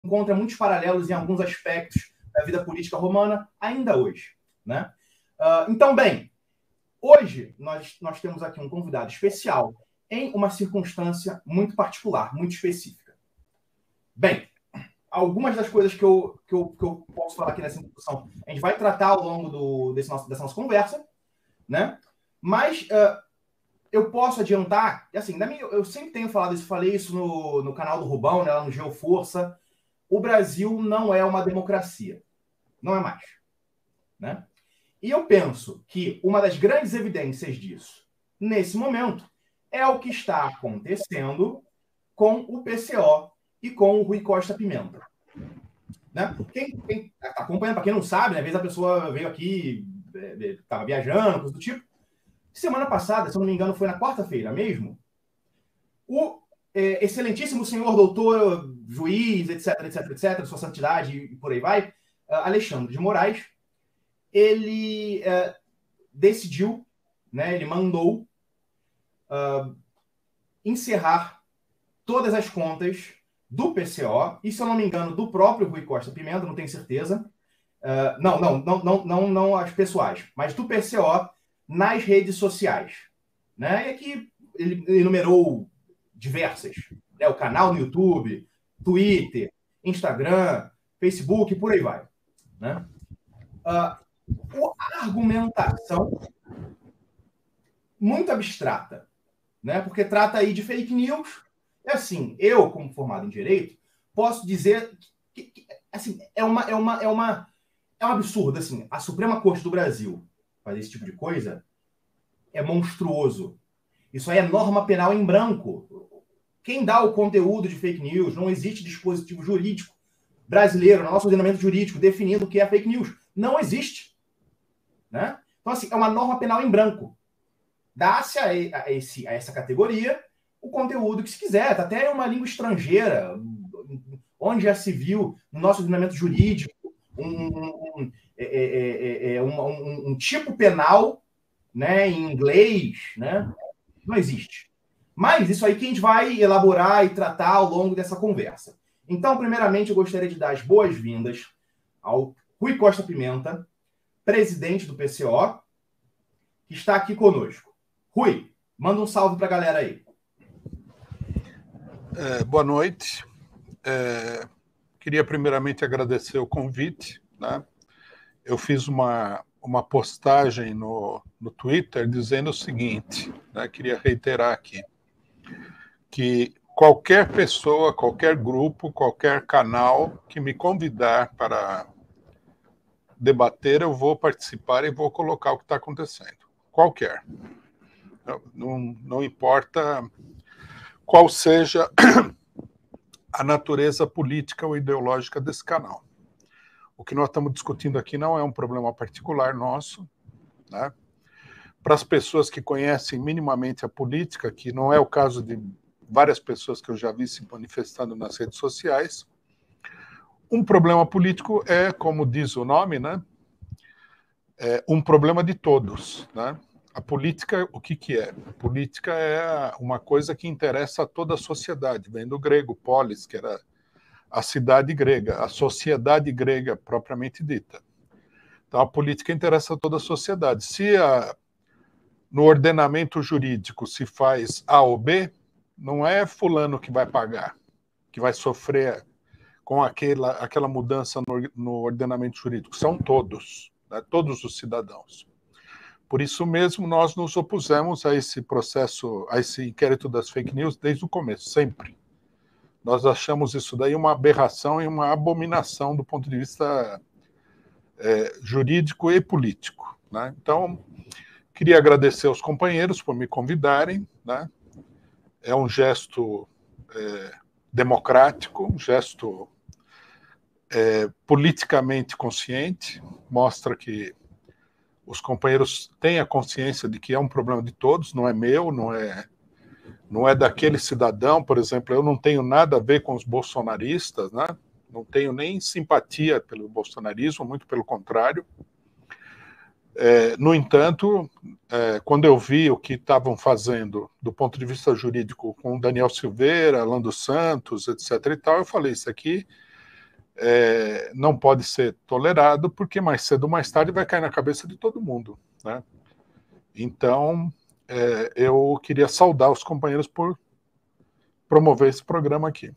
encontra muitos paralelos em alguns aspectos da vida política romana ainda hoje, né? Então, bem, hoje nós temos aqui um convidado especial em uma circunstância muito particular, muito específica. Bem, algumas das coisas que eu posso falar aqui nessa introdução, a gente vai tratar ao longo dessa nossa conversa, né? Mas eu posso adiantar, assim, eu sempre tenho falado isso, falei isso no canal do Rubão, né, lá no Geoforça, o Brasil não é uma democracia. Não é mais. Né? E eu penso que uma das grandes evidências disso, nesse momento, é o que está acontecendo com o PCO e com o Rui Costa Pimenta. Né? Quem está acompanhando, para quem não sabe, né, às vezes a pessoa veio aqui, estava viajando, coisa do tipo. Semana passada, se eu não me engano, foi na quarta-feira mesmo, o excelentíssimo senhor doutor, juiz, etc., sua santidade e por aí vai, Alexandre de Moraes, ele decidiu, né, ele mandou encerrar todas as contas do PCO, e se eu não me engano, do próprio Rui Costa Pimenta, não tenho certeza, não as pessoais, mas do PCO nas redes sociais. Né? E aqui ele enumerou diversas, né? O canal no YouTube, Twitter, Instagram, Facebook, por aí vai. Né? A argumentação muito abstrata, né? Porque trata aí de fake news. É assim, eu, como formado em Direito, posso dizer que assim, é um absurdo. Assim, a Suprema Corte do Brasil fazer esse tipo de coisa é monstruoso. Isso aí é norma penal em branco. Quem dá o conteúdo de fake news? Não existe dispositivo jurídico brasileiro, no nosso ordenamento jurídico, definindo o que é fake news. Não existe. Né? Então, assim, é uma norma penal em branco. Dá-se a essa categoria o conteúdo que se quiser. Tá até uma língua estrangeira, onde já se viu no nosso ordenamento jurídico um tipo penal, né, em inglês, né? Não existe. Mas isso aí que a gente vai elaborar e tratar ao longo dessa conversa. Então, primeiramente, eu gostaria de dar as boas-vindas ao Rui Costa Pimenta, presidente do PCO, que está aqui conosco. Rui, manda um salve para a galera aí. Boa noite. Queria primeiramente agradecer o convite. Né? Eu fiz uma postagem no Twitter dizendo o seguinte, né? Queria reiterar aqui, que qualquer pessoa, qualquer grupo, qualquer canal que me convidar para debater, eu vou participar e vou colocar o que está acontecendo. Qualquer. Não importa qual seja a natureza política ou ideológica desse canal. O que nós estamos discutindo aqui não é um problema particular nosso, né? Para as pessoas que conhecem minimamente a política, que não é o caso de várias pessoas que eu já vi se manifestando nas redes sociais, um problema político é, como diz o nome, né? Um problema de todos, né? A política, o que é? A política é uma coisa que interessa a toda a sociedade, vem do grego, polis, que era a cidade grega, a sociedade grega propriamente dita. Então, a política interessa a toda a sociedade. Se no ordenamento jurídico se faz A ou B, não é fulano que vai pagar, que vai sofrer com aquela mudança no ordenamento jurídico. São todos, né? Todos os cidadãos. Por isso mesmo, nós nos opusemos a esse processo, a esse inquérito das fake news desde o começo, sempre. Nós achamos isso daí uma aberração e uma abominação do ponto de vista jurídico e político. Né? Então, queria agradecer aos companheiros por me convidarem. Né? É um gesto democrático, um gesto politicamente consciente, mostra que os companheiros têm a consciência de que é um problema de todos, não é meu, não é daquele cidadão. Por exemplo, eu não tenho nada a ver com os bolsonaristas, né? Não tenho nem simpatia pelo bolsonarismo, muito pelo contrário. No entanto, quando eu vi o que estavam fazendo do ponto de vista jurídico com Daniel Silveira, Alan dos Santos, etc. e tal, eu falei, isso aqui não pode ser tolerado, porque mais cedo ou mais tarde vai cair na cabeça de todo mundo, né? Então, eu queria saudar os companheiros por promover esse programa aqui.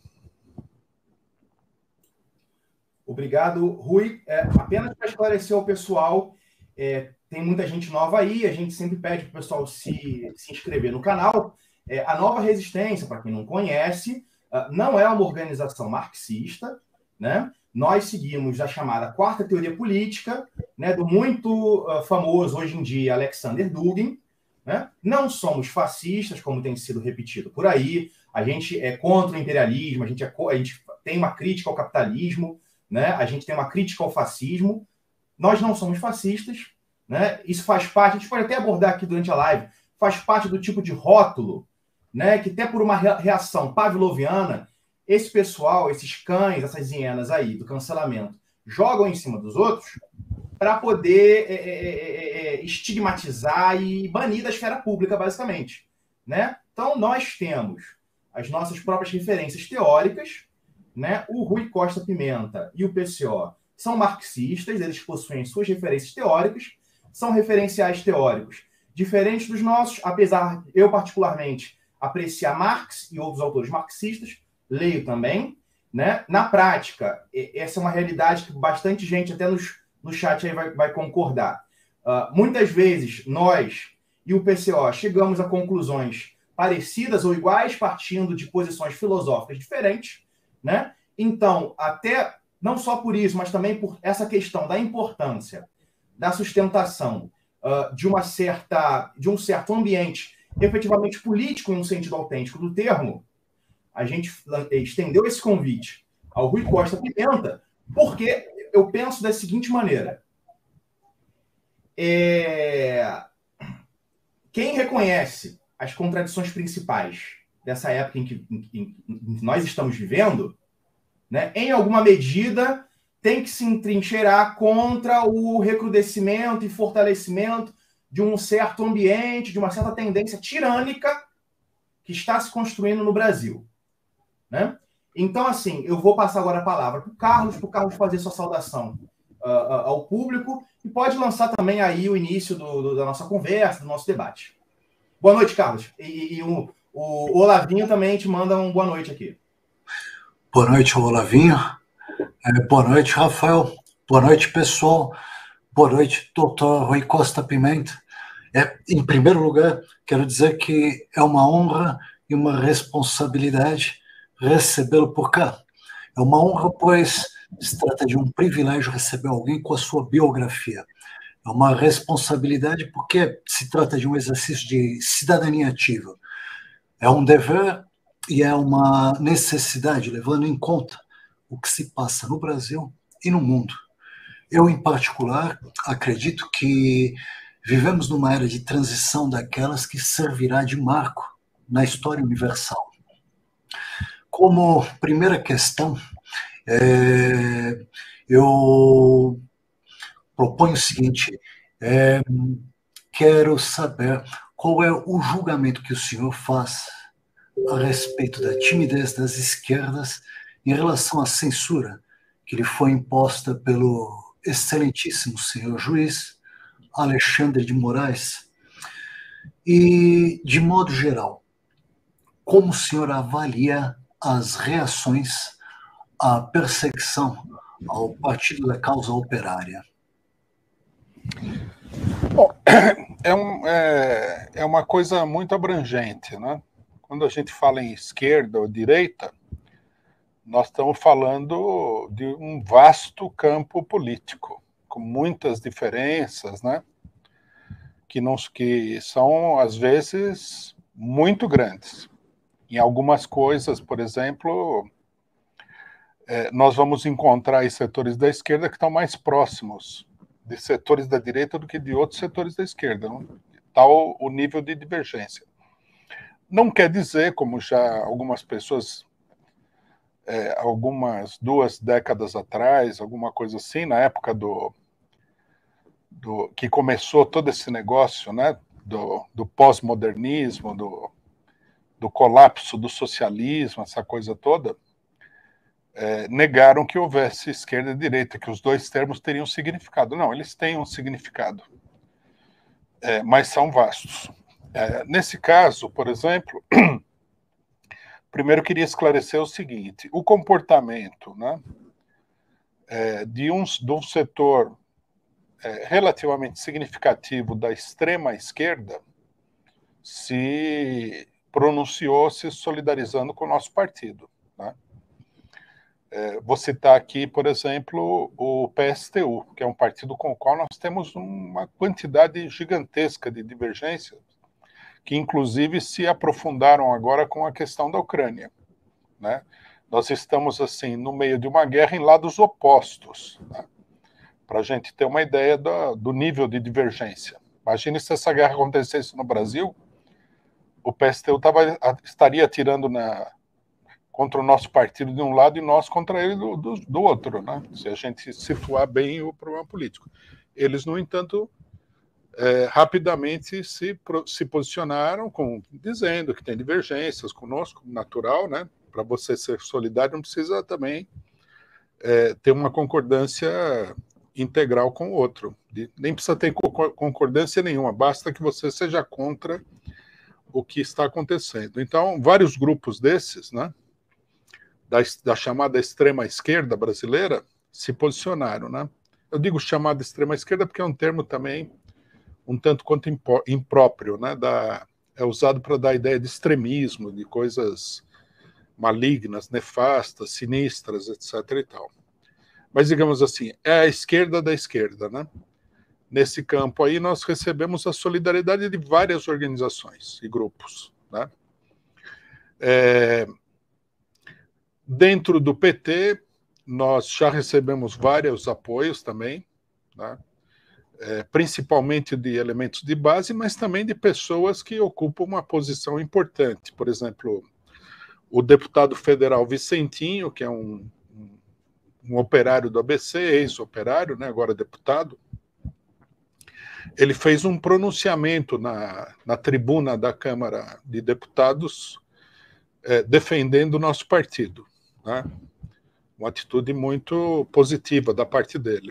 Obrigado, Rui. Apenas para esclarecer ao pessoal, tem muita gente nova aí, a gente sempre pede para o pessoal se inscrever no canal. A Nova Resistência, para quem não conhece, não é uma organização marxista, né? Nós seguimos a chamada quarta teoria política, né, do muito famoso hoje em dia Alexander Dugin, né? Não somos fascistas, como tem sido repetido por aí, a gente é contra o imperialismo, a gente tem uma crítica ao capitalismo, né? A gente tem uma crítica ao fascismo, nós não somos fascistas, né? Isso faz parte, a gente pode até abordar aqui durante a live, faz parte do tipo de rótulo, né, que até por uma reação pavloviana, esse pessoal, esses cães, essas hienas aí do cancelamento, jogam em cima dos outros para poder estigmatizar e banir da esfera pública, basicamente, né? Então, nós temos as nossas próprias referências teóricas, né? O Rui Costa Pimenta e o PCO são marxistas, eles possuem suas referências teóricas, são referenciais teóricos diferentes dos nossos, apesar, eu particularmente, apreciar Marx e outros autores marxistas, leio também, né? Na prática, essa é uma realidade que bastante gente, até no chat aí vai concordar. Muitas vezes, nós e o PCO chegamos a conclusões parecidas ou iguais, partindo de posições filosóficas diferentes, né? Então, até, não só por isso, mas também por essa questão da importância da sustentação de um certo ambiente efetivamente político em um sentido autêntico do termo, a gente estendeu esse convite ao Rui Costa Pimenta, porque eu penso da seguinte maneira. Quem reconhece as contradições principais dessa época em que nós estamos vivendo, né, em alguma medida tem que se entrincheirar contra o recrudescimento e fortalecimento de um certo ambiente, de uma certa tendência tirânica que está se construindo no Brasil, né? Então, assim, eu vou passar agora a palavra para o Carlos fazer sua saudação ao público e pode lançar também aí o início da nossa conversa, do nosso debate. Boa noite, Carlos. E o Olavinho também te manda um boa noite aqui. Boa noite, Olavinho. Boa noite, Rafael. Boa noite, pessoal. Boa noite, doutor Rui Costa Pimenta. Em primeiro lugar, quero dizer que é uma honra e uma responsabilidade recebê-lo por cá. É uma honra, pois se trata de um privilégio receber alguém com a sua biografia. É uma responsabilidade porque se trata de um exercício de cidadania ativa. É um dever e é uma necessidade, levando em conta o que se passa no Brasil e no mundo. Eu, em particular, acredito que vivemos numa era de transição daquelas que servirá de marco na história universal. Como primeira questão, eu proponho o seguinte, quero saber qual é o julgamento que o senhor faz a respeito da timidez das esquerdas em relação à censura que lhe foi imposta pelo excelentíssimo senhor juiz Alexandre de Moraes. E, de modo geral, como o senhor avalia as reações à perseguição ao Partido da Causa Operária? Bom, é uma coisa muito abrangente, né? Quando a gente fala em esquerda ou direita, nós estamos falando de um vasto campo político, com muitas diferenças, né? Que são, às vezes, muito grandes. Em algumas coisas, por exemplo, nós vamos encontrar setores da esquerda que estão mais próximos de setores da direita do que de outros setores da esquerda. Tal o nível de divergência. Não quer dizer, como já algumas pessoas, algumas 2 décadas atrás, alguma coisa assim, na época que começou todo esse negócio, né, do pós-modernismo, do colapso do socialismo, essa coisa toda, negaram que houvesse esquerda e direita, que os dois termos teriam significado. Não, eles têm um significado, mas são vastos. Nesse caso, por exemplo, primeiro eu queria esclarecer o seguinte: o comportamento, né, de um setor relativamente significativo da extrema esquerda se pronunciou se solidarizando com o nosso partido, né? Vou citar aqui, por exemplo, o PSTU, que é um partido com o qual nós temos uma quantidade gigantesca de divergências, que inclusive se aprofundaram agora com a questão da Ucrânia, né? Nós estamos, assim, no meio de uma guerra em lados opostos, né? Para a gente ter uma ideia do nível de divergência. Imagine se essa guerra acontecesse no Brasil, o PSTU estaria atirando contra o nosso partido de um lado e nós contra ele do outro, né? Se a gente situar bem o problema político. Eles, no entanto, rapidamente se posicionaram dizendo que tem divergências conosco, natural, né? Para você ser solidário não precisa também ter uma concordância integral com o outro. Nem precisa ter concordância nenhuma, basta que você seja contra o que está acontecendo. Então, vários grupos desses, né, da chamada extrema esquerda brasileira, se posicionaram, né? Eu digo chamada extrema esquerda porque é um termo também um tanto quanto impróprio, né? É usado para dar ideia de extremismo, de coisas malignas, nefastas, sinistras, etc. e tal. Mas, digamos assim, é a esquerda da esquerda, né? Nesse campo aí, nós recebemos a solidariedade de várias organizações e grupos, né? Dentro do PT, nós já recebemos vários apoios também, né? Principalmente de elementos de base, mas também de pessoas que ocupam uma posição importante. Por exemplo, o deputado federal Vicentinho, que é um operário do ABC, ex-operário, né, agora deputado, ele fez um pronunciamento na tribuna da Câmara de Deputados defendendo o nosso partido, né? Uma atitude muito positiva da parte dele.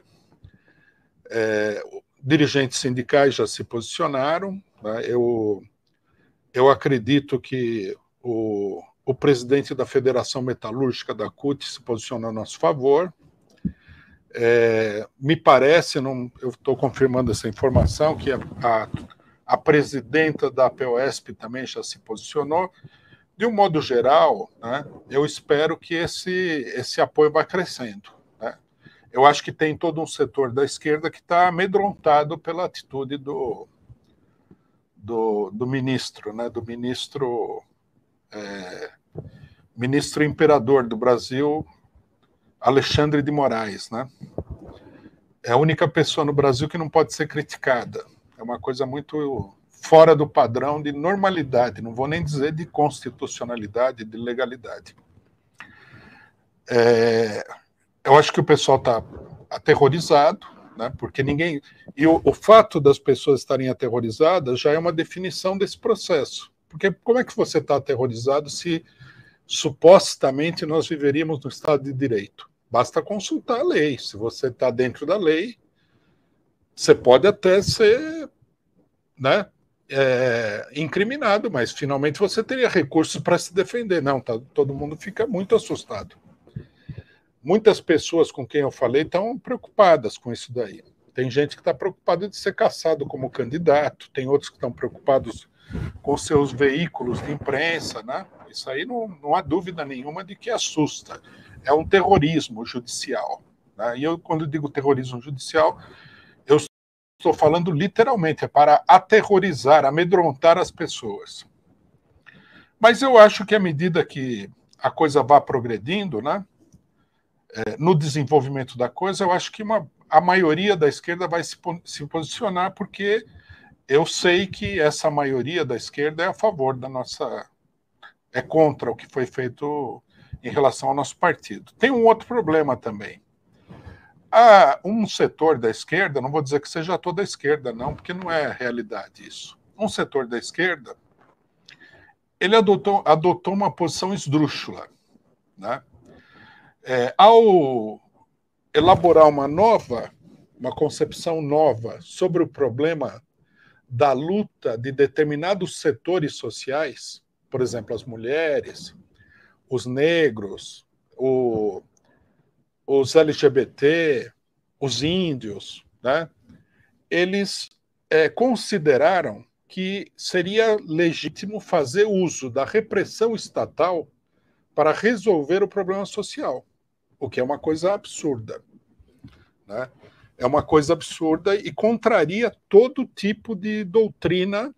Dirigentes sindicais já se posicionaram, né? Eu acredito que o presidente da Federação Metalúrgica da CUT se posicionou a nosso favor. Me parece, eu estou confirmando essa informação, que a presidenta da POSP também já se posicionou. De um modo geral, né, eu espero que esse apoio vá crescendo, né? Eu acho que tem todo um setor da esquerda que está amedrontado pela atitude do ministro, né, do ministro imperador do Brasil, Alexandre de Moraes, né? É a única pessoa no Brasil que não pode ser criticada. É uma coisa muito fora do padrão de normalidade, não vou nem dizer de constitucionalidade, de legalidade. Eu acho que o pessoal está aterrorizado, né, porque ninguém... E o fato das pessoas estarem aterrorizadas já é uma definição desse processo. Porque como é que você está aterrorizado se supostamente nós viveríamos no Estado de Direito? Basta consultar a lei. Se você está dentro da lei, você pode até ser, né, incriminado, mas finalmente você teria recursos para se defender. Não, todo mundo fica muito assustado. Muitas pessoas com quem eu falei estão preocupadas com isso daí. Tem gente que está preocupada de ser caçado como candidato, tem outros que estão preocupados com seus veículos de imprensa, né? Isso aí não há dúvida nenhuma de que assusta. É um terrorismo judicial, né? E eu, quando digo terrorismo judicial, eu estou falando literalmente, é para aterrorizar, amedrontar as pessoas. Mas eu acho que à medida que a coisa vá progredindo, né, no desenvolvimento da coisa, eu acho que a maioria da esquerda vai se posicionar, porque eu sei que essa maioria da esquerda é a favor da nossa... é contra o que foi feito em relação ao nosso partido. Tem um outro problema também. Há um setor da esquerda, não vou dizer que seja toda a esquerda, não, porque não é realidade isso. Um setor da esquerda, ele adotou uma posição esdrúxula, né? Ao elaborar uma concepção nova sobre o problema da luta de determinados setores sociais, por exemplo, as mulheres, os negros, os LGBT, os índios, né? Eles consideraram que seria legítimo fazer uso da repressão estatal para resolver o problema social, o que é uma coisa absurda, né? É uma coisa absurda e contraria todo tipo de doutrina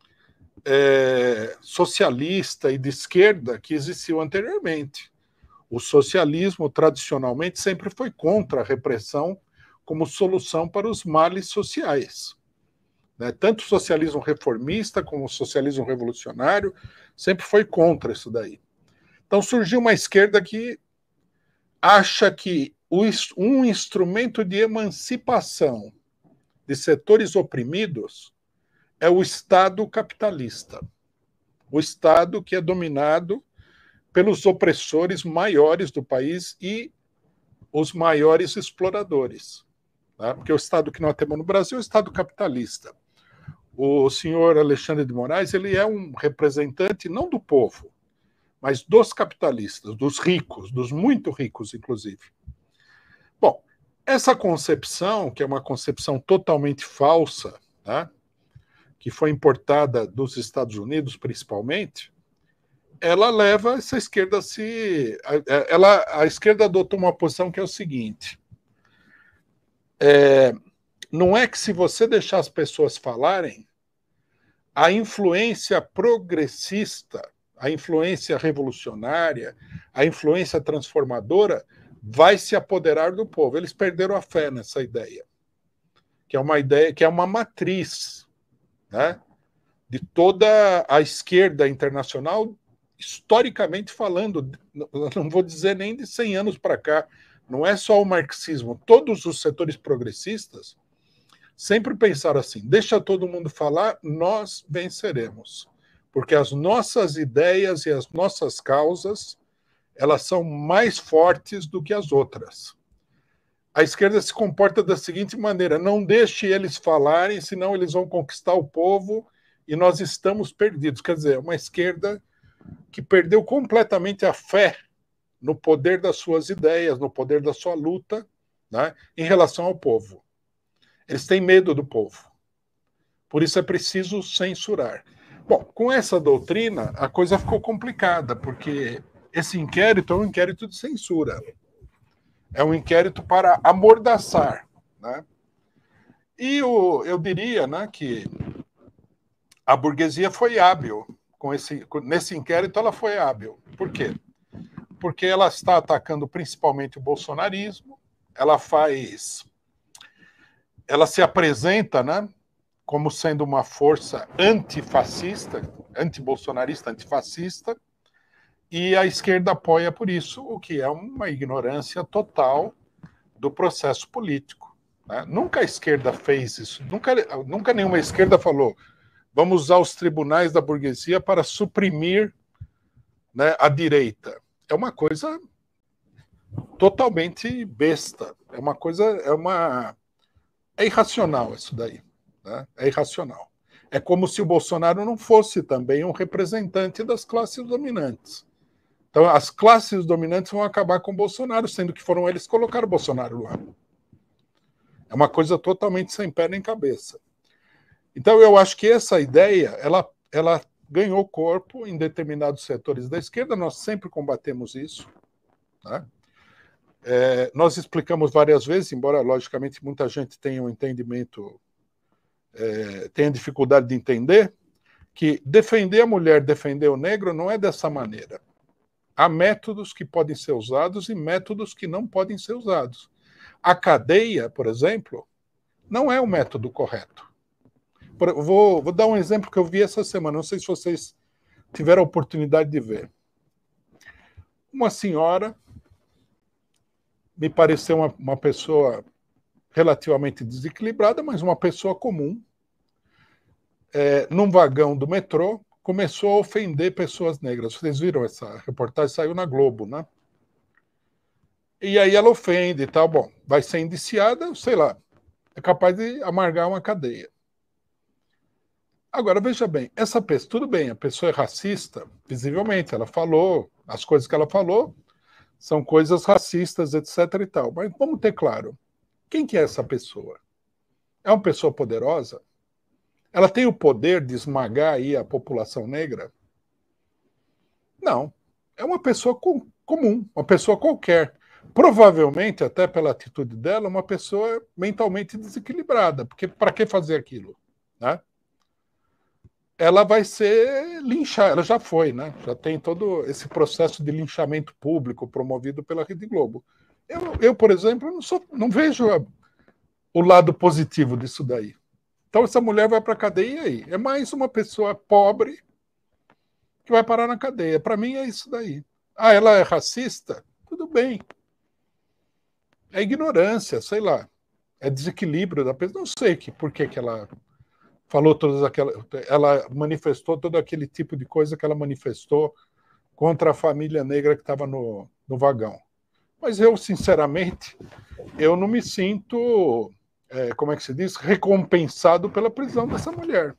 socialista e de esquerda que existiu anteriormente. O socialismo, tradicionalmente, sempre foi contra a repressão como solução para os males sociais, né? Tanto o socialismo reformista como o socialismo revolucionário sempre foi contra isso daí. Então surgiu uma esquerda que acha que um instrumento de emancipação de setores oprimidos é o Estado capitalista. O Estado que é dominado pelos opressores maiores do país e os maiores exploradores, tá? Porque o Estado que nós temos no Brasil é o Estado capitalista. O senhor Alexandre de Moraes, ele é um representante não do povo, mas dos capitalistas, dos ricos, dos muito ricos, inclusive. Bom, essa concepção, que é uma concepção totalmente falsa, tá? Que foi importada dos Estados Unidos, principalmente, ela leva essa esquerda a esquerda adotou uma posição que é o seguinte: não é que se você deixar as pessoas falarem, a influência progressista, a influência revolucionária, a influência transformadora vai se apoderar do povo. Eles perderam a fé nessa ideia, que é uma ideia, que é uma matriz, né, de toda a esquerda internacional, historicamente falando, não vou dizer nem de 100 anos para cá, não é só o marxismo, todos os setores progressistas sempre pensaram assim: deixa todo mundo falar, nós venceremos, porque as nossas ideias e as nossas causas, elas são mais fortes do que as outras. A esquerda se comporta da seguinte maneira: não deixe eles falarem, senão eles vão conquistar o povo e nós estamos perdidos. Quer dizer, uma esquerda que perdeu completamente a fé no poder das suas ideias, no poder da sua luta, né, em relação ao povo. Eles têm medo do povo. Por isso é preciso censurar. Bom, com essa doutrina, a coisa ficou complicada, porque esse inquérito é um inquérito de censura. É um inquérito para amordaçar, né? E eu diria, né, que a burguesia foi hábil. Nesse inquérito ela foi hábil. Por quê? Porque ela está atacando principalmente o bolsonarismo, ela se apresenta, né, como sendo uma força antifascista, antibolsonarista, antifascista, e a esquerda apoia por isso, o que é uma ignorância total do processo político, né? Nunca a esquerda fez isso, nunca nenhuma esquerda falou: vamos usar os tribunais da burguesia para suprimir, né, a direita. É uma coisa totalmente besta, é irracional isso daí, né? É irracional. É como se o Bolsonaro não fosse também um representante das classes dominantes. Então, as classes dominantes vão acabar com o Bolsonaro, sendo que foram eles que colocaram o Bolsonaro lá. É uma coisa totalmente sem pé nem cabeça. Então, eu acho que essa ideia, ela ganhou corpo em determinados setores da esquerda, nós sempre combatemos isso, né? Nós explicamos várias vezes, embora, logicamente, muita gente tenha um entendimento, tenha dificuldade de entender, que defender a mulher, defender o negro, não é dessa maneira. Há métodos que podem ser usados e métodos que não podem ser usados. A cadeia, por exemplo, não é o método correto. Vou dar um exemplo que eu vi essa semana, não sei se vocês tiveram a oportunidade de ver. Uma senhora, me pareceu uma pessoa relativamente desequilibrada, mas uma pessoa comum, num vagão do metrô, começou a ofender pessoas negras. Vocês viram essa reportagem? Saiu na Globo, né? E aí ela ofende e tal. Bom, vai ser indiciada, sei lá, é capaz de amargar uma cadeia. Agora, veja bem, essa pessoa, tudo bem, a pessoa é racista, visivelmente, ela falou, as coisas que ela falou são coisas racistas, etc. e tal. Mas vamos ter claro, quem que é essa pessoa? É uma pessoa poderosa? Ela tem o poder de esmagar aí a população negra? Não. É uma pessoa comum, uma pessoa qualquer. Provavelmente, até pela atitude dela, uma pessoa mentalmente desequilibrada, porque para que fazer aquilo? Né? Ela vai ser linchada, ela já foi, né? Já tem todo esse processo de linchamento público promovido pela Rede Globo. Eu por exemplo, não vejo o lado positivo disso daí. Então, essa mulher vai para a cadeia e aí? É mais uma pessoa pobre que vai parar na cadeia. Para mim, é isso daí. Ah, ela é racista? Tudo bem. É ignorância, sei lá. É desequilíbrio da pessoa. Não sei por que ela falou todas aquelas. Ela manifestou todo aquele tipo de coisa que ela manifestou contra a família negra que estava no vagão. Mas eu, sinceramente, eu não me sinto, como é que se diz, recompensado pela prisão dessa mulher.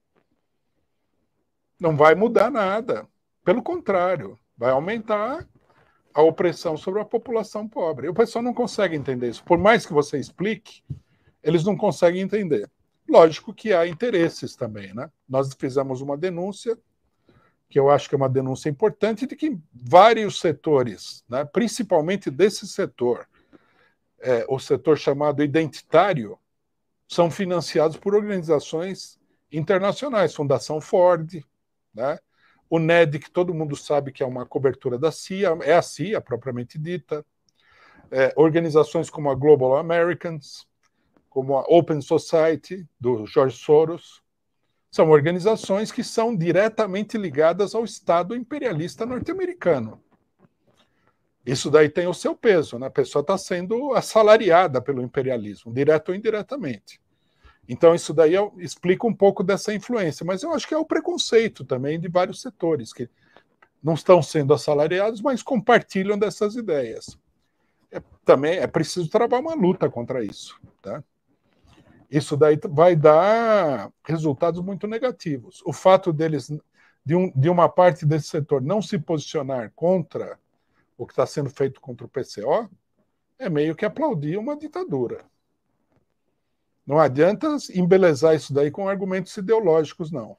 Não vai mudar nada. Pelo contrário, vai aumentar a opressão sobre a população pobre. E o pessoal não consegue entender isso. Por mais que você explique, eles não conseguem entender. Lógico que há interesses também, né? Nós fizemos uma denúncia, que eu acho que é uma denúncia importante, de que vários setores, né, principalmente desse setor, o setor chamado identitário, são financiados por organizações internacionais, Fundação Ford, né? O NED, que todo mundo sabe que é uma cobertura da CIA, é a CIA propriamente dita, organizações como a Global Americans, como a Open Society, do George Soros, são organizações que são diretamente ligadas ao Estado imperialista norte-americano. Isso daí tem o seu peso, né? A pessoa está sendo assalariada pelo imperialismo, direto ou indiretamente. Então, isso daí explica um pouco dessa influência, mas eu acho que é o preconceito também de vários setores, que não estão sendo assalariados, mas compartilham dessas ideias. Também é preciso travar uma luta contra isso. Tá? Isso daí vai dar resultados muito negativos. O fato deles, de uma parte desse setor, não se posicionar contra o que está sendo feito contra o PCO, é meio que aplaudir uma ditadura. Não adianta embelezar isso daí com argumentos ideológicos, não.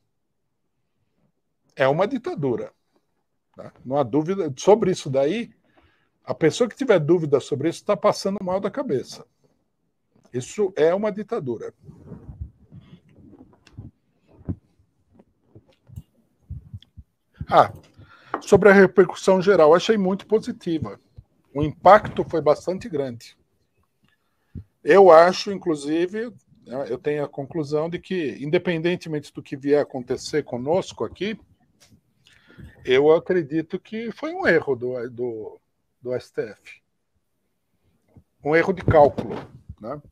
É uma ditadura. Tá? Não há dúvida sobre isso daí. A pessoa que tiver dúvida sobre isso está passando mal da cabeça. Isso é uma ditadura. Sobre a repercussão geral, achei muito positiva. O impacto foi bastante grande. Eu acho, inclusive, eu tenho a conclusão de que, independentemente do que vier a acontecer conosco aqui, eu acredito que foi um erro do STF. Um erro de cálculo. Né?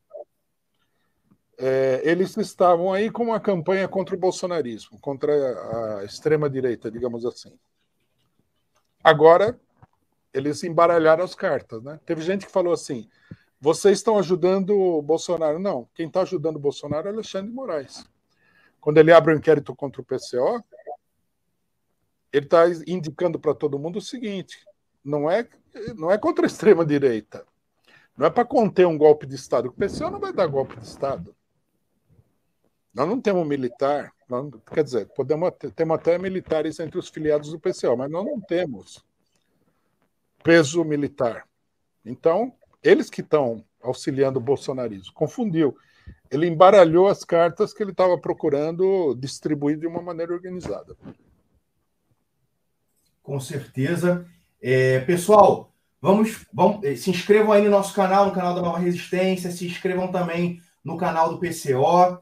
Eles estavam aí com uma campanha contra o bolsonarismo, contra a extrema-direita, digamos assim. Agora, eles embaralharam as cartas. Né? Teve gente que falou assim, vocês estão ajudando o Bolsonaro. Não, quem está ajudando o Bolsonaro é Alexandre de Moraes. Quando ele abre o inquérito contra o PCO, ele está indicando para todo mundo o seguinte, não é contra a extrema-direita, não é para conter um golpe de Estado, o PCO não vai dar golpe de Estado. Nós não temos militar, quer dizer, temos até militares entre os filiados do PCO, mas nós não temos peso militar. Então, eles que estão auxiliando o bolsonarismo. Confundiu. Ele embaralhou as cartas que ele estava procurando distribuir de uma maneira organizada. Com certeza. Pessoal, vamos, se inscrevam aí no nosso canal, no canal da Nova Resistência, se inscrevam também no canal do PCO.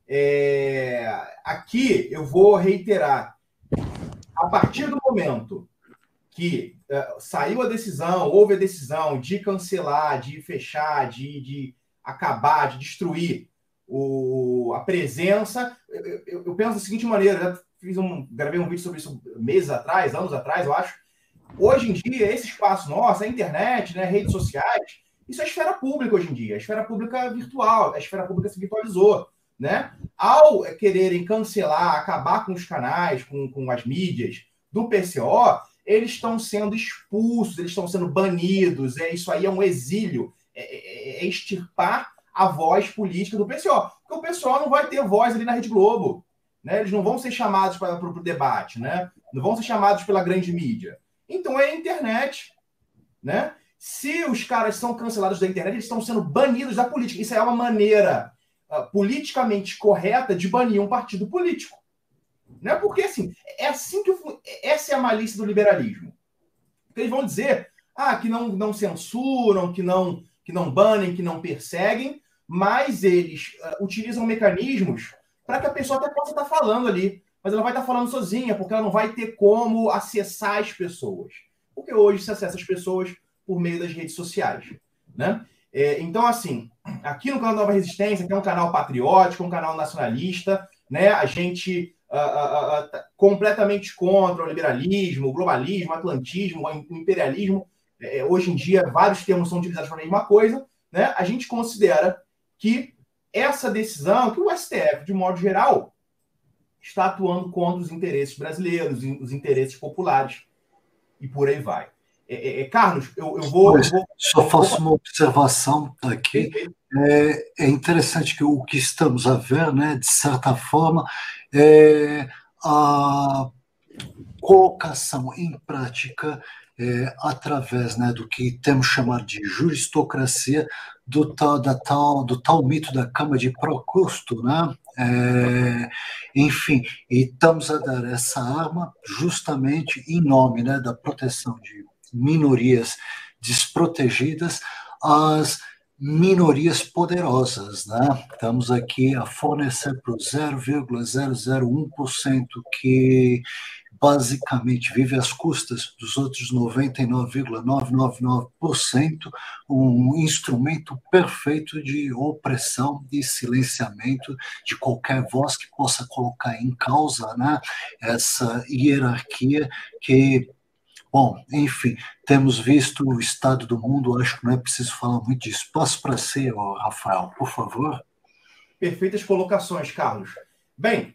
Aqui eu vou reiterar. A partir do momento que saiu a decisão, houve a decisão de cancelar, de fechar, de acabar, de destruir a presença, eu penso da seguinte maneira, gravei um vídeo sobre isso meses atrás, anos atrás, eu acho, Hoje em dia, esse espaço nosso, a internet, né, redes sociais, isso é esfera pública hoje em dia, a esfera pública virtual, a esfera pública se virtualizou, né? Ao quererem cancelar, acabar com os canais, com as mídias do PCO, eles estão sendo expulsos, eles estão sendo banidos, isso aí é um exílio, é extirpar a voz política do PCO, porque o PCO não vai ter voz ali na Rede Globo, né? Eles não vão ser chamados para o debate, né? Não vão ser chamados pela grande mídia. Então é a internet, né? Se os caras são cancelados da internet, eles estão sendo banidos da política. Isso é uma maneira politicamente correta de banir um partido político. Né? Porque, assim, essa é a malícia do liberalismo. Eles vão dizer que não censuram, que não banem, que não perseguem, mas eles utilizam mecanismos para que a pessoa até possa estar falando ali, mas ela vai estar falando sozinha, porque ela não vai ter como acessar as pessoas. Porque hoje se acessa as pessoas por meio das redes sociais, né? Então, assim, aqui no canal Nova Resistência, que é um canal patriótico, um canal nacionalista, né? A gente completamente contra o liberalismo, o globalismo, o atlantismo, o imperialismo. Hoje em dia, vários termos são utilizados para a mesma coisa, né? A gente considera que essa decisão, que o STF, de modo geral, está atuando contra os interesses brasileiros, os interesses populares, e por aí vai. Carlos, eu vou... Só faço uma observação aqui. É interessante que o que estamos a ver, né, de certa forma, é a colocação em prática através, né, do que temos chamado de juristocracia, do tal mito da cama de Procusto, né? Enfim, e estamos a dar essa arma justamente em nome, né, da proteção de minorias desprotegidas às minorias poderosas, né? Estamos aqui a fornecer para o 0,001% que basicamente vive às custas dos outros 99,999%, um instrumento perfeito de opressão e silenciamento de qualquer voz que possa colocar em causa, né, essa hierarquia que... Bom, enfim, temos visto o estado do mundo, acho que não é preciso falar muito disso. Passo para você, Rafael, por favor. Perfeitas colocações, Carlos. Bem,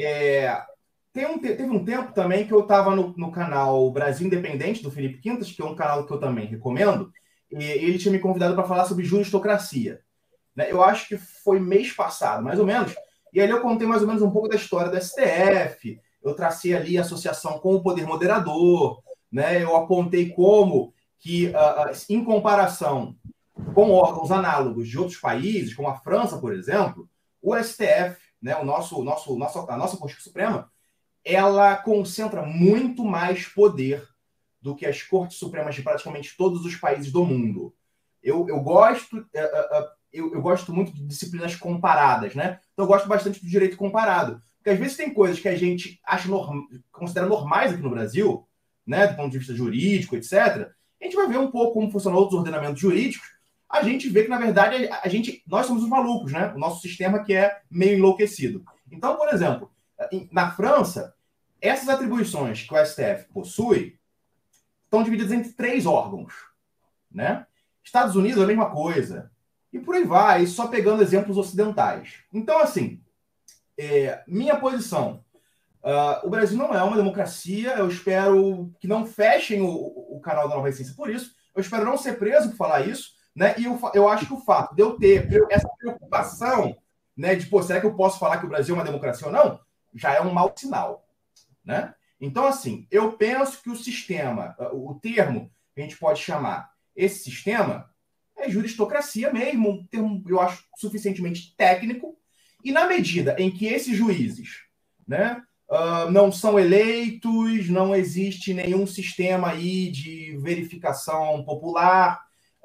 teve um tempo também que eu estava no canal Brasil Independente, do Felipe Quintas, que é um canal que eu também recomendo, e ele tinha me convidado para falar sobre juristocracia. Né? Eu acho que foi mês passado, mais ou menos, e ali eu contei mais ou menos um pouco da história do STF, eu tracei ali a associação com o poder moderador, né? Eu apontei como que, em comparação com órgãos análogos de outros países, como a França, por exemplo, o STF, né, a nossa Constituição Suprema, ela concentra muito mais poder do que as Cortes Supremas de praticamente todos os países do mundo. Eu gosto muito de disciplinas comparadas, né? Então eu gosto bastante do direito comparado. Porque às vezes tem coisas que a gente considera normais aqui no Brasil, né, do ponto de vista jurídico, etc. A gente vai ver um pouco como funcionam outros ordenamentos jurídicos. A gente vê que, na verdade, nós somos os malucos, né? O nosso sistema que é meio enlouquecido. Então, por exemplo, na França, essas atribuições que o STF possui estão divididas entre 3 órgãos, né? Estados Unidos é a mesma coisa. E por aí vai, só pegando exemplos ocidentais. Então, assim, minha posição... o Brasil não é uma democracia, eu espero que não fechem o canal da Nova Resistência por isso, eu espero não ser preso por falar isso, né? E eu acho que o fato de eu ter essa preocupação, né, de, será que eu posso falar que o Brasil é uma democracia ou não? Já é um mau sinal, né? Então, assim, eu penso que o sistema, o termo que a gente pode chamar esse sistema é juristocracia mesmo, um termo, eu acho, suficientemente técnico, e na medida em que esses juízes, né, não são eleitos, não existe nenhum sistema aí de verificação popular.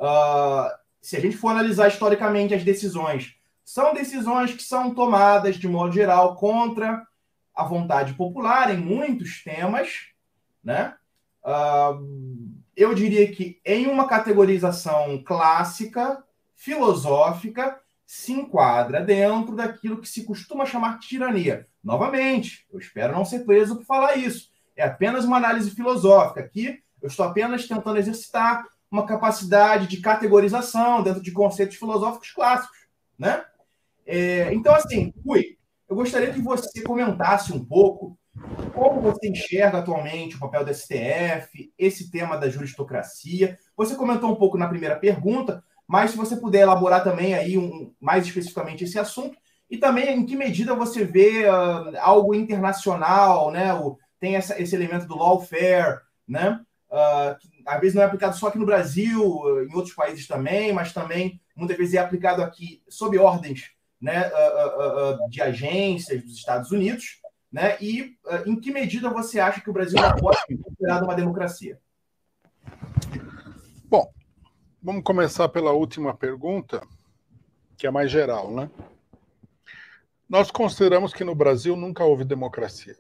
Se a gente for analisar historicamente as decisões, são decisões que são tomadas, de modo geral, contra a vontade popular em muitos temas, né? Eu diria que em uma categorização clássica, filosófica, se enquadra dentro daquilo que se costuma chamar de tirania. Novamente, eu espero não ser preso por falar isso. É apenas uma análise filosófica. Aqui Eu estou apenas tentando exercitar uma capacidade de categorização dentro de conceitos filosóficos clássicos, né? Então, assim, Rui, eu gostaria que você comentasse um pouco como você enxerga atualmente o papel do STF, esse tema da juristocracia. Você comentou um pouco na primeira pergunta, mas se você puder elaborar também aí mais especificamente esse assunto, e também em que medida você vê algo internacional, né? Tem esse elemento do lawfare, né? Que às vezes não é aplicado só aqui no Brasil, em outros países também, mas também muitas vezes é aplicado aqui sob ordens, né, de agências dos Estados Unidos, né? E em que medida você acha que o Brasil pode ser considerado uma democracia? Bom, vamos começar pela última pergunta, que é mais geral, né? Nós consideramos que no Brasil nunca houve democracia.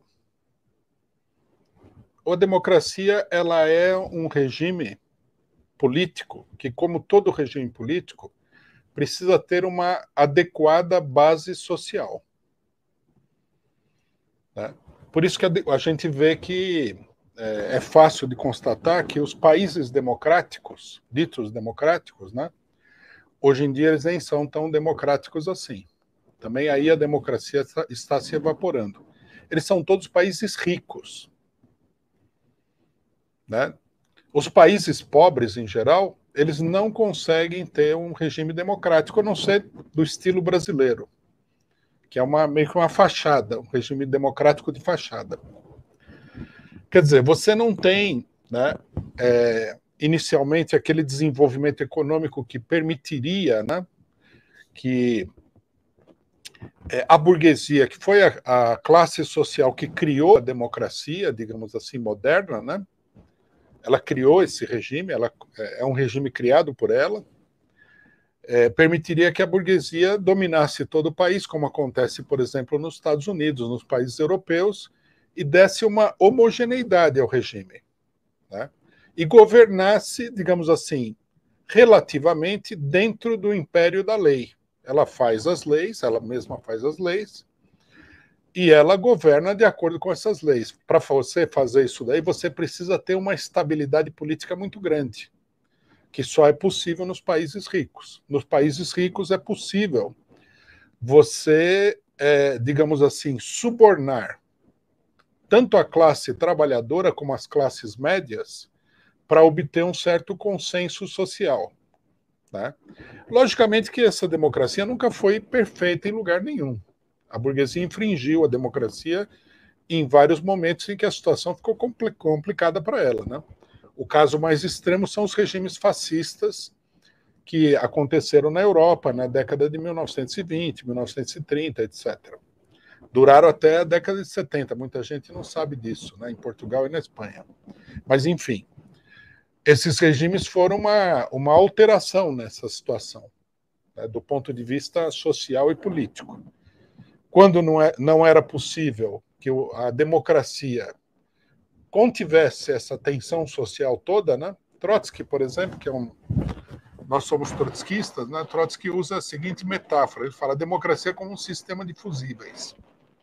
A democracia, ela é um regime político que, como todo regime político, precisa ter uma adequada base social. Né? Por isso que a gente vê que é fácil de constatar que os países democráticos, ditos democráticos, né, hoje em dia eles nem são tão democráticos assim. Também aí a democracia está se evaporando. Eles são todos países ricos. Né? Os países pobres, em geral, eles não conseguem ter um regime democrático, a não ser do estilo brasileiro, que é meio que uma fachada, um regime democrático de fachada. Quer dizer, você não tem, né, inicialmente aquele desenvolvimento econômico que permitiria, né, que a burguesia, que foi a classe social que criou a democracia, digamos assim, moderna, né, ela criou esse regime, ela é um regime criado por ela, permitiria que a burguesia dominasse todo o país, como acontece, por exemplo, nos Estados Unidos, nos países europeus, e desse uma homogeneidade ao regime. Né? E governasse, digamos assim, relativamente dentro do império da lei. Ela faz as leis, ela mesma faz as leis, e ela governa de acordo com essas leis. Para você fazer isso daí, você precisa ter uma estabilidade política muito grande, que só é possível nos países ricos. Nos países ricos é possível você, digamos assim, subornar tanto a classe trabalhadora como as classes médias para obter um certo consenso social. Né? Logicamente que essa democracia nunca foi perfeita em lugar nenhum. A burguesia infringiu a democracia em vários momentos em que a situação ficou complicada para ela. Né? O caso mais extremo são os regimes fascistas que aconteceram na Europa na década de 1920, 1930, etc. Duraram até a década de 70, muita gente não sabe disso, né? Em Portugal e na Espanha. Mas, enfim, esses regimes foram uma alteração nessa situação, né? Do ponto de vista social e político. Quando não era possível que a democracia contivesse essa tensão social toda, né? Trotsky, por exemplo, que nós somos trotskistas, né? Trotsky usa a seguinte metáfora, ele fala a democracia como um sistema de fusíveis.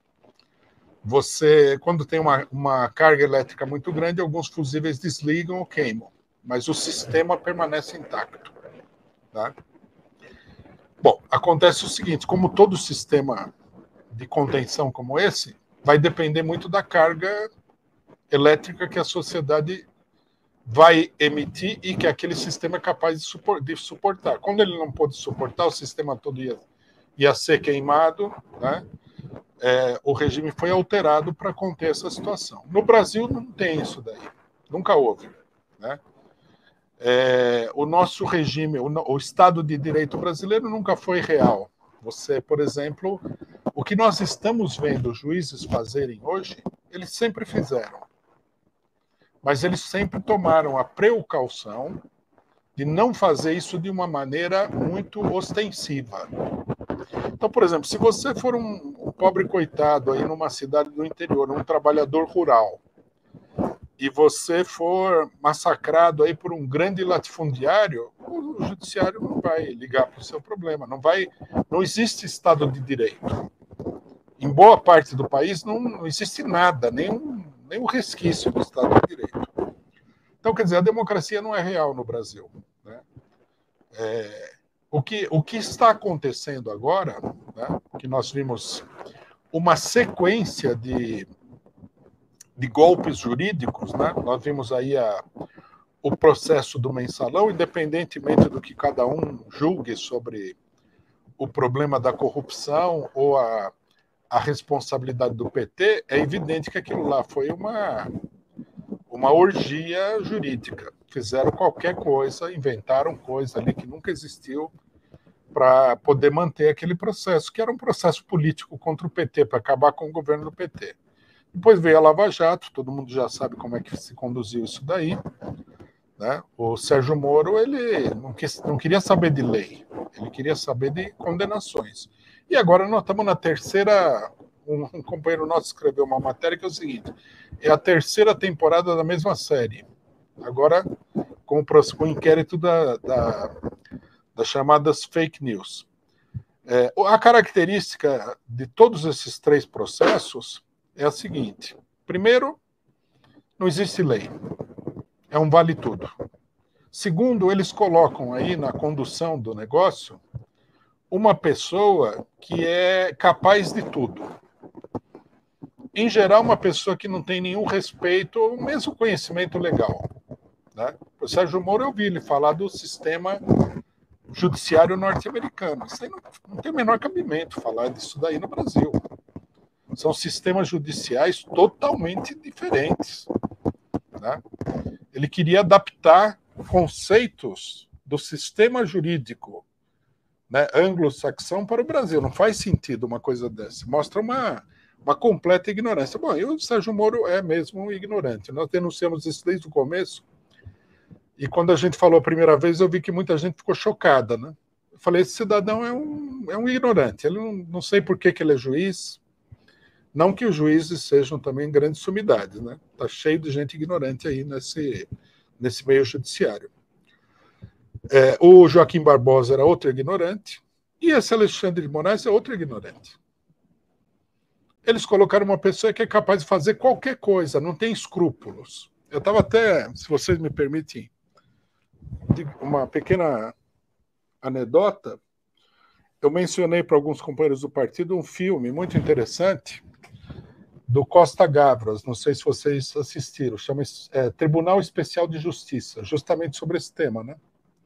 Você, quando tem uma carga elétrica muito grande, alguns fusíveis desligam ou queimam, mas o sistema permanece intacto. Tá? Bom, acontece o seguinte, como todo sistema de contenção como esse, vai depender muito da carga elétrica que a sociedade vai emitir e que aquele sistema é capaz de suportar. Quando ele não pôde suportar, o sistema todo ia ser queimado, né? O regime foi alterado para conter essa situação. No Brasil não tem isso daí, nunca houve. Né? O nosso regime, o Estado de Direito brasileiro nunca foi real. Você, por exemplo, o que nós estamos vendo os juízes fazerem hoje, eles sempre fizeram. Mas eles sempre tomaram a precaução de não fazer isso de uma maneira muito ostensiva. Então, por exemplo, se você for um pobre coitado aí numa cidade do interior, um trabalhador rural, e você for massacrado aí por um grande latifundiário, o judiciário não vai ligar para o seu problema. Não existe Estado de Direito. Em boa parte do país não existe nada, nem um resquício do Estado de Direito. Então, quer dizer, a democracia não é real no Brasil, né? O que está acontecendo agora, né, que nós vimos uma sequência de golpes jurídicos, né? Nós vimos aí o processo do mensalão, independentemente do que cada um julgue sobre o problema da corrupção ou a responsabilidade do PT, é evidente que aquilo lá foi uma orgia jurídica. Fizeram qualquer coisa, inventaram coisa ali que nunca existiu para poder manter aquele processo, que era um processo político contra o PT, para acabar com o governo do PT. Depois veio a Lava Jato, todo mundo já sabe como é que se conduziu isso daí, né? O Sérgio Moro, ele não queria saber de lei, ele queria saber de condenações. E agora nós estamos na terceira... Um companheiro nosso escreveu uma matéria que é o seguinte: é a terceira temporada da mesma série. Agora, com o inquérito das chamadas fake news. A característica de todos esses 3 processos é a seguinte: primeiro, não existe lei. É um vale tudo. Segundo, eles colocam aí na condução do negócio uma pessoa que é capaz de tudo. Em geral, uma pessoa que não tem nenhum respeito ou mesmo conhecimento legal, né? O Sérgio Moro, eu vi ele falar do sistema judiciário norte-americano. Isso aí não tem o menor cabimento falar disso daí no Brasil. São sistemas judiciais totalmente diferentes, né? Ele queria adaptar conceitos do sistema jurídico, né, anglo-saxão para o Brasil. Não faz sentido uma coisa dessa. Mostra uma completa ignorância. Bom, e o Sérgio Moro é mesmo um ignorante. Nós denunciamos isso desde o começo. E quando a gente falou a primeira vez, eu vi que muita gente ficou chocada, né? Eu falei, esse cidadão é um ignorante. Ele não sei por que ele é juiz. Não que os juízes sejam também grandes sumidades, né? Está cheio de gente ignorante aí nesse meio judiciário. O Joaquim Barbosa era outro ignorante. E esse Alexandre de Moraes é outro ignorante. Eles colocaram uma pessoa que é capaz de fazer qualquer coisa, não tem escrúpulos. Eu estava até, se vocês me permitem, uma pequena anedota. Eu mencionei para alguns companheiros do partido um filme muito interessante do Costa Gavras, não sei se vocês assistiram, chama Tribunal Especial de Justiça, justamente sobre esse tema, né?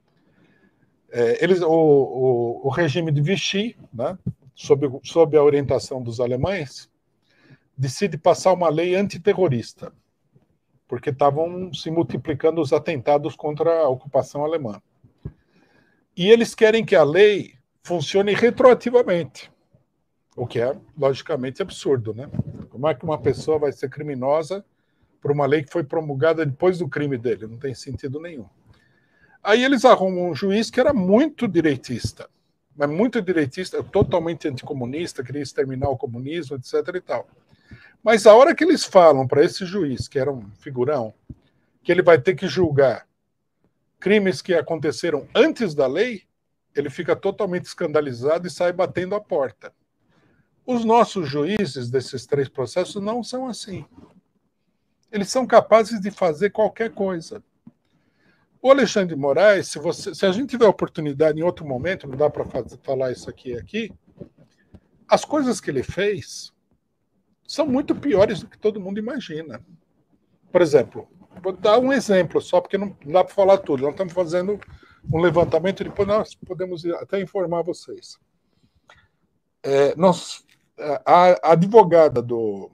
O regime de Vichy, né, sob a orientação dos alemães, decide passar uma lei antiterrorista, porque estavam se multiplicando os atentados contra a ocupação alemã. E eles querem que a lei funcione retroativamente, o que é, logicamente, absurdo, né? Como é que uma pessoa vai ser criminosa por uma lei que foi promulgada depois do crime dele? Não tem sentido nenhum. Aí eles arrumam um juiz que era muito direitista, mas muito direitista, totalmente anticomunista, queria exterminar o comunismo, etc. e tal. Mas a hora que eles falam para esse juiz, que era um figurão, que ele vai ter que julgar crimes que aconteceram antes da lei, ele fica totalmente escandalizado e sai batendo a porta. Os nossos juízes desses 3 processos não são assim. Eles são capazes de fazer qualquer coisa. O Alexandre de Moraes, se a gente tiver oportunidade em outro momento, não dá para falar isso aqui, as coisas que ele fez são muito piores do que todo mundo imagina. Por exemplo, vou dar um exemplo só, porque não dá para falar tudo. Nós estamos fazendo um levantamento e depois nós podemos até informar vocês. A advogada do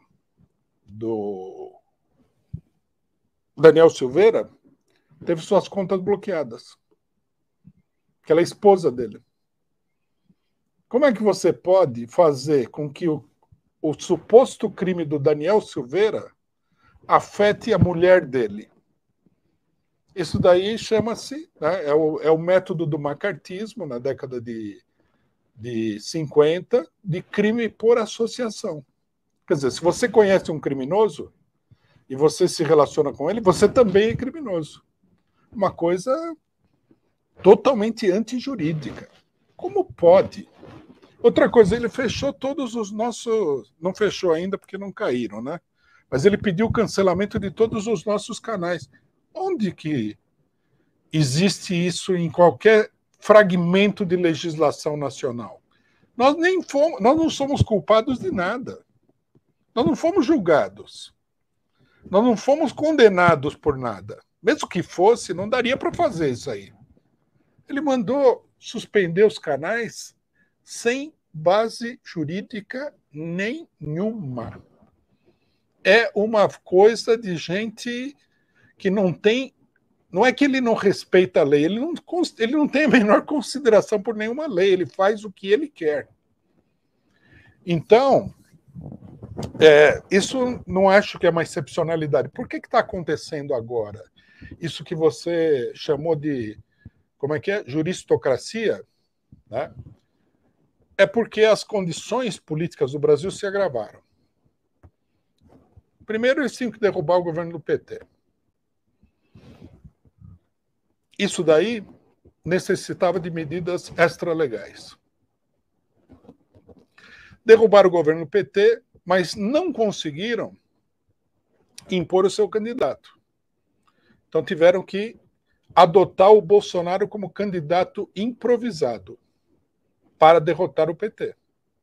Daniel Silveira teve suas contas bloqueadas, que ela é esposa dele. Como é que você pode fazer com que o suposto crime do Daniel Silveira afete a mulher dele? Isso daí chama-se, né, é o método do macartismo, na década de 50, de crime por associação. Quer dizer, se você conhece um criminoso e você se relaciona com ele, você também é criminoso. Uma coisa totalmente antijurídica. Como pode? Outra coisa, ele fechou todos os nossos... Não fechou ainda porque não caíram, né? Mas ele pediu o cancelamento de todos os nossos canais. Onde que existe isso em qualquer fragmento de legislação nacional? Nós não somos culpados de nada. Nós não fomos julgados. Nós não fomos condenados por nada. Mesmo que fosse, não daria para fazer isso aí. Ele mandou suspender os canais sem base jurídica nenhuma. É uma coisa de gente que não tem... Não é que ele não respeita a lei, ele não tem a menor consideração por nenhuma lei, ele faz o que ele quer. Então, isso não acho que é uma excepcionalidade. Por que está acontecendo agora? Isso que você chamou de, como é que é? Juristocracia, né? É porque as condições políticas do Brasil se agravaram. Primeiro, eles tinham que derrubar o governo do PT. Isso daí necessitava de medidas extralegais. Derrubaram o governo do PT, mas não conseguiram impor o seu candidato. Então tiveram que adotar o Bolsonaro como candidato improvisado para derrotar o PT.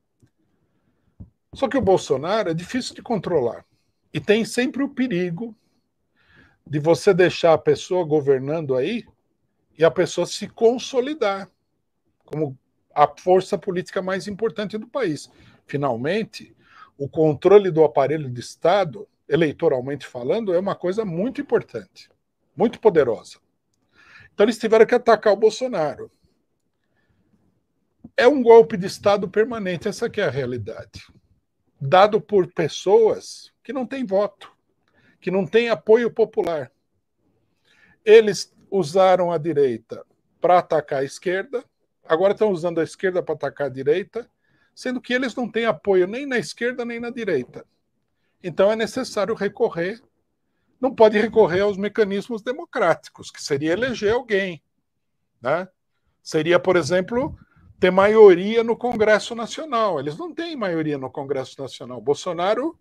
Só que o Bolsonaro é difícil de controlar. E tem sempre o perigo de você deixar a pessoa governando aí e a pessoa se consolidar como a força política mais importante do país. Finalmente, o controle do aparelho de Estado, eleitoralmente falando, é uma coisa muito importante, muito poderosa. Então eles tiveram que atacar o Bolsonaro. É um golpe de Estado permanente, essa que é a realidade. Dado por pessoas que não têm voto, que não têm apoio popular. Eles usaram a direita para atacar a esquerda, agora estão usando a esquerda para atacar a direita, sendo que eles não têm apoio nem na esquerda nem na direita. Então é necessário recorrer, não pode recorrer aos mecanismos democráticos, que seria eleger alguém, né? Seria, por exemplo, ter maioria no Congresso Nacional. Eles não têm maioria no Congresso Nacional. Bolsonaro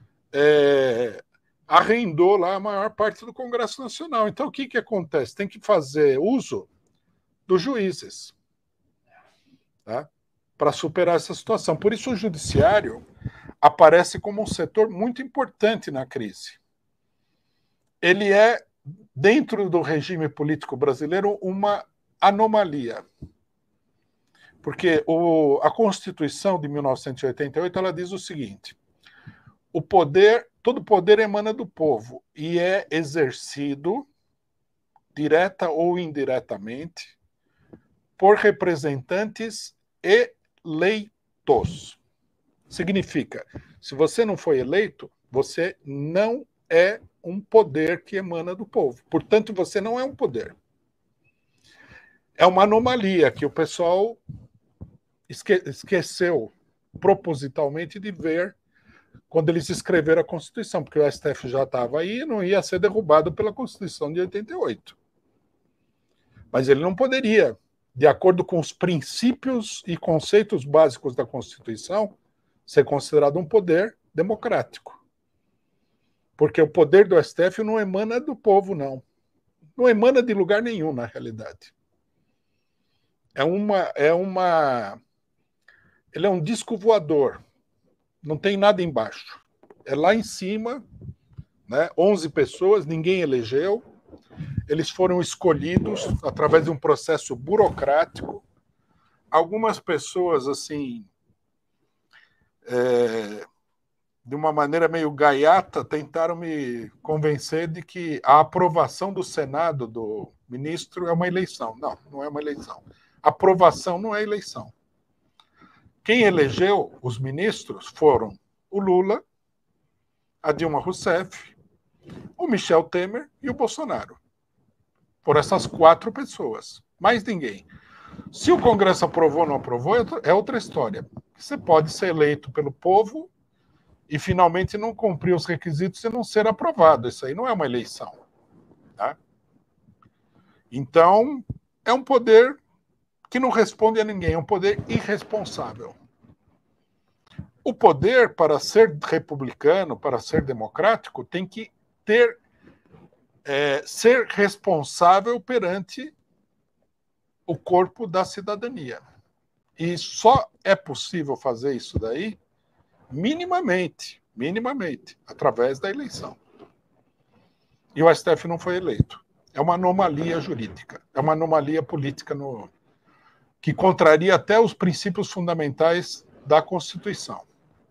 arrendou lá a maior parte do Congresso Nacional. Então, o que acontece? Tem que fazer uso dos juízes, tá? Para superar essa situação. Por isso, o judiciário aparece como um setor muito importante na crise. Ele é, dentro do regime político brasileiro, uma anomalia. Porque a Constituição de 1988 ela diz o seguinte: todo poder emana do povo e é exercido, direta ou indiretamente, por representantes eleitos. Significa, se você não foi eleito, você não é um poder que emana do povo. Portanto, você não é um poder. É uma anomalia que o pessoal esqueceu propositalmente de ver quando eles escreveram a Constituição, porque o STF já estava aí e não ia ser derrubado pela Constituição de 88. Mas ele não poderia, de acordo com os princípios e conceitos básicos da Constituição, ser considerado um poder democrático. Porque o poder do STF não emana do povo, não. Não emana de lugar nenhum, na realidade. Ele é um disco voador. Não tem nada embaixo. É lá em cima, né? 11 pessoas, ninguém elegeu. Eles foram escolhidos através de um processo burocrático. Algumas pessoas, assim, de uma maneira meio gaiata, tentaram me convencer de que a aprovação do Senado do ministro é uma eleição. Não, não é uma eleição. Aprovação não é eleição. Quem elegeu os ministros foram o Lula, a Dilma Rousseff, o Michel Temer e o Bolsonaro. Por essas 4 pessoas. Mais ninguém. Se o Congresso aprovou ou não aprovou, é outra história. Você pode ser eleito pelo povo e finalmente não cumprir os requisitos e não ser aprovado. Isso aí não é uma eleição. Tá? Então, é um poder que não responde a ninguém, é um poder irresponsável. O poder, para ser republicano, para ser democrático, tem que ter ser responsável perante o corpo da cidadania. E só é possível fazer isso daí minimamente, através da eleição. E o STF não foi eleito. É uma anomalia jurídica, é uma anomalia política que contraria até os princípios fundamentais da Constituição.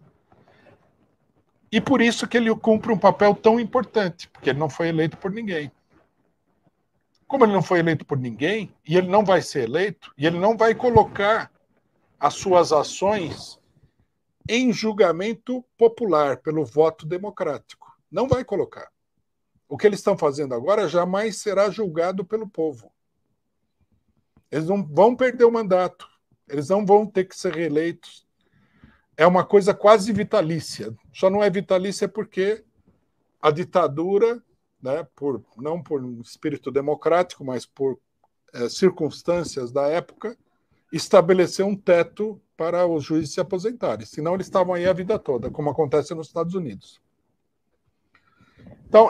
E por isso que ele cumpre um papel tão importante, porque ele não foi eleito por ninguém. Como ele não foi eleito por ninguém, e ele não vai ser eleito, e ele não vai colocar as suas ações em julgamento popular, pelo voto democrático. Não vai colocar. O que eles estão fazendo agora jamais será julgado pelo povo. Eles não vão perder o mandato, eles não vão ter que ser reeleitos. É uma coisa quase vitalícia. Só não é vitalícia porque a ditadura, né, não por um espírito democrático, mas por circunstâncias da época, estabeleceu um teto para os juízes se aposentarem. Senão eles estavam aí a vida toda, como acontece nos Estados Unidos. Então,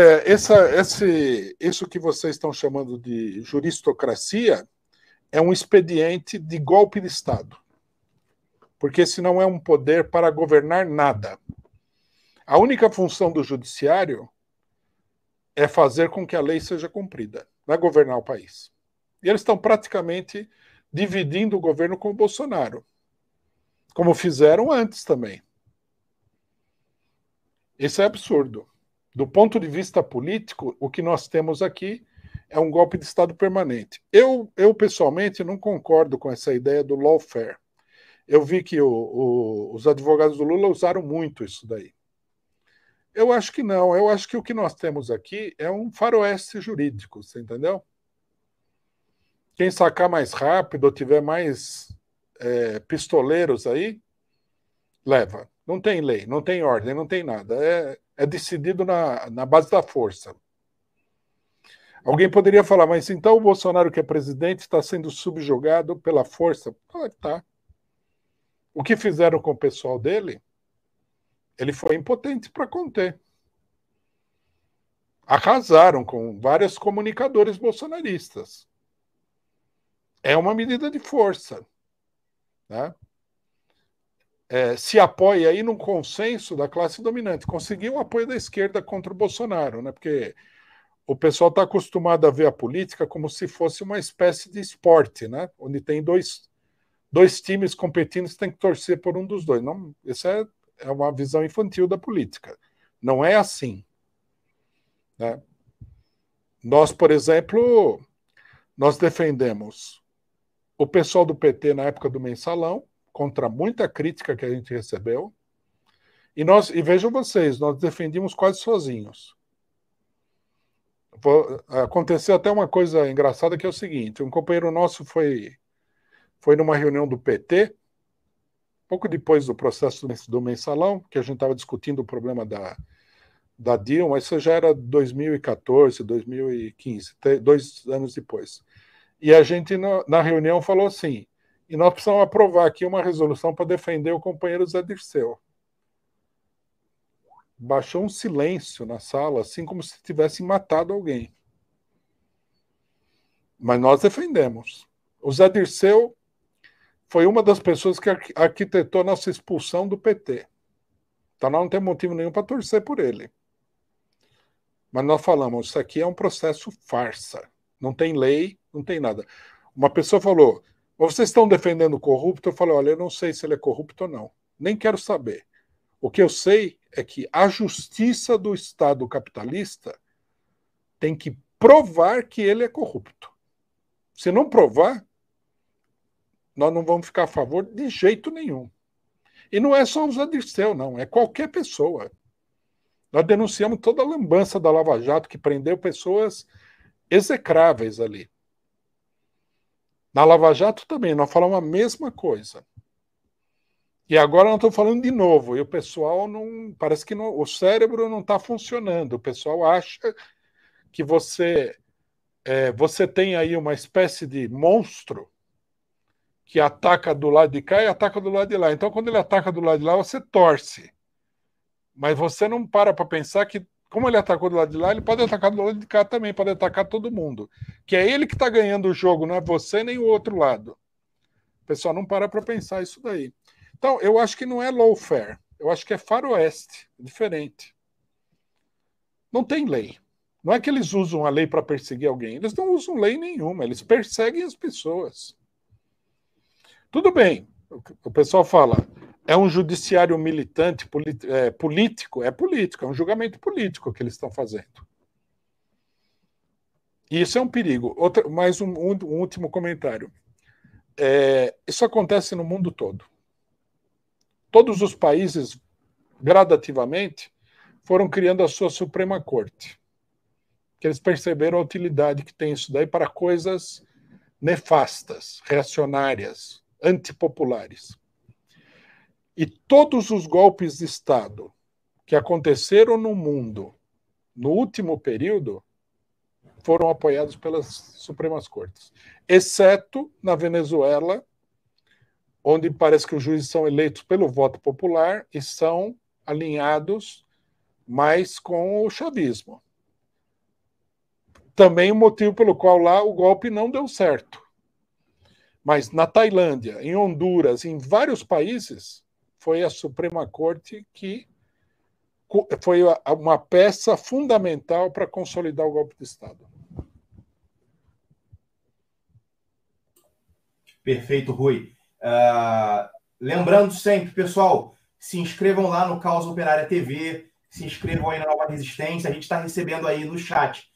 isso que vocês estão chamando de juristocracia é um expediente de golpe de Estado. Porque esse não é um poder para governar nada. A única função do judiciário é fazer com que a lei seja cumprida, não é governar o país. E eles estão praticamente dividindo o governo com o Bolsonaro, como fizeram antes também. Isso é absurdo. Do ponto de vista político, o que nós temos aqui é um golpe de Estado permanente. Eu pessoalmente, não concordo com essa ideia do lawfare. Eu vi que os advogados do Lula usaram muito isso daí. Eu acho que não. Eu acho que o que nós temos aqui é um faroeste jurídico, você entendeu? Quem sacar mais rápido ou tiver mais pistoleiros aí, leva. Não tem lei, não tem ordem, não tem nada. É decidido na base da força. Alguém poderia falar, mas então o Bolsonaro, que é presidente, está sendo subjugado pela força? Tá. O que fizeram com o pessoal dele, ele foi impotente para conter. Arrasaram com vários comunicadores bolsonaristas. É uma medida de força. Né? Se apoia aí num consenso da classe dominante. Conseguiu o apoio da esquerda contra o Bolsonaro, né? Porque o pessoal está acostumado a ver a política como se fosse uma espécie de esporte, né? Onde tem dois times competindo, você tem que torcer por um dos dois. Não, isso é uma visão infantil da política. Não é assim. Né? Nós, por exemplo, nós defendemos o pessoal do PT na época do Mensalão, contra muita crítica que a gente recebeu, e vejam vocês, nós defendíamos quase sozinhos. Aconteceu até uma coisa engraçada, que é o seguinte, um companheiro nosso foi numa reunião do PT, pouco depois do processo do Mensalão, que a gente estava discutindo o problema da Dilma, isso já era 2014, 2015, 2 anos depois. E a gente, na reunião, falou assim, e nós precisamos aprovar aqui uma resolução para defender o companheiro Zé Dirceu. Baixou um silêncio na sala, assim como se tivessem matado alguém. Mas nós defendemos. O Zé Dirceu foi uma das pessoas que arquitetou nossa expulsão do PT. Então nós não temos motivo nenhum para torcer por ele. Mas nós falamos, isso aqui é um processo farsa. Não tem lei, não tem nada. Uma pessoa falou, vocês estão defendendo o corrupto? Eu falei, olha, eu não sei se ele é corrupto ou não. Nem quero saber. O que eu sei é que a justiça do Estado capitalista tem que provar que ele é corrupto. Se não provar, nós não vamos ficar a favor de jeito nenhum. E não é só o Zé Dirceu, não. É qualquer pessoa. Nós denunciamos toda a lambança da Lava Jato, que prendeu pessoas execráveis ali. Na Lava Jato também, nós falamos a mesma coisa. E agora nós estamos falando de novo, e o pessoal não. Parece que o cérebro não está funcionando. O pessoal acha que você tem aí uma espécie de monstro que ataca do lado de cá e ataca do lado de lá. Então, quando ele ataca do lado de lá, você torce. Mas você não para pensar que como ele atacou do lado de lá, ele pode atacar do lado de cá também, pode atacar todo mundo. Que é ele que está ganhando o jogo, não é você nem o outro lado. O pessoal não para pensar isso daí. Então, eu acho que não é lawfare, eu acho que é faroeste, diferente. Não tem lei. Não é que eles usam a lei para perseguir alguém, eles não usam lei nenhuma, eles perseguem as pessoas. Tudo bem, o pessoal fala, é um judiciário militante, político, é um julgamento político que eles estão fazendo. E isso é um perigo. Mais um último comentário. Isso acontece no mundo todo. Todos os países, gradativamente, foram criando a sua Suprema Corte. Que eles perceberam a utilidade que tem isso daí para coisas nefastas, reacionárias, antipopulares. E todos os golpes de Estado que aconteceram no mundo no último período foram apoiados pelas Supremas Cortes, exceto na Venezuela, onde parece que os juízes são eleitos pelo voto popular e são alinhados mais com o chavismo. Também o motivo pelo qual lá o golpe não deu certo. Mas na Tailândia, em Honduras, em vários países, foi a Suprema Corte que foi uma peça fundamental para consolidar o golpe de Estado. Perfeito, Rui. Lembrando sempre, pessoal, se inscrevam lá no Causa Operária TV, se inscrevam aí na Nova Resistência, a gente está recebendo aí no chat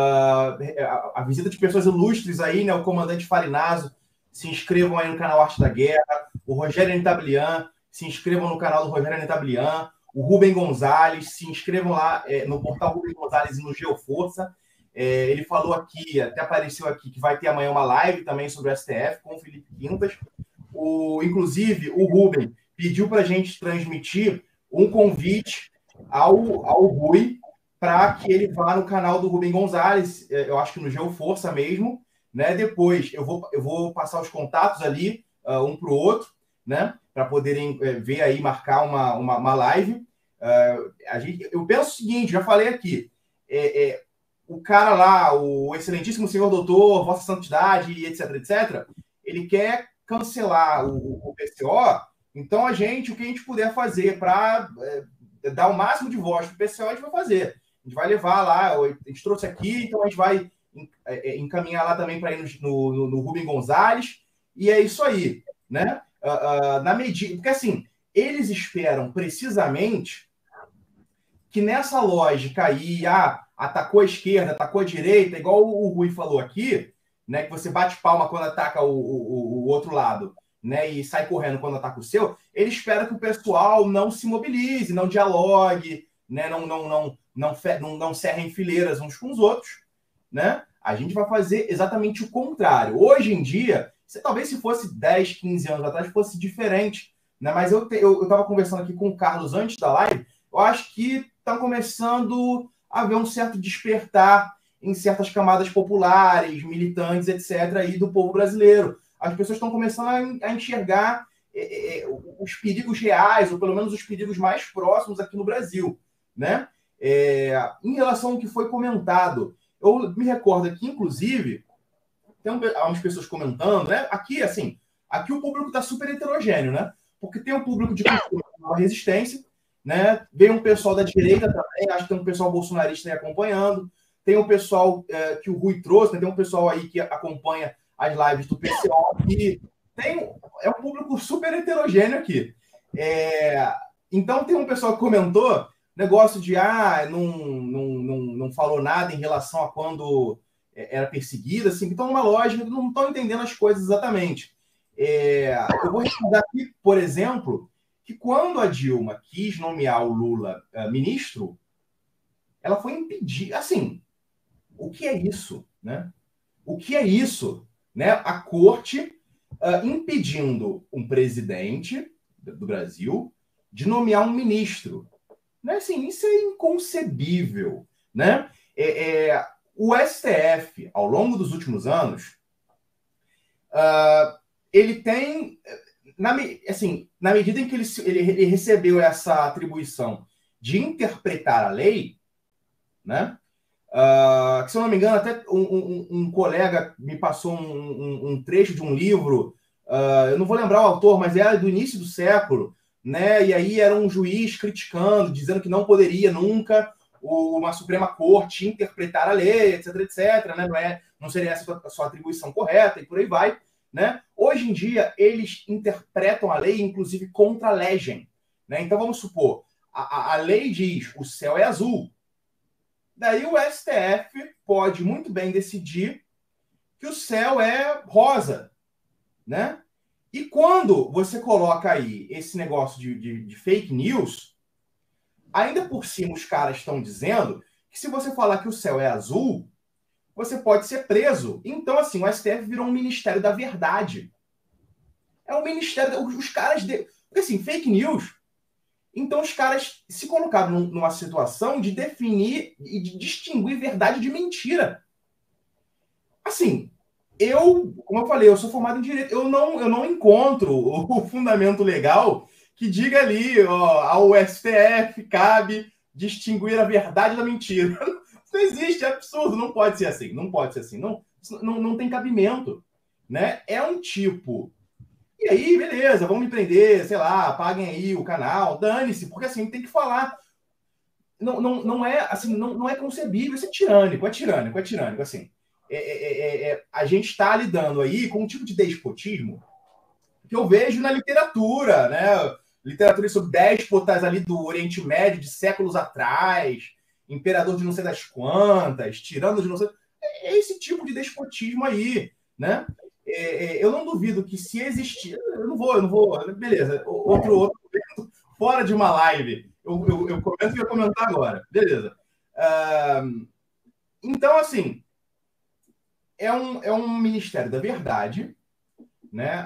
a visita de pessoas ilustres aí, né? O comandante Farinazo, se inscrevam aí no canal Arte da Guerra, o Rogério Netablian, se inscrevam no canal do Rogério Netablian, o Rubem Gonzalez, se inscrevam lá no portal Rubem Gonzalez e no Geoforça. Ele falou aqui, até apareceu aqui, que vai ter amanhã uma live também sobre o STF com o Felipe Quintas. Inclusive, o Rubem pediu para a gente transmitir um convite ao Rui para que ele vá no canal do Rubem Gonzalez, eu acho que no Geoforça mesmo, né? Depois eu vou passar os contatos ali, um para o outro, né? Para poderem ver aí, marcar uma live. Eu penso o seguinte, já falei aqui, o cara lá, o excelentíssimo senhor doutor, vossa santidade, etc, etc, ele quer cancelar o PCO, então o que a gente puder fazer para dar o máximo de voz para o PCO, a gente vai fazer. A gente vai levar lá, a gente trouxe aqui, então a gente vai encaminhar lá também para ir no Rubem Gonzalez, e é isso aí, né? Na medida, porque assim, eles esperam precisamente que nessa lógica aí, atacou a esquerda, atacou a direita, igual o Rui falou aqui, né, que você bate palma quando ataca o outro lado, né, e sai correndo quando ataca o seu, ele espera que o pessoal não se mobilize, não dialogue, né, não cerrem fileiras uns com os outros, né? A gente vai fazer exatamente o contrário. Hoje em dia, talvez se fosse 10, 15 anos atrás, fosse diferente, né? Mas eu estava conversando aqui com o Carlos antes da live, eu acho que está começando a haver um certo despertar em certas camadas populares, militantes, etc., aí do povo brasileiro. As pessoas estão começando a enxergar os perigos reais, ou pelo menos os perigos mais próximos aqui no Brasil, né? Em relação ao que foi comentado, eu me recordo aqui, inclusive, tem umas pessoas comentando, né? Aqui o público está super heterogêneo, né? Porque tem um público de resistência, né? Vem um pessoal da direita também, acho que tem um pessoal bolsonarista aí acompanhando, tem um pessoal que o Rui trouxe, né? Tem um pessoal aí que acompanha as lives do PCO, e é um público super heterogêneo aqui. Então tem um pessoal que comentou negócio de não falou nada em relação a quando era perseguida, assim, então numa lógica, não estão entendendo as coisas exatamente. Eu vou recordar aqui, por exemplo, que quando a Dilma quis nomear o Lula ministro, ela foi impedida. Assim, o que é isso, né? O que é isso, né? A corte impedindo um presidente do Brasil de nomear um ministro. Né? Assim, isso é inconcebível, né? O STF, ao longo dos últimos anos, ele tem, na medida em que ele recebeu essa atribuição de interpretar a lei, né? Que, se eu não me engano, até um colega me passou um trecho de um livro, eu não vou lembrar o autor, mas era do início do século, né? E aí era um juiz criticando, dizendo que não poderia nunca uma Suprema Corte interpretar a lei, etc, etc, né? Não seria essa a sua atribuição correta e por aí vai, né? Hoje em dia, eles interpretam a lei, inclusive, contra a legem, né? Então, vamos supor, a lei diz o céu é azul. Daí o STF pode muito bem decidir que o céu é rosa, né? E quando você coloca aí esse negócio de fake news, ainda por cima os caras estão dizendo que se você falar que o céu é azul, você pode ser preso. Então, assim, o STF virou um Ministério da Verdade. É um ministério... Os caras... Porque, assim, fake news... Então, os caras se colocaram numa situação de definir e de distinguir verdade de mentira. Assim, como eu falei, eu sou formado em Direito, eu não encontro o fundamento legal que diga ali, ó, ao STF cabe distinguir a verdade da mentira. Não existe, é absurdo, não pode ser assim, não pode ser assim, não tem cabimento, né? É um tipo... E aí, beleza, vão me prender, sei lá, apaguem aí o canal, dane-se, porque assim, tem que falar. Não é assim, não é concebível, isso é tirânico, assim. A gente está lidando aí com um tipo de despotismo que eu vejo na literatura, né? Literatura sobre déspotas ali do Oriente Médio de séculos atrás, imperador de não sei das quantas, tirano de não sei... É esse tipo de despotismo aí, né? Eu não duvido que se existir... Eu não vou... Beleza, outro fora de uma live. Eu comento e ia comentar agora. Beleza. Então, assim, é um Ministério da Verdade, né?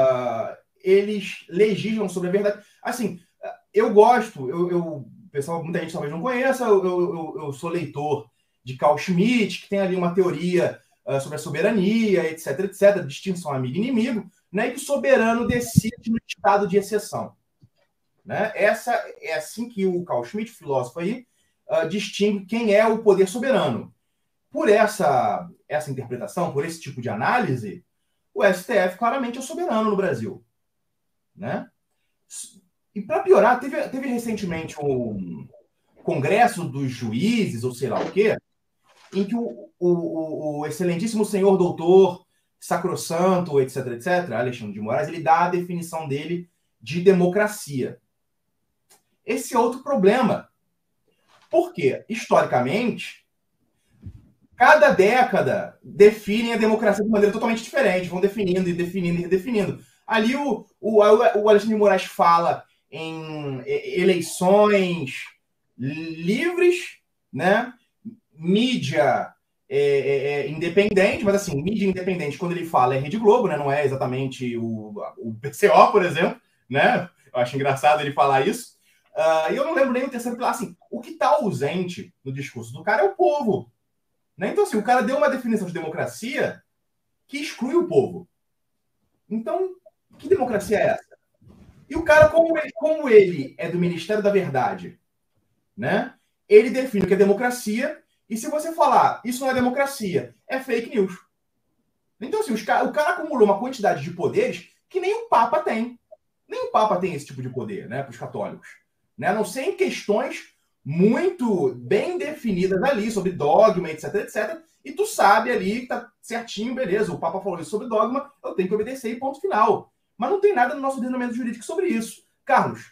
Eles legislam sobre a verdade. Assim, eu gosto, pessoal, muita gente talvez não conheça, eu sou leitor de Carl Schmitt, que tem ali uma teoria sobre a soberania, etc, etc, distinção amigo-inimigo, né? E que o soberano decide no estado de exceção. Né? Essa é assim que o Carl Schmitt, filósofo aí, distingue quem é o poder soberano. Por essa interpretação, por esse tipo de análise, o STF claramente é soberano no Brasil. Né? E para piorar, teve recentemente um congresso dos juízes, ou sei lá o quê, em que o excelentíssimo senhor doutor sacrossanto, etc, etc, Alexandre de Moraes, ele dá a definição dele de democracia. Esse é outro problema. Por quê? Historicamente, cada década definem a democracia de maneira totalmente diferente, vão definindo e definindo e redefinindo. Ali o Alexandre de Moraes fala em eleições livres, né? Mídia independente, mas assim, mídia independente, quando ele fala é Rede Globo, né? Não é exatamente o PCO, por exemplo, né? Eu acho engraçado ele falar isso. E eu não lembro nem o terceiro pilar. Assim, o que está ausente no discurso do cara é o povo. Né? Então, assim, o cara deu uma definição de democracia que exclui o povo. Então, que democracia é essa? E o cara, como ele é do Ministério da Verdade, né? Ele define o que é democracia, e se você falar isso não é democracia, é fake news. Então, assim, o cara acumulou uma quantidade de poderes que nem o Papa tem. Nem o Papa tem esse tipo de poder, né, para os católicos. Né? A não ser em questões muito bem definidas ali, sobre dogma, etc, etc. E tu sabe ali que tá certinho, beleza, o Papa falou isso sobre dogma, eu tenho que obedecer e ponto final. Mas não tem nada no nosso ordenamento jurídico sobre isso. Carlos.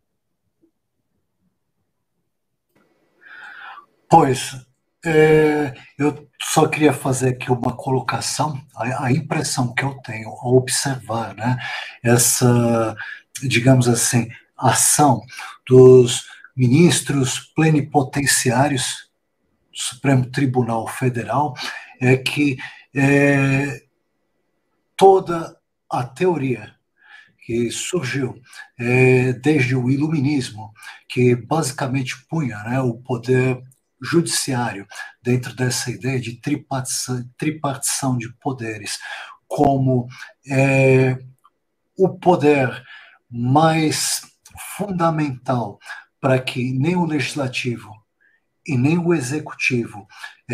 Pois, eu só queria fazer aqui uma colocação, a impressão que eu tenho ao observar, né, essa, digamos assim, ação dos ministros plenipotenciários do Supremo Tribunal Federal, é que toda a teoria que surgiu desde o Iluminismo, que basicamente punha, né, o poder judiciário dentro dessa ideia de tripartição de poderes como o poder mais fundamental para que nem o legislativo e nem o executivo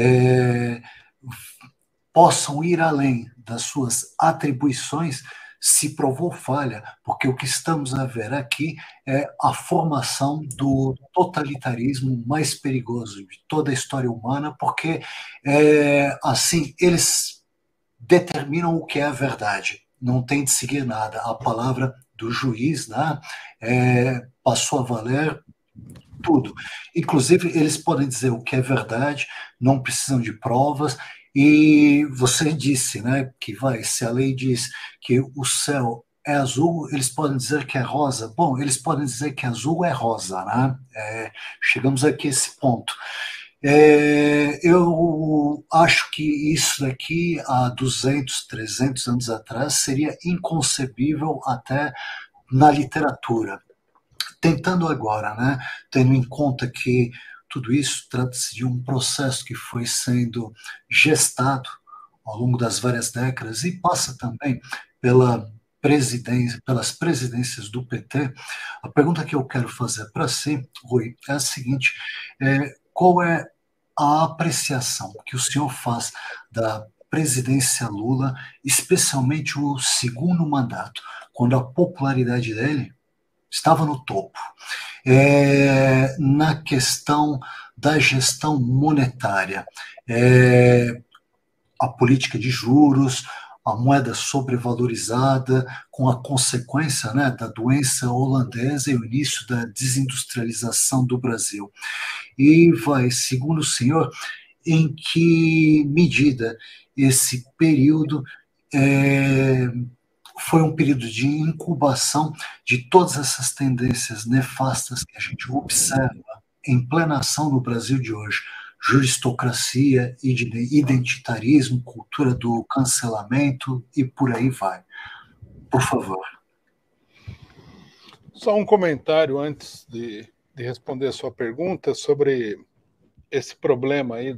possam ir além das suas atribuições, se provou falha, porque o que estamos a ver aqui é a formação do totalitarismo mais perigoso de toda a história humana, porque, assim, eles determinam o que é a verdade, não tem de seguir nada. A palavra do juiz, né, passou a valer tudo. Inclusive, eles podem dizer o que é verdade, não precisam de provas. E você disse, né, que se a lei diz que o céu é azul, eles podem dizer que é rosa. Bom, eles podem dizer que azul é rosa, né? Chegamos aqui a esse ponto. Eu acho que isso daqui, há 200, 300 anos atrás, seria inconcebível até na literatura. Tentando agora, né, tendo em conta que tudo isso trata-se de um processo que foi sendo gestado ao longo das várias décadas e passa também pelas presidências do PT, a pergunta que eu quero fazer para si, Rui, é a seguinte: qual é a apreciação que o senhor faz da presidência Lula, especialmente o segundo mandato, quando a popularidade dele estava no topo, na questão da gestão monetária, a política de juros, a moeda sobrevalorizada, com a consequência, né, da doença holandesa e o início da desindustrialização do Brasil. E segundo o senhor, em que medida esse período foi um período de incubação de todas essas tendências nefastas que a gente observa em plena ação no Brasil de hoje: juristocracia, identitarismo, cultura do cancelamento e por aí vai. Por favor. Só um comentário antes de responder a sua pergunta sobre esse problema aí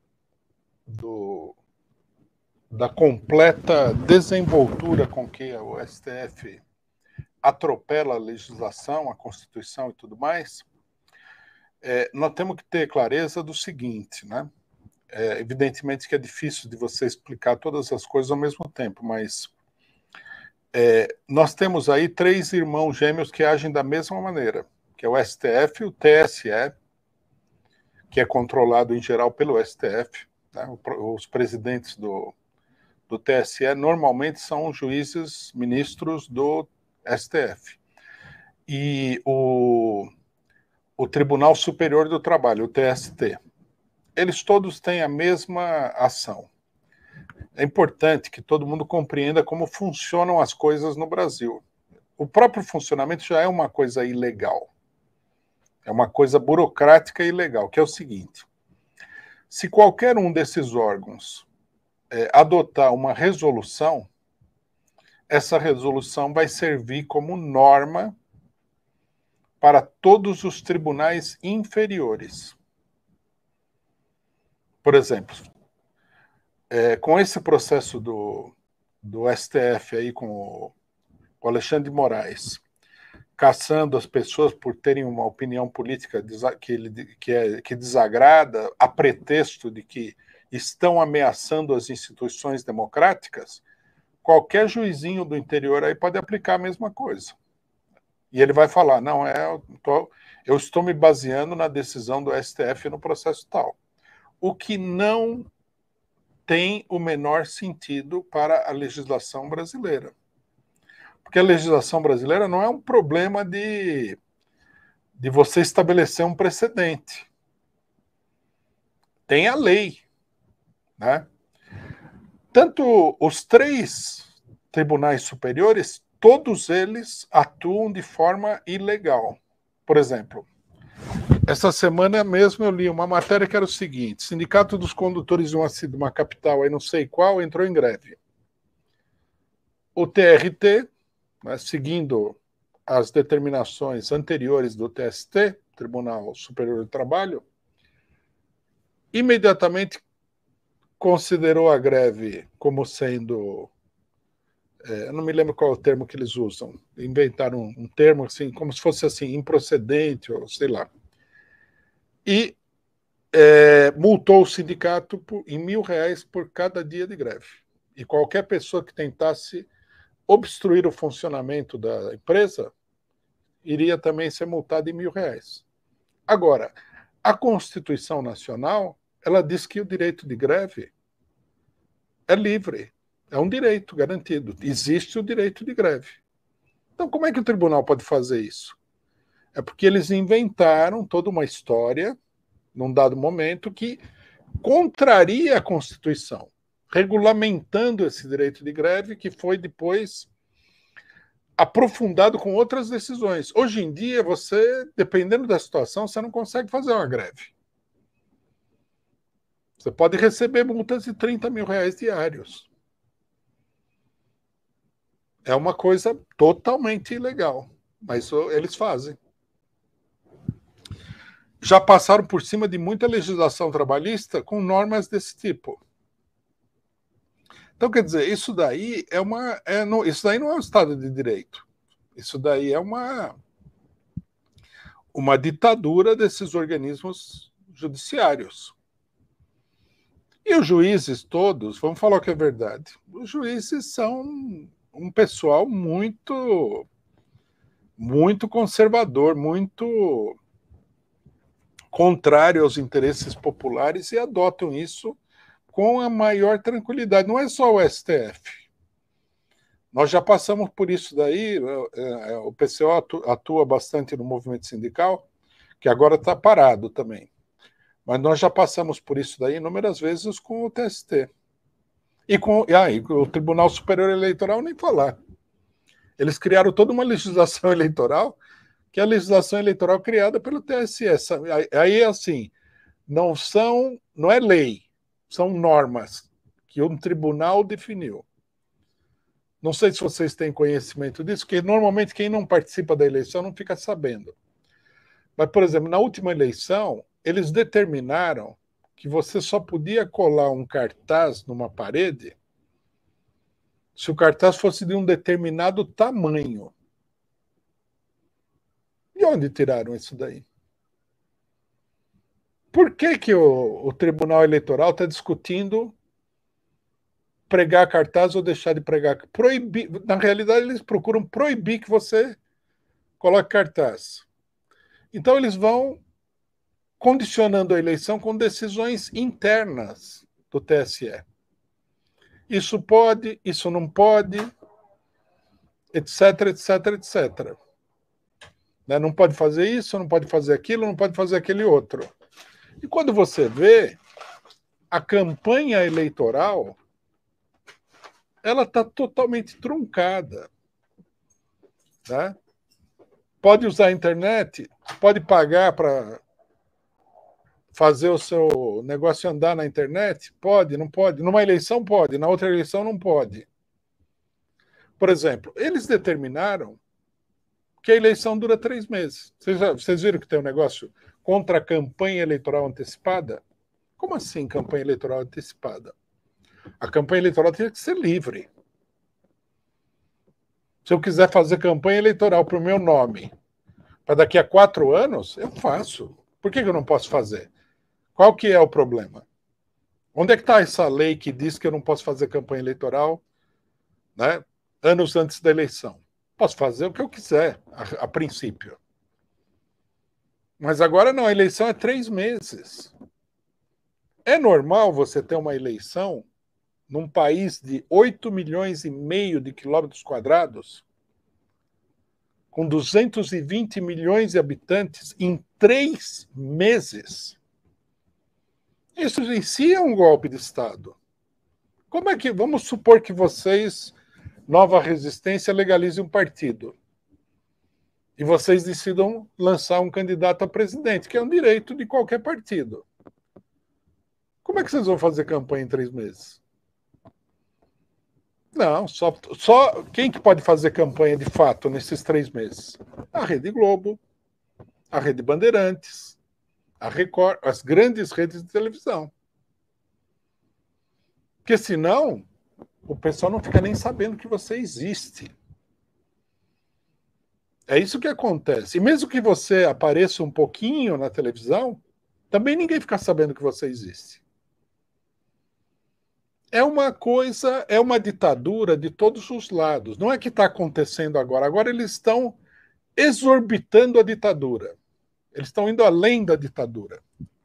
da completa desenvoltura com que o STF atropela a legislação, a Constituição e tudo mais. Nós temos que ter clareza do seguinte, né? Evidentemente que é difícil de você explicar todas as coisas ao mesmo tempo, mas nós temos aí 3 irmãos gêmeos que agem da mesma maneira, que é o STF, o TSE, que é controlado em geral pelo STF, né? Os presidentes do TSE normalmente são juízes, ministros do STF. E o Tribunal Superior do Trabalho, o TST. Eles todos têm a mesma ação. É importante que todo mundo compreenda como funcionam as coisas no Brasil. O próprio funcionamento já é uma coisa ilegal. É uma coisa burocrática e ilegal, que é o seguinte: se qualquer um desses órgãos adotar uma resolução, essa resolução vai servir como norma para todos os tribunais inferiores. Por exemplo, com esse processo do STF aí, com o Alexandre de Moraes, caçando as pessoas por terem uma opinião política que desagrada, a pretexto de que estão ameaçando as instituições democráticas, qualquer juizinho do interior aí pode aplicar a mesma coisa. E ele vai falar, não, eu estou me baseando na decisão do STF no processo tal. O que não tem o menor sentido para a legislação brasileira. Porque a legislação brasileira não é um problema de você estabelecer um precedente. Tem a lei, né? Tanto os 3 tribunais superiores, todos eles atuam de forma ilegal. Por exemplo, essa semana mesmo eu li uma matéria que era o seguinte: Sindicato dos Condutores de uma capital, aí não sei qual, entrou em greve. O TRT, né, seguindo as determinações anteriores do TST, Tribunal Superior do Trabalho, imediatamente considerou a greve como sendo... eu não me lembro qual é o termo que eles usam. Inventaram um termo assim, como se fosse assim, improcedente, ou sei lá. E multou o sindicato em R$1.000 por cada dia de greve. E qualquer pessoa que tentasse obstruir o funcionamento da empresa iria também ser multada em R$1.000. Agora, a Constituição Nacional, ela diz que o direito de greve é livre, é um direito garantido. Existe o direito de greve. Então, como é que o tribunal pode fazer isso? É porque eles inventaram toda uma história, num dado momento, que contraria a Constituição, regulamentando esse direito de greve, que foi depois aprofundado com outras decisões. Hoje em dia, você, dependendo da situação, você não consegue fazer uma greve. Você pode receber multas de R$30.000 diários. É uma coisa totalmente ilegal, mas eles fazem. Já passaram por cima de muita legislação trabalhista com normas desse tipo. Então, quer dizer, isso daí isso daí não é um Estado de Direito. Isso daí é uma ditadura desses organismos judiciários. E os juízes todos, vamos falar o que é verdade, os juízes são um pessoal muito conservador, muito contrário aos interesses populares e adotam isso com a maior tranquilidade. Não é só o STF. Nós já passamos por isso daí, o PCO atua bastante no movimento sindical, que agora está parado também. Mas nós já passamos por isso daí inúmeras vezes com o TST. E o Tribunal Superior Eleitoral nem falar. Eles criaram toda uma legislação eleitoral, que é a legislação eleitoral criada pelo TSE. Aí, assim, não é lei, são normas que um tribunal definiu. Não sei se vocês têm conhecimento disso, porque normalmente quem não participa da eleição não fica sabendo. Mas, por exemplo, na última eleição, eles determinaram que você só podia colar um cartaz numa parede se o cartaz fosse de um determinado tamanho. De onde tiraram isso daí? Por que o Tribunal Eleitoral está discutindo pregar cartaz ou deixar de pregar? Proibir. Na realidade, eles procuram proibir que você coloque cartaz. Então, eles vão condicionando a eleição com decisões internas do TSE. Isso pode, isso não pode, etc, etc, etc. Não pode fazer isso, não pode fazer aquilo, não pode fazer aquele outro. E quando você vê, a campanha eleitoral, ela está totalmente truncada. Né? Pode usar a internet, pode pagar para fazer o seu negócio andar na internet? Pode, não pode. Numa eleição pode, na outra eleição não pode. Por exemplo, eles determinaram que a eleição dura 3 meses. Vocês viram que tem um negócio contra a campanha eleitoral antecipada? Como assim campanha eleitoral antecipada? A campanha eleitoral tem que ser livre. Se eu quiser fazer campanha eleitoral para o meu nome, para daqui a 4 anos, eu faço. Por que eu não posso fazer? Qual que é o problema? Onde é que está essa lei que diz que eu não posso fazer campanha eleitoral, né, anos antes da eleição? Posso fazer o que eu quiser, a princípio. Mas agora não, a eleição é 3 meses. É normal você ter uma eleição num país de 8,5 milhões de quilômetros quadrados, com 220 milhões de habitantes, em 3 meses? Isso em si é um golpe de Estado. Como é que, vamos supor que vocês, Nova Resistência, legalizem um partido e vocês decidam lançar um candidato a presidente, que é um direito de qualquer partido. Como é que vocês vão fazer campanha em 3 meses? Não, só quem que pode fazer campanha de fato nesses 3 meses? A Rede Globo, a Rede Bandeirantes, a Record, as grandes redes de televisão. Porque senão o pessoal não fica nem sabendo que você existe. É isso que acontece. E mesmo que você apareça um pouquinho na televisão, também ninguém fica sabendo que você existe. É uma coisa, é uma ditadura de todos os lados. Não é que está acontecendo agora. Agora eles estão exorbitando a ditadura. Eles estão indo além da ditadura.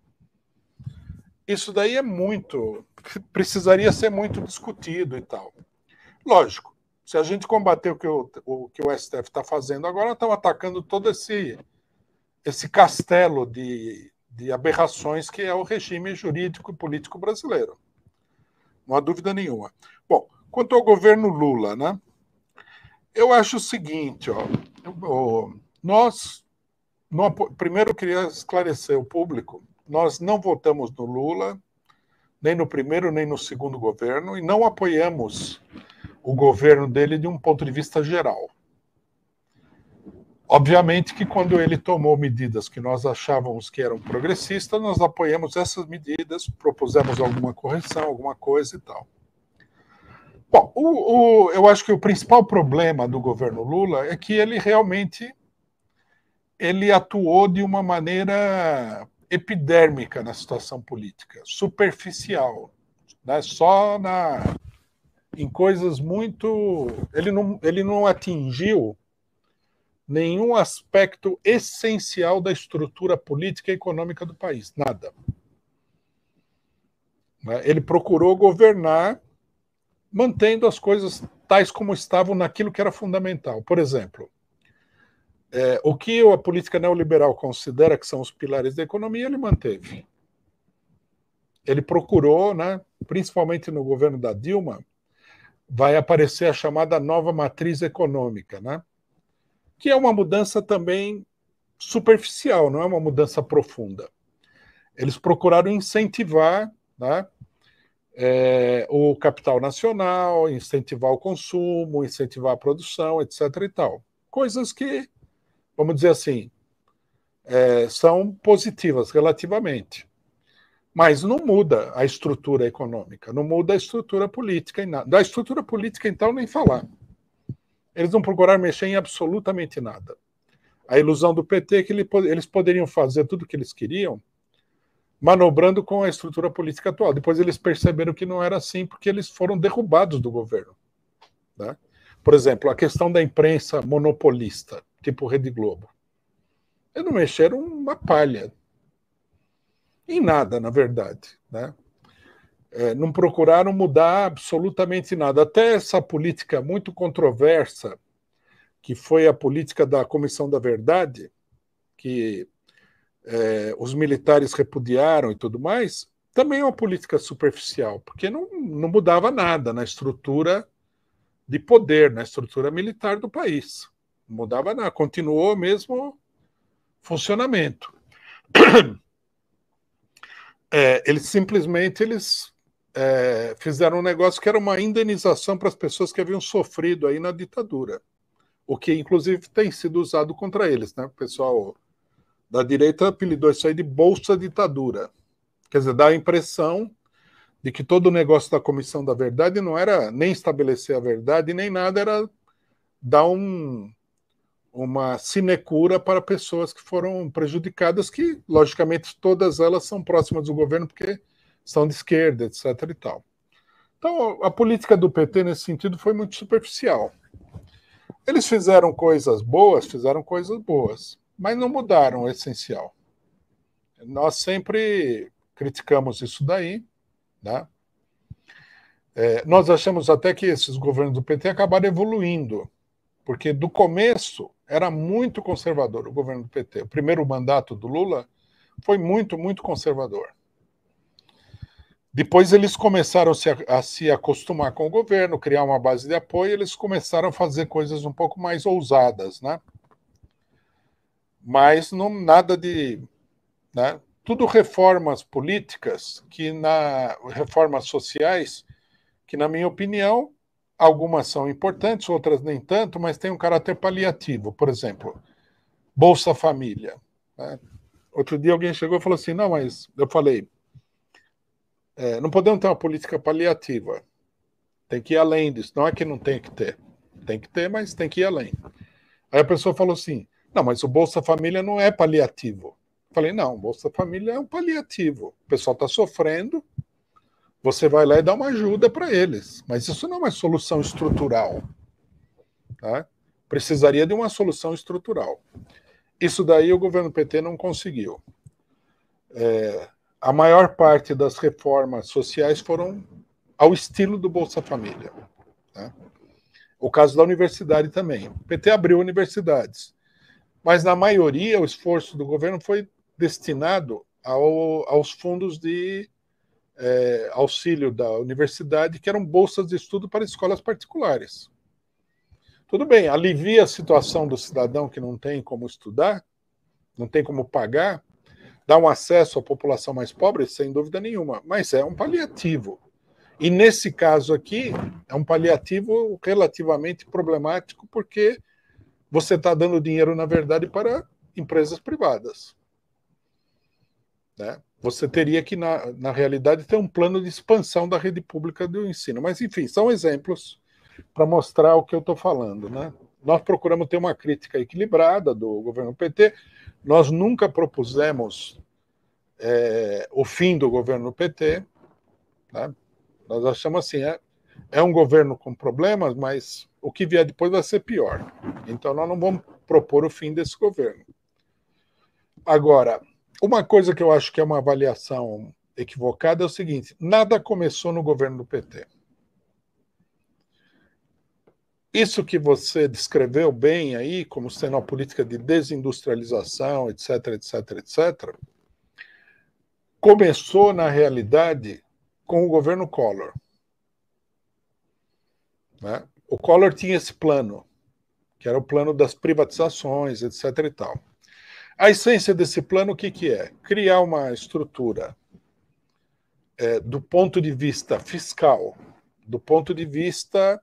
Isso daí é muito, precisaria ser muito discutido e tal. Lógico, se a gente combater o que o STF está fazendo agora, estão atacando todo esse castelo de aberrações que é o regime jurídico e político brasileiro. Não há dúvida nenhuma. Bom, quanto ao governo Lula, né? Eu acho o seguinte, primeiro eu queria esclarecer o público, nós não votamos no Lula, nem no primeiro nem no segundo governo, e não apoiamos o governo dele de um ponto de vista geral. Obviamente que quando ele tomou medidas que nós achávamos que eram progressistas, nós apoiamos essas medidas, propusemos alguma correção, alguma coisa e tal. Bom, eu acho que o principal problema do governo Lula é que ele realmente atuou de uma maneira epidérmica na situação política, superficial, né? Só em coisas muito... Ele não atingiu nenhum aspecto essencial da estrutura política e econômica do país, nada. Ele procurou governar mantendo as coisas tais como estavam naquilo que era fundamental. Por exemplo, o que a política neoliberal considera que são os pilares da economia, ele manteve. Ele procurou, né, principalmente no governo da Dilma, vai aparecer a chamada nova matriz econômica, né, que é uma mudança também superficial, não é uma mudança profunda. Eles procuraram incentivar, né, o capital nacional, incentivar o consumo, incentivar a produção, etc. e tal. Coisas que, vamos dizer assim, são positivas relativamente. Mas não muda a estrutura econômica, não muda a estrutura política. Da estrutura política, então, nem falar. Eles não procuraram mexer em absolutamente nada. A ilusão do PT é que eles poderiam fazer tudo o que eles queriam, manobrando com a estrutura política atual. Depois eles perceberam que não era assim, porque eles foram derrubados do governo, né? Por exemplo, a questão da imprensa monopolista, tipo Rede Globo. Eles não mexeram uma palha. Em nada, na verdade, né? Não procuraram mudar absolutamente nada. Até essa política muito controversa, que foi a política da Comissão da Verdade, que os militares repudiaram e tudo mais, também é uma política superficial, porque não mudava nada na estrutura de poder, na estrutura militar do país. Não mudava nada, continuou o mesmo funcionamento. Eles simplesmente fizeram um negócio que era uma indenização para as pessoas que haviam sofrido aí na ditadura, o que inclusive tem sido usado contra eles, né? O pessoal da direita apelidou isso aí de Bolsa Ditadura. Quer dizer, dá a impressão de que todo o negócio da Comissão da Verdade não era nem estabelecer a verdade, nem nada, era dar uma sinecura para pessoas que foram prejudicadas, que, logicamente, todas elas são próximas do governo, porque são de esquerda, etc. e tal. Então, a política do PT, nesse sentido, foi muito superficial. Eles fizeram coisas boas, mas não mudaram o essencial. Nós sempre criticamos isso daí, né? Nós achamos até que esses governos do PT acabaram evoluindo, porque do começo era muito conservador o governo do PT. O primeiro mandato do Lula foi muito, muito conservador. Depois eles começaram a se acostumar com o governo, criar uma base de apoio, e eles começaram a fazer coisas um pouco mais ousadas, né? Mas não nada de... né? Tudo reformas políticas, reformas sociais, que, na minha opinião, algumas são importantes, outras nem tanto, mas tem um caráter paliativo. Por exemplo, Bolsa Família, né? Outro dia alguém chegou e falou assim, não, mas eu falei, não podemos ter uma política paliativa, tem que ir além disso. Não é que não tem que ter, mas tem que ir além. Aí a pessoa falou assim, não, mas o Bolsa Família não é paliativo, Falei, não, Bolsa Família é um paliativo. O pessoal está sofrendo, você vai lá e dá uma ajuda para eles. Mas isso não é uma solução estrutural. Tá? Precisaria de uma solução estrutural. Isso daí o governo PT não conseguiu. A maior parte das reformas sociais foram ao estilo do Bolsa Família. Tá? O caso da universidade também. O PT abriu universidades. Mas, na maioria, o esforço do governo foi destinado aos fundos de auxílio da universidade, que eram bolsas de estudo para escolas particulares. Tudo bem, alivia a situação do cidadão que não tem como estudar, não tem como pagar, dá um acesso à população mais pobre, sem dúvida nenhuma, mas é um paliativo. E nesse caso aqui, é um paliativo relativamente problemático, porque você está dando dinheiro, na verdade, para empresas privadas. Né? Você teria que, na realidade, ter um plano de expansão da rede pública do ensino. Mas, enfim, são exemplos para mostrar o que eu estou falando. Né? Nós procuramos ter uma crítica equilibrada do governo PT. Nós nunca propusemos o fim do governo PT. Né? Nós achamos assim, é um governo com problemas, mas o que vier depois vai ser pior. Então, nós não vamos propor o fim desse governo. Agora, uma coisa que eu acho que é uma avaliação equivocada é o seguinte: nada começou no governo do PT. Isso que você descreveu bem aí, como sendo uma política de desindustrialização, etc., etc., etc., começou, na realidade, com o governo Collor. Né? O Collor tinha esse plano, que era o plano das privatizações, etc. e tal. A essência desse plano, o que é? Criar uma estrutura do ponto de vista fiscal, do ponto de vista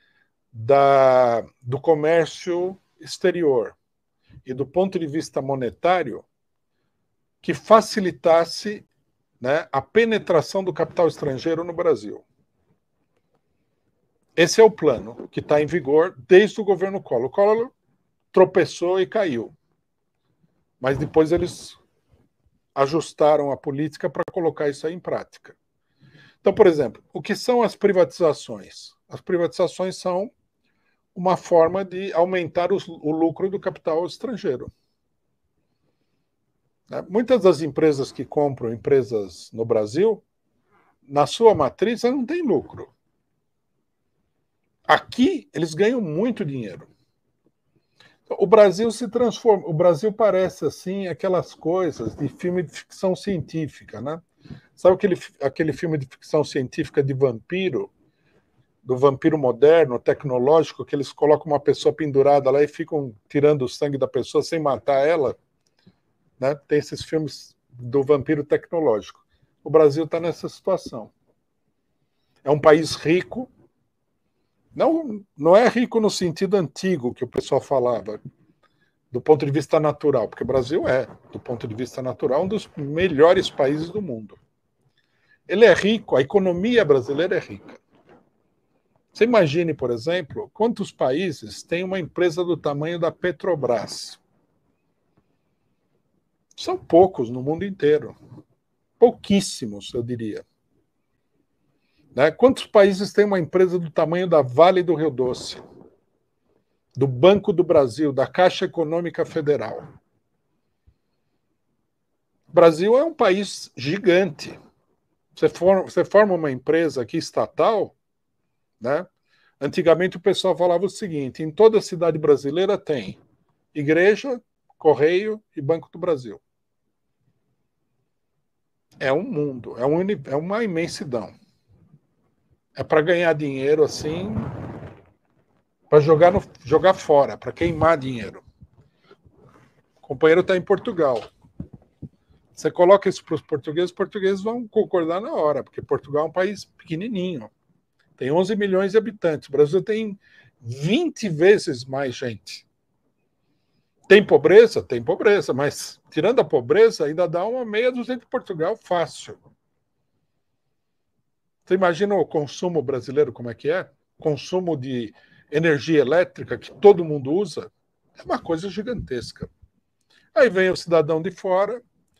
do comércio exterior e do ponto de vista monetário, que facilitasse, né, a penetração do capital estrangeiro no Brasil. Esse é o plano que está em vigor desde o governo Collor. O Collor tropeçou e caiu. Mas depois eles ajustaram a política para colocar isso aí em prática. Então, por exemplo, o que são as privatizações? As privatizações são uma forma de aumentar o lucro do capital estrangeiro. Muitas das empresas que compram empresas no Brasil, na sua matriz, não tem lucro. Aqui, eles ganham muito dinheiro. O Brasil se transforma. O Brasil parece assim aquelas coisas de filme de ficção científica, né? Sabe aquele filme de ficção científica de vampiro, do vampiro moderno, tecnológico, que eles colocam uma pessoa pendurada lá e ficam tirando o sangue da pessoa sem matar ela? Né? Tem esses filmes do vampiro tecnológico. O Brasil está nessa situação. É um país rico. Não é rico no sentido antigo que o pessoal falava, do ponto de vista natural, porque o Brasil do ponto de vista natural, um dos melhores países do mundo. Ele é rico, a economia brasileira é rica. Você imagine, por exemplo, quantos países têm uma empresa do tamanho da Petrobras? São poucos no mundo inteiro. Pouquíssimos, eu diria. Né? Quantos países têm uma empresa do tamanho da Vale do Rio Doce, do Banco do Brasil, da Caixa Econômica Federal? O Brasil é um país gigante. Você forma uma empresa aqui estatal, né? Antigamente o pessoal falava o seguinte: em toda cidade brasileira tem igreja, correio e Banco do Brasil. É um mundo, é uma imensidão. É para ganhar dinheiro assim, para jogar fora, para queimar dinheiro. O companheiro está em Portugal. Você coloca isso para os portugueses vão concordar na hora, porque Portugal é um país pequenininho. Tem 11 milhões de habitantes. O Brasil tem 20 vezes mais gente. Tem pobreza? Tem pobreza, mas tirando a pobreza, ainda dá uma meia dúzia de Portugal fácil. Você imagina o consumo brasileiro como é que é? Consumo de energia elétrica que todo mundo usa é uma coisa gigantesca. Aí vem o cidadão de fora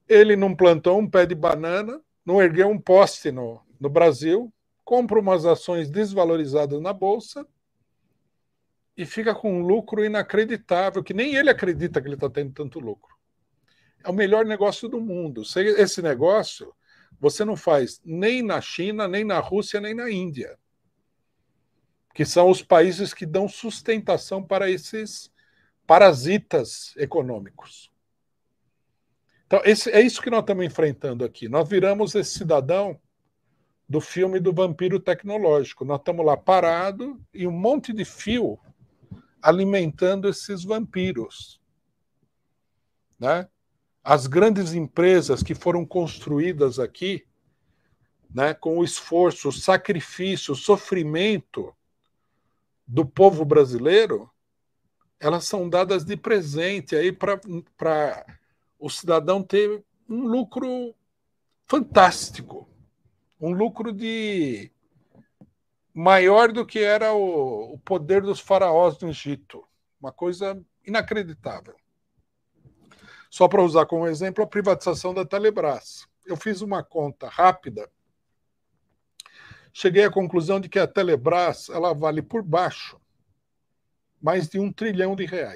ele não plantou um pé de banana, não ergueu um poste no Brasil, compra umas ações desvalorizadas na Bolsa e fica com um lucro inacreditável, que nem ele acredita que ele está tendo tanto lucro. É o melhor negócio do mundo. Esse negócio você não faz nem na China, nem na Rússia, nem na Índia, que são os países que dão sustentação para esses parasitas econômicos. Então, é isso que nós estamos enfrentando aqui. Nós viramos esse cidadão do filme do vampiro tecnológico. Nós estamos lá parados e um monte de fio alimentando esses vampiros, né? As grandes empresas que foram construídas aqui, né, com o esforço, o sacrifício, o sofrimento do povo brasileiro, elas são dadas de presente aí para o cidadão ter um lucro fantástico, um lucro de maior do que era o poder dos faraós no Egito, uma coisa inacreditável. Só para usar como exemplo a privatização da Telebrás. Eu fiz uma conta rápida, cheguei à conclusão de que a Telebrás ela vale por baixo mais de R$1 trilhão.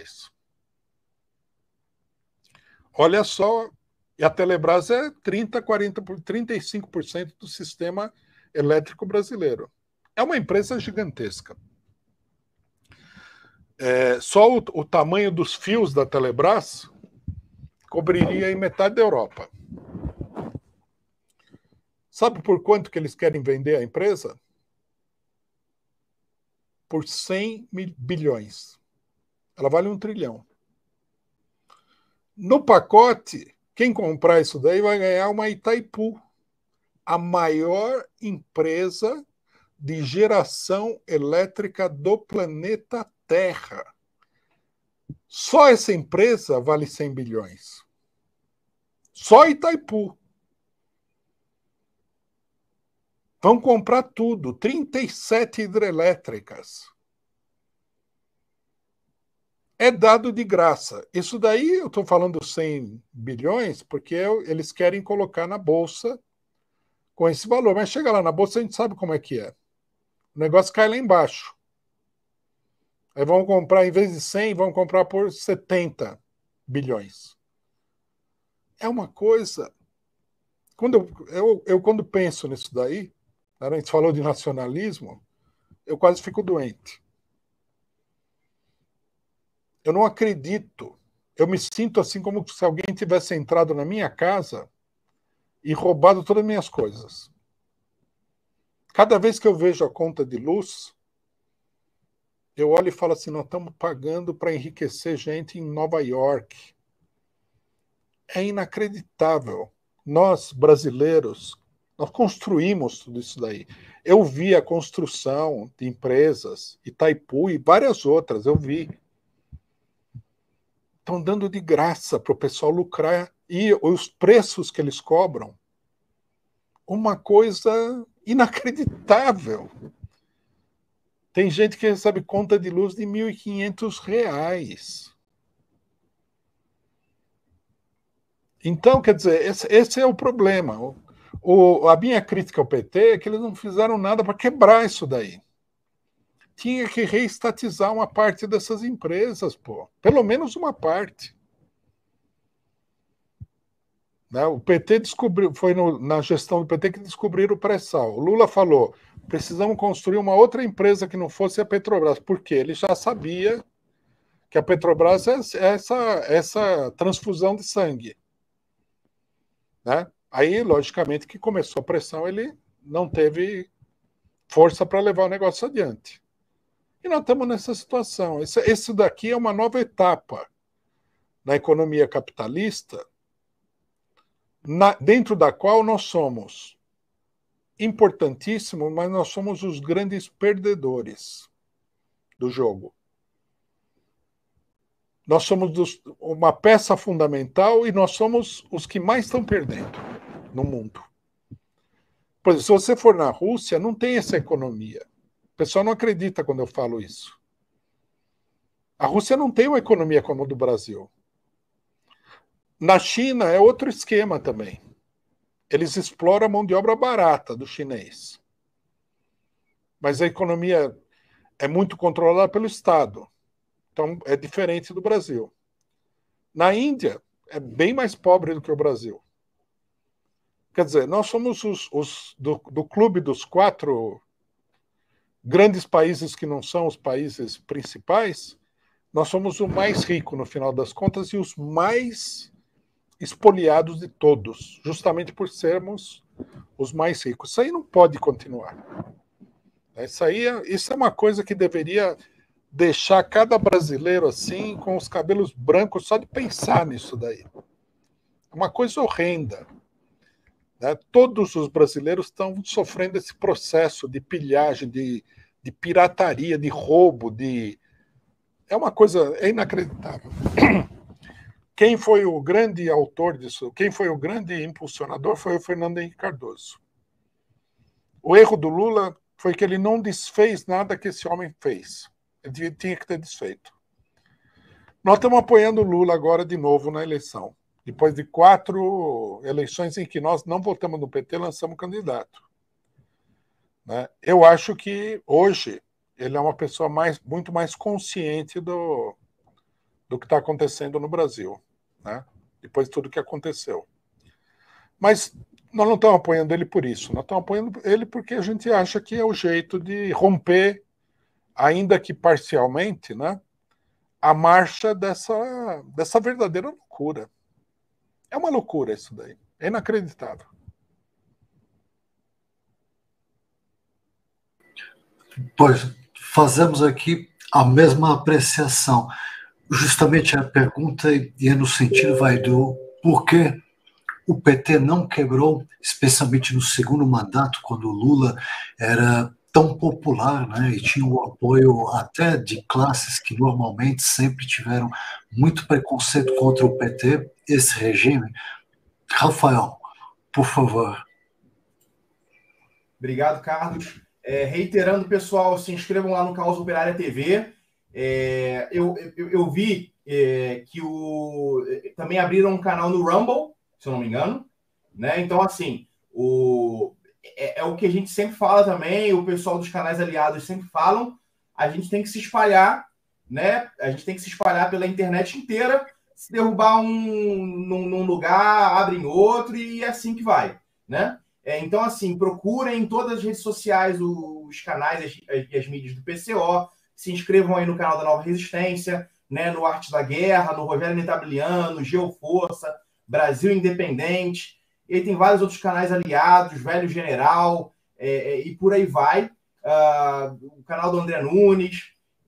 Olha só, e a Telebrás é 35% do sistema elétrico brasileiro. É uma empresa gigantesca. Só o tamanho dos fios da Telebrás cobriria em metade da Europa. Sabe por quanto que eles querem vender a empresa? Por 100 bilhões. Ela vale R$1 trilhão. No pacote, quem comprar isso daí vai ganhar uma Itaipu, a maior empresa de geração elétrica do planeta Terra. Só essa empresa vale 100 bilhões. Só Itaipu. Vão comprar tudo, 37 hidrelétricas. É dado de graça. Isso daí eu estou falando 100 bilhões porque eles querem colocar na Bolsa com esse valor. Mas chega lá na Bolsa, a gente sabe como é que é. O negócio cai lá embaixo. Aí vão comprar, em vez de 100, vão comprar por 70 bilhões. É uma coisa... Quando quando penso nisso daí, a gente falou de nacionalismo, eu quase fico doente. Eu não acredito. Eu me sinto assim como se alguém tivesse entrado na minha casa e roubado todas as minhas coisas. Cada vez que eu vejo a conta de luz, eu olho e falo assim, nós estamos pagando para enriquecer gente em Nova York. É inacreditável. Nós, brasileiros, nós construímos tudo isso daí. Eu vi a construção de empresas, Itaipu e várias outras, eu vi. Estão dando de graça para o pessoal lucrar. E os preços que eles cobram, uma coisa inacreditável. Tem gente que recebe conta de luz de R$ 1.500. Então, quer dizer, esse é o problema. A minha crítica ao PT é que eles não fizeram nada para quebrar isso daí. Tinha que reestatizar uma parte dessas empresas, pô. Pelo menos uma parte. Né? O PT descobriu, foi na gestão do PT que descobriram o pré-sal. O Lula falou, precisamos construir uma outra empresa que não fosse a Petrobras, porque ele já sabia que a Petrobras é essa transfusão de sangue. Né? Aí, logicamente, que começou a pressão, ele não teve força para levar o negócio adiante. E nós estamos nessa situação. Esse daqui é uma nova etapa na economia capitalista, dentro da qual nós somos importantíssimos, mas nós somos os grandes perdedores do jogo. Nós somos uma peça fundamental e nós somos os que mais estão perdendo no mundo. Por exemplo, se você for na Rússia, não tem essa economia. O pessoal não acredita quando eu falo isso. A Rússia não tem uma economia como a do Brasil. Na China é outro esquema também. Eles exploram a mão de obra barata do chinês. Mas a economia é muito controlada pelo Estado. Então, é diferente do Brasil. Na Índia, é bem mais pobre do que o Brasil. Quer dizer, nós somos do clube dos 4 grandes países que não são os países principais, nós somos o mais rico, no final das contas, e os mais espoliados de todos, justamente por sermos os mais ricos. Isso aí não pode continuar. Isso é uma coisa que deveria deixar cada brasileiro assim, com os cabelos brancos, só de pensar nisso daí. É uma coisa horrenda. Né? Todos os brasileiros estão sofrendo esse processo de pilhagem, de pirataria, de roubo, é uma coisa inacreditável. Quem foi o grande autor disso, quem foi o grande impulsionador foi o Fernando Henrique Cardoso. O erro do Lula foi que ele não desfez nada que esse homem fez. Ele tinha que ter desfeito. Nós estamos apoiando o Lula agora de novo na eleição. Depois de 4 eleições em que nós não votamos no PT, lançamos candidato. Né? Eu acho que hoje ele é uma pessoa muito mais consciente do que está acontecendo no Brasil, né? Depois de tudo que aconteceu. Mas nós não estamos apoiando ele por isso, nós estamos apoiando ele porque a gente acha que é o jeito de romper, ainda que parcialmente, né, a marcha dessa verdadeira loucura. É uma loucura isso daí, é inacreditável. Pois, fazemos aqui a mesma apreciação. Justamente a pergunta é no sentido do porquê o PT não quebrou, especialmente no segundo mandato, quando o Lula era tão popular, né, e tinha o apoio até de classes que normalmente sempre tiveram muito preconceito contra o PT, esse regime. Rafael, por favor. Obrigado, Carlos. Reiterando, pessoal, se inscrevam lá no Caos Operária TV. Eu vi que também abriram um canal no Rumble, se eu não me engano, né? Então, assim, é o que a gente sempre fala também, o pessoal dos canais aliados sempre falam, a gente tem que se espalhar, né? A gente tem que se espalhar pela internet inteira, se derrubar num lugar, abre em outro e é assim que vai, né? Então, assim, procurem em todas as redes sociais os canais e as mídias do PCO, se inscrevam aí no canal da Nova Resistência, né, no Arte da Guerra, no Rogério Netabliano, Geoforça, Brasil Independente, e tem vários outros canais aliados, Velho General, e por aí vai. O canal do André Nunes.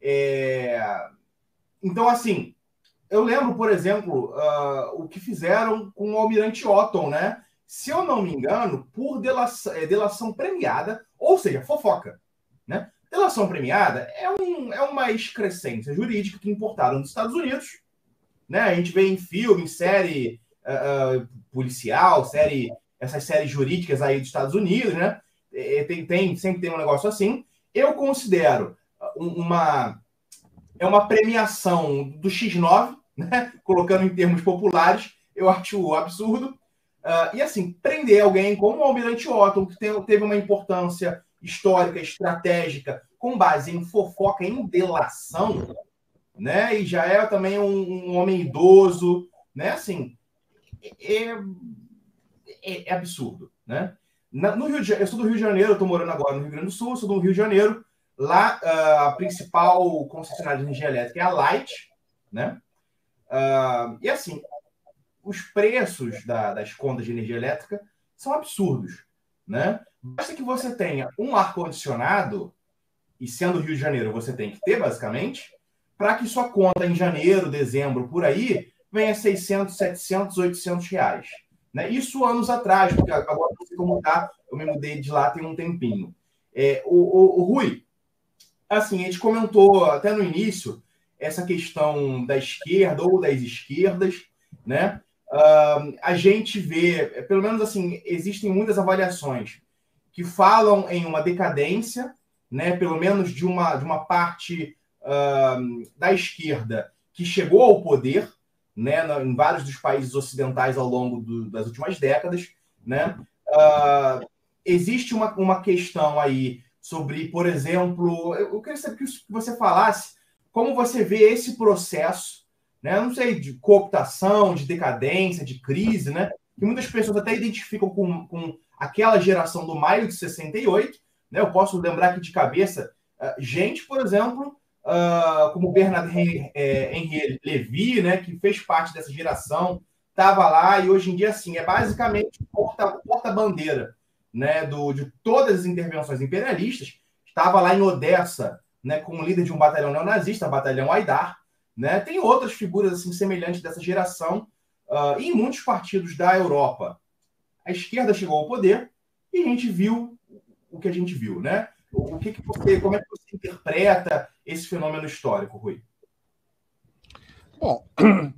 Então, assim, eu lembro, por exemplo, o que fizeram com o Almirante Otton, né? Se eu não me engano, por delação premiada, ou seja, fofoca, né? Delação premiada é uma excrescência jurídica que importaram dos Estados Unidos, né? A gente vê em filme, em série policial, essas séries jurídicas aí dos Estados Unidos, né? Sempre tem um negócio assim. Eu considero uma premiação do X9, né? Colocando em termos populares, eu acho absurdo. E assim, prender alguém como o Almirante Otton, que teve uma importância histórica, estratégica, com base em fofoca, em delação, né? E já é também um homem idoso, né? Assim, é absurdo, né? No Rio de Janeiro, eu sou do Rio de Janeiro, eu estou morando agora no Rio Grande do Sul, sou do Rio de Janeiro. Lá, a principal concessionária de energia elétrica é a Light, né? E assim, os preços das contas de energia elétrica são absurdos, né? Basta que você tenha um ar-condicionado, e sendo Rio de Janeiro você tem que ter, basicamente, para que sua conta em janeiro, dezembro, por aí, venha 600, 700, 800 reais. Né? Isso anos atrás, porque agora não sei como tá, eu me mudei de lá tem um tempinho. O Rui, assim, a gente comentou até no início essa questão da esquerda ou das esquerdas, né? A gente vê, pelo menos assim, existem muitas avaliações que falam em uma decadência, né? Pelo menos de uma parte da esquerda que chegou ao poder, né, em vários dos países ocidentais ao longo das últimas décadas, né? Existe uma questão aí sobre, por exemplo, eu queria saber que você falasse como você vê esse processo, né? Não sei, de cooptação, de decadência, de crise, né? Que muitas pessoas até identificam com aquela geração do maio de 68, né? Eu posso lembrar aqui de cabeça gente, por exemplo, como Bernard Henri Lévy, né? Que fez parte dessa geração, estava lá e hoje em dia, assim, é basicamente porta-bandeira, né, de todas as intervenções imperialistas. Estava lá em Odessa, né, como líder de um batalhão neonazista, batalhão Aidar, né? Tem outras figuras assim semelhantes dessa geração e em muitos partidos da Europa. A esquerda chegou ao poder e a gente viu o que a gente viu, né? Como é que você interpreta esse fenômeno histórico, Rui? Bom,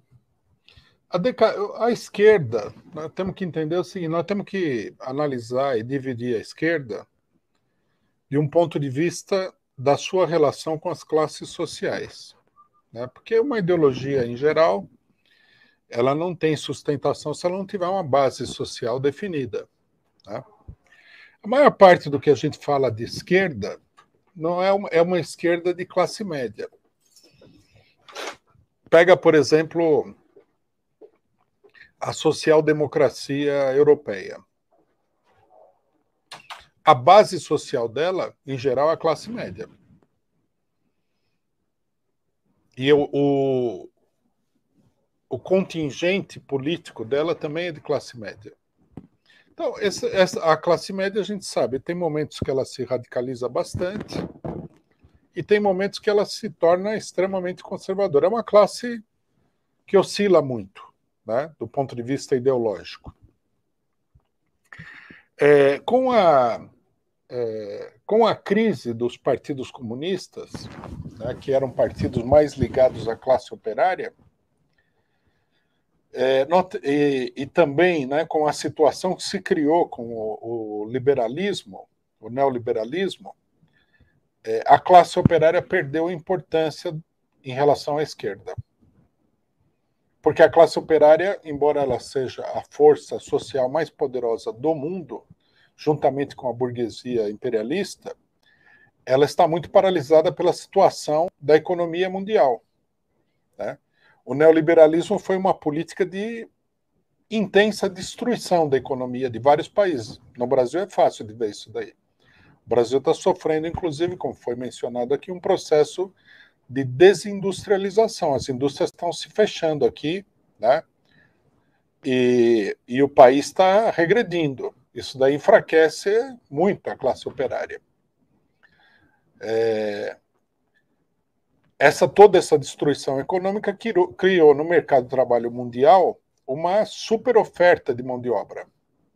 a esquerda, nós temos que entender o seguinte: nós temos que analisar e dividir a esquerda de um ponto de vista da sua relação com as classes sociais, né? Porque uma ideologia, em geral, ela não tem sustentação se ela não tiver uma base social definida, né? A maior parte do que a gente fala de esquerda não é uma esquerda de classe média. Pega, por exemplo, a social-democracia europeia. A base social dela, em geral, é a classe média. E o contingente político dela também é de classe média. Então, a classe média, a gente sabe, tem momentos que ela se radicaliza bastante e tem momentos que ela se torna extremamente conservadora. É uma classe que oscila muito, né, do ponto de vista ideológico. Com a crise dos partidos comunistas, né, que eram partidos mais ligados à classe operária, e também, né, com a situação que se criou com o liberalismo, o neoliberalismo, a classe operária perdeu importância em relação à esquerda. Porque a classe operária, embora ela seja a força social mais poderosa do mundo, juntamente com a burguesia imperialista, ela está muito paralisada pela situação da economia mundial, né? O neoliberalismo foi uma política de intensa destruição da economia de vários países. No Brasil é fácil de ver isso daí. O Brasil está sofrendo, inclusive, como foi mencionado aqui, um processo de desindustrialização. As indústrias estão se fechando aqui, né? E o país está regredindo. Isso daí enfraquece muito a classe operária. Toda essa destruição econômica criou no mercado de trabalho mundial uma super oferta de mão de obra.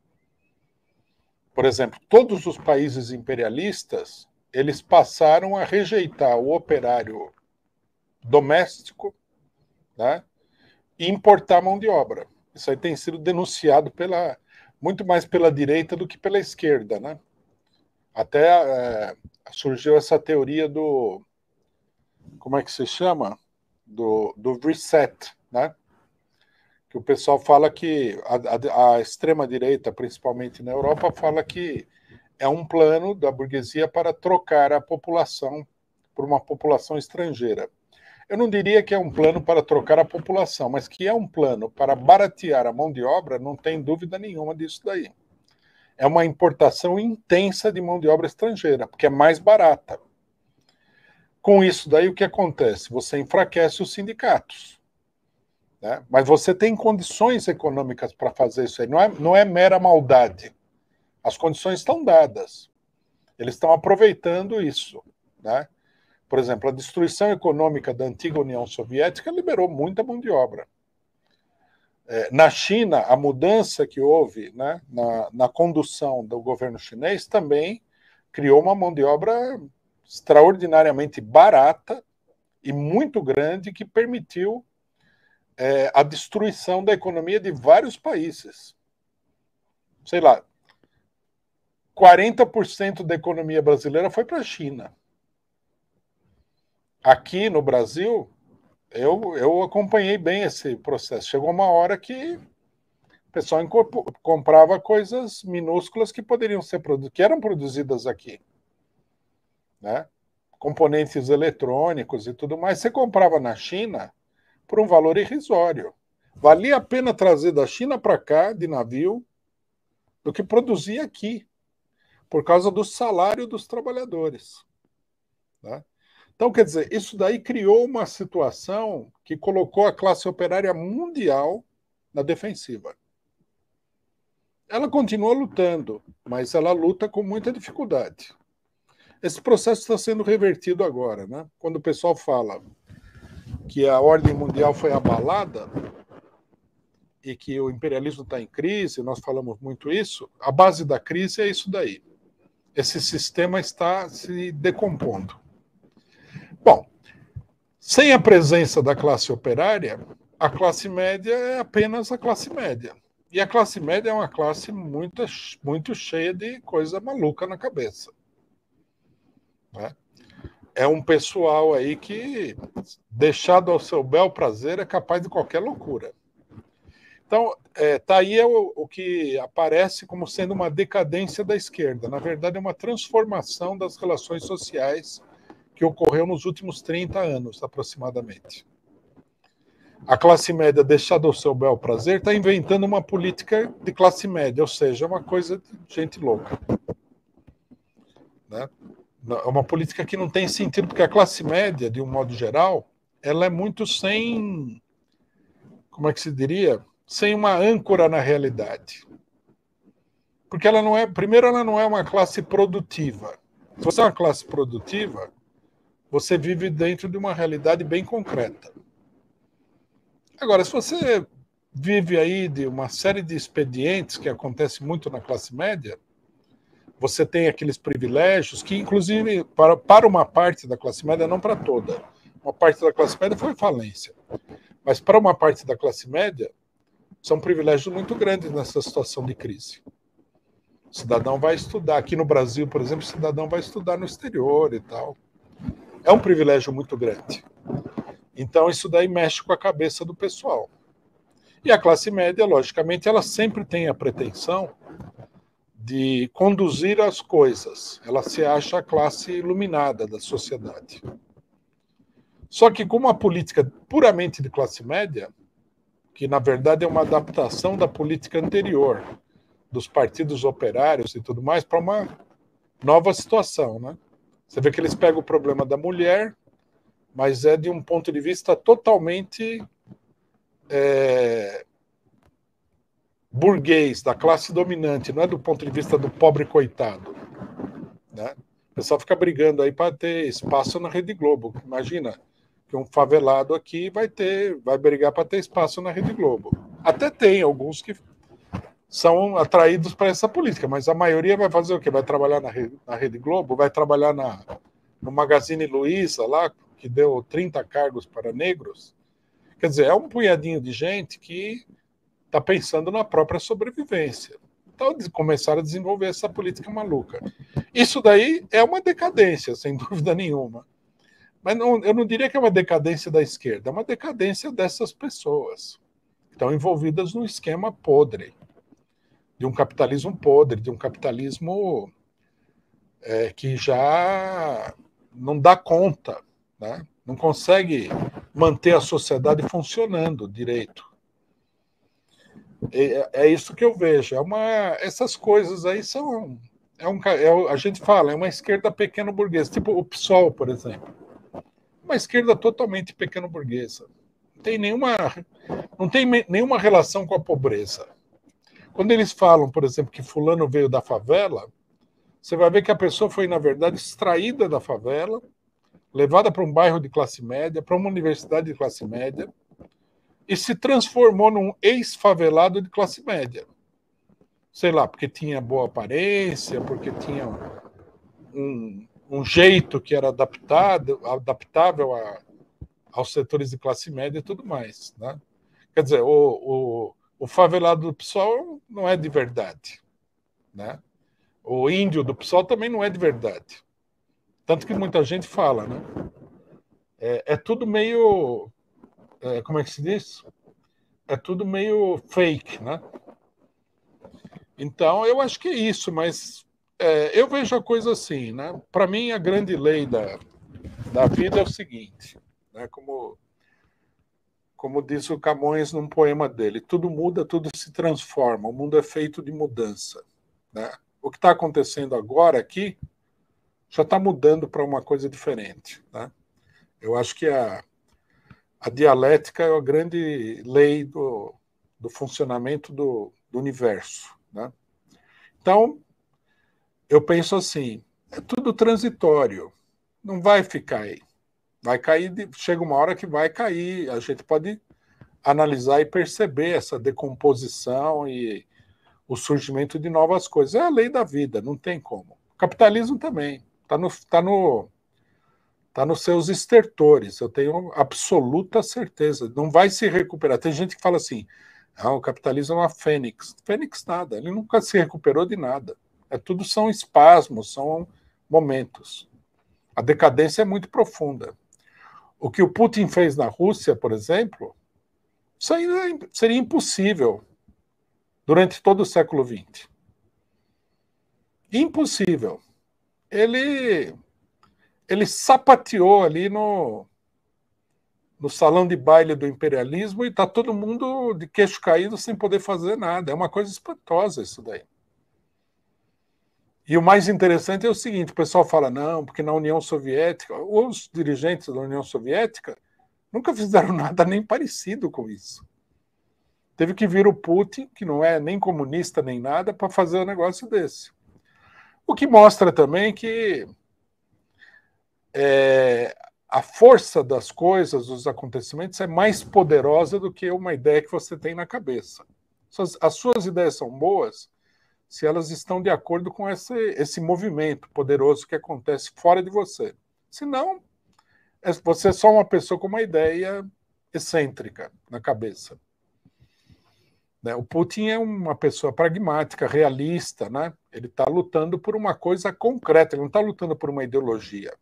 Por exemplo, todos os países imperialistas, eles passaram a rejeitar o operário doméstico, né, e importar mão de obra. Isso aí tem sido denunciado muito mais pela direita do que pela esquerda, né? Até surgiu essa teoria do... Como é que se chama? Do reset, né? Que o pessoal fala que a extrema-direita, principalmente na Europa, fala que é um plano da burguesia para trocar a população por uma população estrangeira. Eu não diria que é um plano para trocar a população, mas que é um plano para baratear a mão de obra, não tem dúvida nenhuma disso daí. É uma importação intensa de mão de obra estrangeira, porque é mais barata. Com isso daí, o que acontece? Você enfraquece os sindicatos, né? Mas você tem condições econômicas para fazer isso aí. Não é mera maldade. As condições estão dadas. Eles estão aproveitando isso, né? Por exemplo, a destruição econômica da antiga União Soviética liberou muita mão de obra. Na China, a mudança que houve, né, na condução do governo chinês também criou uma mão de obra extraordinariamente barata e muito grande que permitiu a destruição da economia de vários países. Sei lá, 40% da economia brasileira foi para a China. Aqui no Brasil, Eu acompanhei bem esse processo. Chegou uma hora que o pessoal comprava coisas minúsculas que poderiam ser que eram produzidas aqui, né? Componentes eletrônicos e tudo mais, você comprava na China por um valor irrisório. Valia a pena trazer da China para cá, de navio, do que produzir aqui, por causa do salário dos trabalhadores, né? Então, quer dizer, isso daí criou uma situação que colocou a classe operária mundial na defensiva. Ela continua lutando, mas ela luta com muita dificuldade. Esse processo está sendo revertido agora, né? Quando o pessoal fala que a ordem mundial foi abalada e que o imperialismo está em crise, nós falamos muito isso, a base da crise é isso daí. Esse sistema está se decompondo. Bom, sem a presença da classe operária, a classe média é apenas a classe média. E a classe média é uma classe muito cheia de coisa maluca na cabeça, né? É um pessoal aí que, deixado ao seu bel prazer, é capaz de qualquer loucura. Então, tá aí o que aparece como sendo uma decadência da esquerda. Na verdade, é uma transformação das relações sociais que ocorreu nos últimos 30 anos, aproximadamente. A classe média, deixada ao seu bel prazer, está inventando uma política de classe média, ou seja, uma coisa de gente louca, né? É uma política que não tem sentido, porque a classe média, de um modo geral, ela é muito sem, como é que se diria? Sem uma âncora na realidade. Porque ela não é, primeiro, ela não é uma classe produtiva. Se você é uma classe produtiva, você vive dentro de uma realidade bem concreta. Agora, se você vive aí de uma série de expedientes que acontece muito na classe média, você tem aqueles privilégios que, inclusive, para uma parte da classe média, não para toda. Uma parte da classe média foi falência. Mas para uma parte da classe média, são privilégios muito grandes nessa situação de crise. O cidadão vai estudar. Aqui no Brasil, por exemplo, o cidadão vai estudar no exterior e tal. É um privilégio muito grande. Então, isso daí mexe com a cabeça do pessoal. E a classe média, logicamente, ela sempre tem a pretensão de conduzir as coisas. Ela se acha a classe iluminada da sociedade. Só que, como a política puramente de classe média, que na verdade é uma adaptação da política anterior, dos partidos operários e tudo mais, para uma nova situação, né? Você vê que eles pegam o problema da mulher, mas é de um ponto de vista totalmente burguês, da classe dominante, não é do ponto de vista do pobre coitado, né? O pessoal fica brigando aí para ter espaço na Rede Globo. Imagina que um favelado aqui vai brigar para ter espaço na Rede Globo. Até tem alguns que são atraídos para essa política, mas a maioria vai fazer o quê? Vai trabalhar na Rede Globo, vai trabalhar no Magazine Luiza, lá, que deu 30 cargos para negros. Quer dizer, é um punhadinho de gente que está pensando na própria sobrevivência. Então, começaram a desenvolver essa política maluca. Isso daí é uma decadência, sem dúvida nenhuma. Mas eu não diria que é uma decadência da esquerda, é uma decadência dessas pessoas que estão envolvidas num esquema podre, de um capitalismo podre, de um capitalismo que já não dá conta, né? Não consegue manter a sociedade funcionando direito. É isso que eu vejo. Essas coisas aí são... a gente fala, é uma esquerda pequeno-burguesa, tipo o PSOL, por exemplo. Uma esquerda totalmente pequeno-burguesa. Não tem nenhuma relação com a pobreza. Quando eles falam, por exemplo, que fulano veio da favela, você vai ver que a pessoa foi, na verdade, extraída da favela, levada para um bairro de classe média, para uma universidade de classe média, e se transformou num ex-favelado de classe média. Sei lá, porque tinha boa aparência, porque tinha um jeito que era adaptável aos setores de classe média e tudo mais, né? Quer dizer, o favelado do PSOL não é de verdade, né? O índio do PSOL também não é de verdade. Tanto que muita gente fala, né? É tudo meio como é que se diz? É tudo meio fake, né? Então, eu acho que é isso, mas eu vejo a coisa assim, né? Para mim, a grande lei da vida é o seguinte, né? Como diz o Camões num poema dele, tudo muda, tudo se transforma, o mundo é feito de mudança, né? O que está acontecendo agora aqui já está mudando para uma coisa diferente, né? Eu acho que a dialética é a grande lei do funcionamento do universo, né? Então, eu penso assim, é tudo transitório, não vai ficar aí. Vai cair, chega uma hora que vai cair, a gente pode analisar e perceber essa decomposição e o surgimento de novas coisas. É a lei da vida, não tem como. O capitalismo também está nos seus estertores, eu tenho absoluta certeza. Não vai se recuperar. Tem gente que fala assim, o capitalismo é uma fênix. Fênix nada, ele nunca se recuperou de nada. Tudo são espasmos, são momentos. A decadência é muito profunda. O que o Putin fez na Rússia, por exemplo, isso ainda seria impossível durante todo o século XX. Impossível. Ele sapateou ali no salão de baile do imperialismo e está todo mundo de queixo caído sem poder fazer nada. É uma coisa espantosa isso daí. E o mais interessante é o seguinte, o pessoal fala, não, porque na União Soviética, os dirigentes da União Soviética nunca fizeram nada nem parecido com isso. Teve que vir o Putin, que não é nem comunista nem nada, para fazer um negócio desse. O que mostra também que a força das coisas, dos acontecimentos, é mais poderosa do que uma ideia que você tem na cabeça. As suas ideias são boas se elas estão de acordo com esse movimento poderoso que acontece fora de você. Senão, você é só uma pessoa com uma ideia excêntrica na cabeça. O Putin é uma pessoa pragmática, realista, né? Ele está lutando por uma coisa concreta, ele não está lutando por uma ideologia.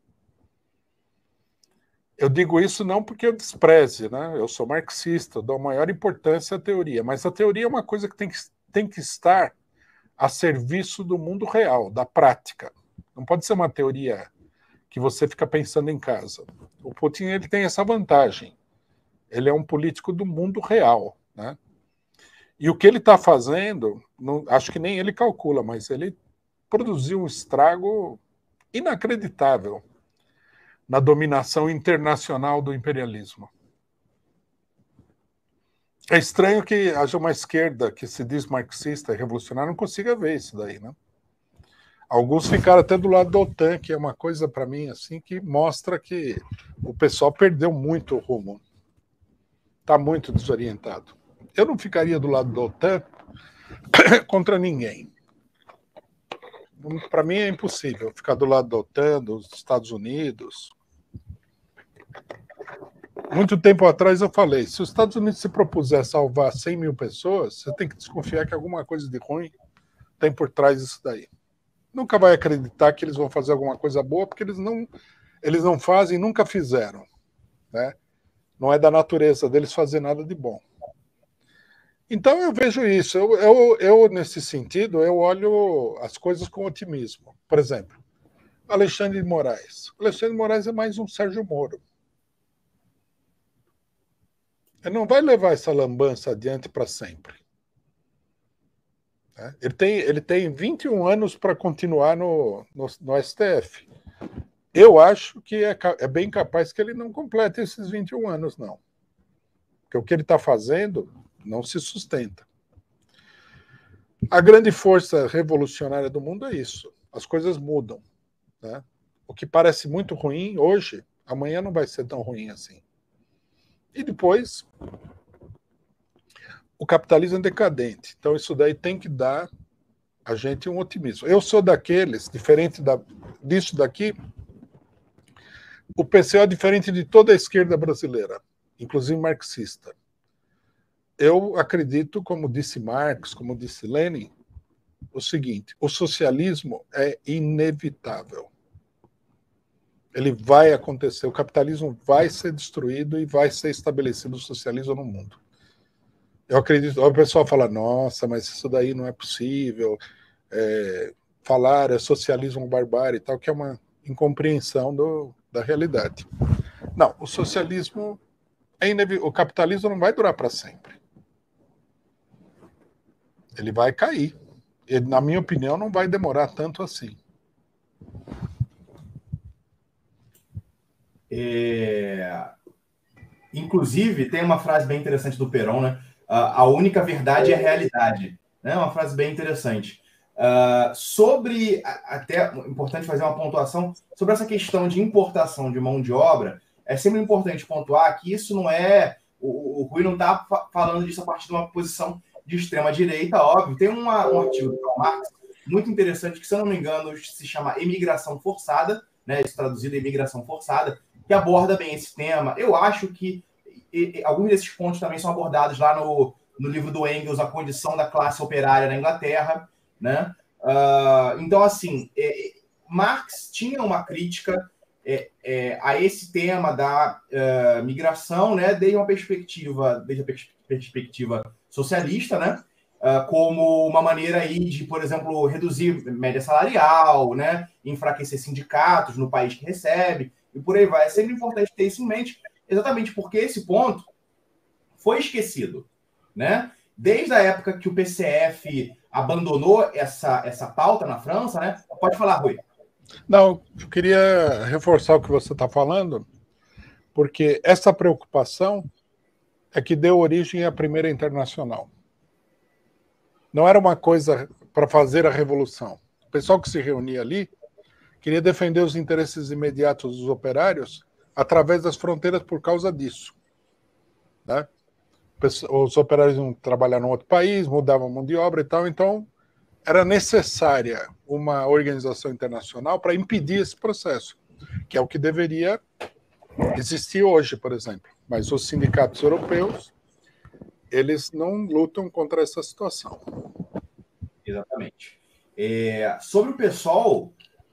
Eu digo isso não porque eu despreze, né? Eu sou marxista, eu dou maior importância à teoria, mas a teoria é uma coisa que tem que estar a serviço do mundo real, da prática. Não pode ser uma teoria que você fica pensando em casa. O Putin ele tem essa vantagem. Ele é um político do mundo real, né? E o que ele está fazendo, acho que nem ele calcula, mas ele produziu um estrago inacreditável na dominação internacional do imperialismo. É estranho que haja uma esquerda que se diz marxista e revolucionária não consiga ver isso daí, né? Alguns ficaram até do lado da OTAN, que é uma coisa para mim assim que mostra que o pessoal perdeu muito o rumo. Está muito desorientado. Eu não ficaria do lado da OTAN contra ninguém. Para mim é impossível ficar do lado da OTAN, dos Estados Unidos. Muito tempo atrás eu falei, se os Estados Unidos se propuser salvar 100 mil pessoas, você tem que desconfiar que alguma coisa de ruim tem por trás disso daí. Nunca vai acreditar que eles vão fazer alguma coisa boa, porque eles não fazem, nunca fizeram, né? Não é da natureza deles fazer nada de bom. Então eu vejo isso. Eu nesse sentido, eu olho as coisas com otimismo. Por exemplo, Alexandre de Moraes. Alexandre de Moraes é mais um Sérgio Moro. Ele não vai levar essa lambança adiante para sempre. Ele tem 21 anos para continuar no STF. Eu acho que é bem capaz que ele não complete esses 21 anos, não. Porque o que ele está fazendo não se sustenta. A grande força revolucionária do mundo é isso. As coisas mudam, né? O que parece muito ruim hoje, amanhã não vai ser tão ruim assim. E depois, o capitalismo é decadente. Então isso daí tem que dar a gente um otimismo. Eu sou daqueles, diferente disso daqui, o PCO é diferente de toda a esquerda brasileira, inclusive marxista. Eu acredito, como disse Marx, como disse Lenin, o seguinte: o socialismo é inevitável. Ele vai acontecer, o capitalismo vai ser destruído e vai ser estabelecido o socialismo no mundo. Eu acredito, o pessoal fala, nossa, mas isso daí não é possível, falar é socialismo barbárie e tal, que é uma incompreensão da realidade. Não, o socialismo é inevitável, o capitalismo não vai durar para sempre. Ele vai cair. Ele, na minha opinião, não vai demorar tanto assim. Inclusive, tem uma frase bem interessante do Perón, né? A única verdade é a realidade. Né? Uma frase bem interessante. Até importante fazer uma pontuação sobre essa questão de importação de mão de obra. É sempre importante pontuar que isso não é... O Rui não está falando disso a partir de uma posição de extrema-direita, óbvio. Tem um artigo do Karl Marx muito interessante, que, se eu não me engano, se chama Imigração Forçada, né? Isso traduzido Imigração Forçada, que aborda bem esse tema. Eu acho que alguns desses pontos também são abordados lá no livro do Engels, A Condição da Classe Operária na Inglaterra, né? Então, assim, Marx tinha uma crítica a esse tema da migração, né? Desde a perspectiva socialista, né? Como uma maneira aí de, por exemplo, reduzir média salarial, né? Enfraquecer sindicatos no país que recebe, e por aí vai. É sempre importante ter isso em mente, exatamente porque esse ponto foi esquecido, né? Desde a época que o PCF abandonou essa pauta na França, né? Pode falar, Rui. Não, eu queria reforçar o que você está falando, porque essa preocupação é que deu origem à Primeira Internacional. Não era uma coisa para fazer a revolução. O pessoal que se reunia ali queria defender os interesses imediatos dos operários através das fronteiras por causa disso. Né? Os operários iam trabalhar num outro país, mudavam mão de obra e tal, então era necessária uma organização internacional para impedir esse processo, que é o que deveria existir hoje, por exemplo. Mas os sindicatos europeus, eles não lutam contra essa situação. Exatamente. Sobre o PSOL,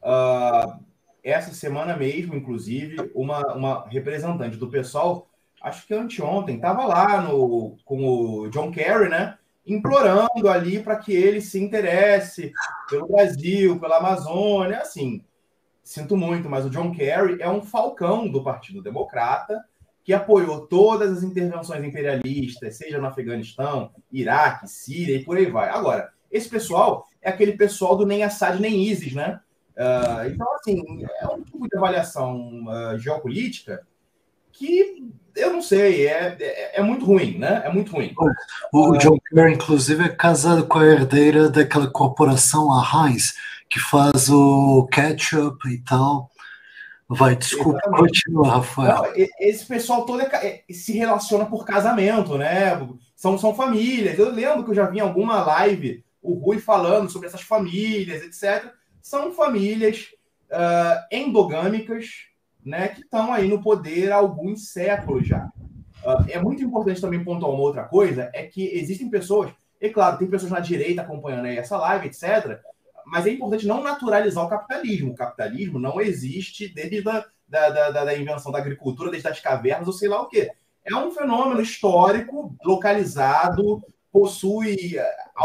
essa semana mesmo, inclusive, uma representante do PSOL, acho que anteontem, estava lá com o John Kerry, né, implorando ali para que ele se interesse pelo Brasil, pela Amazônia. Assim, sinto muito, mas o John Kerry é um falcão do Partido Democrata, que apoiou todas as intervenções imperialistas, seja no Afeganistão, Iraque, Síria e por aí vai. Agora, esse pessoal é aquele pessoal do nem Assad nem ISIS, né? Então, assim, é um tipo de avaliação geopolítica que, eu não sei, é muito ruim, né? É muito ruim. O John Kerry, inclusive, é casado com a herdeira daquela corporação, a Heinz, que faz o ketchup e tal. Vai, desculpa, continua, Rafael. Não, esse pessoal todo se relaciona por casamento, né? São famílias. Eu lembro que eu já vi em alguma live o Rui falando sobre essas famílias, etc. São famílias endogâmicas, né, que estão aí no poder há alguns séculos já. É muito importante também pontuar uma outra coisa, é que existem pessoas, e claro, tem pessoas na direita acompanhando aí essa live, etc., mas é importante não naturalizar o capitalismo. O capitalismo não existe desde da invenção da agricultura, desde as cavernas, ou sei lá o quê. É um fenômeno histórico, localizado, possui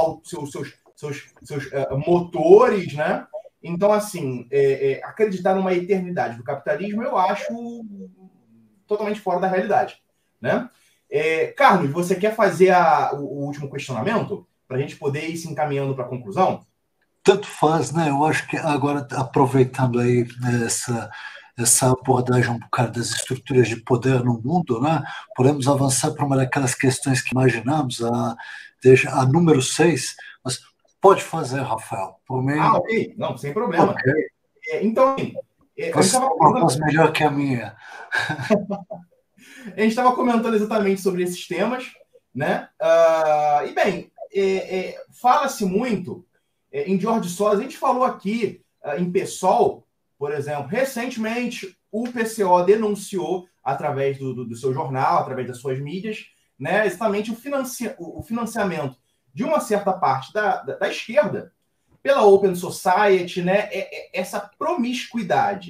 seus motores, né? Então, assim, acreditar numa eternidade do capitalismo, eu acho totalmente fora da realidade, né? Carlos, você quer fazer o último questionamento para a gente poder ir se encaminhando para a conclusão? Tanto faz, né? Eu acho que agora, aproveitando aí essa abordagem um bocado das estruturas de poder no mundo, né? Podemos avançar para uma daquelas questões que imaginamos, a número 6, mas pode fazer, Rafael. Por mim... ok. Não, sem problema. Okay. Então, você tem uma voz melhor que a minha. A gente estava comentando exatamente sobre esses temas, né? E bem, fala-se muito em George Soros. A gente falou aqui em PSOL, por exemplo, recentemente o PCO denunciou através do seu jornal, através das suas mídias, né, exatamente o financiamento de uma certa parte da esquerda pela Open Society, né, essa promiscuidade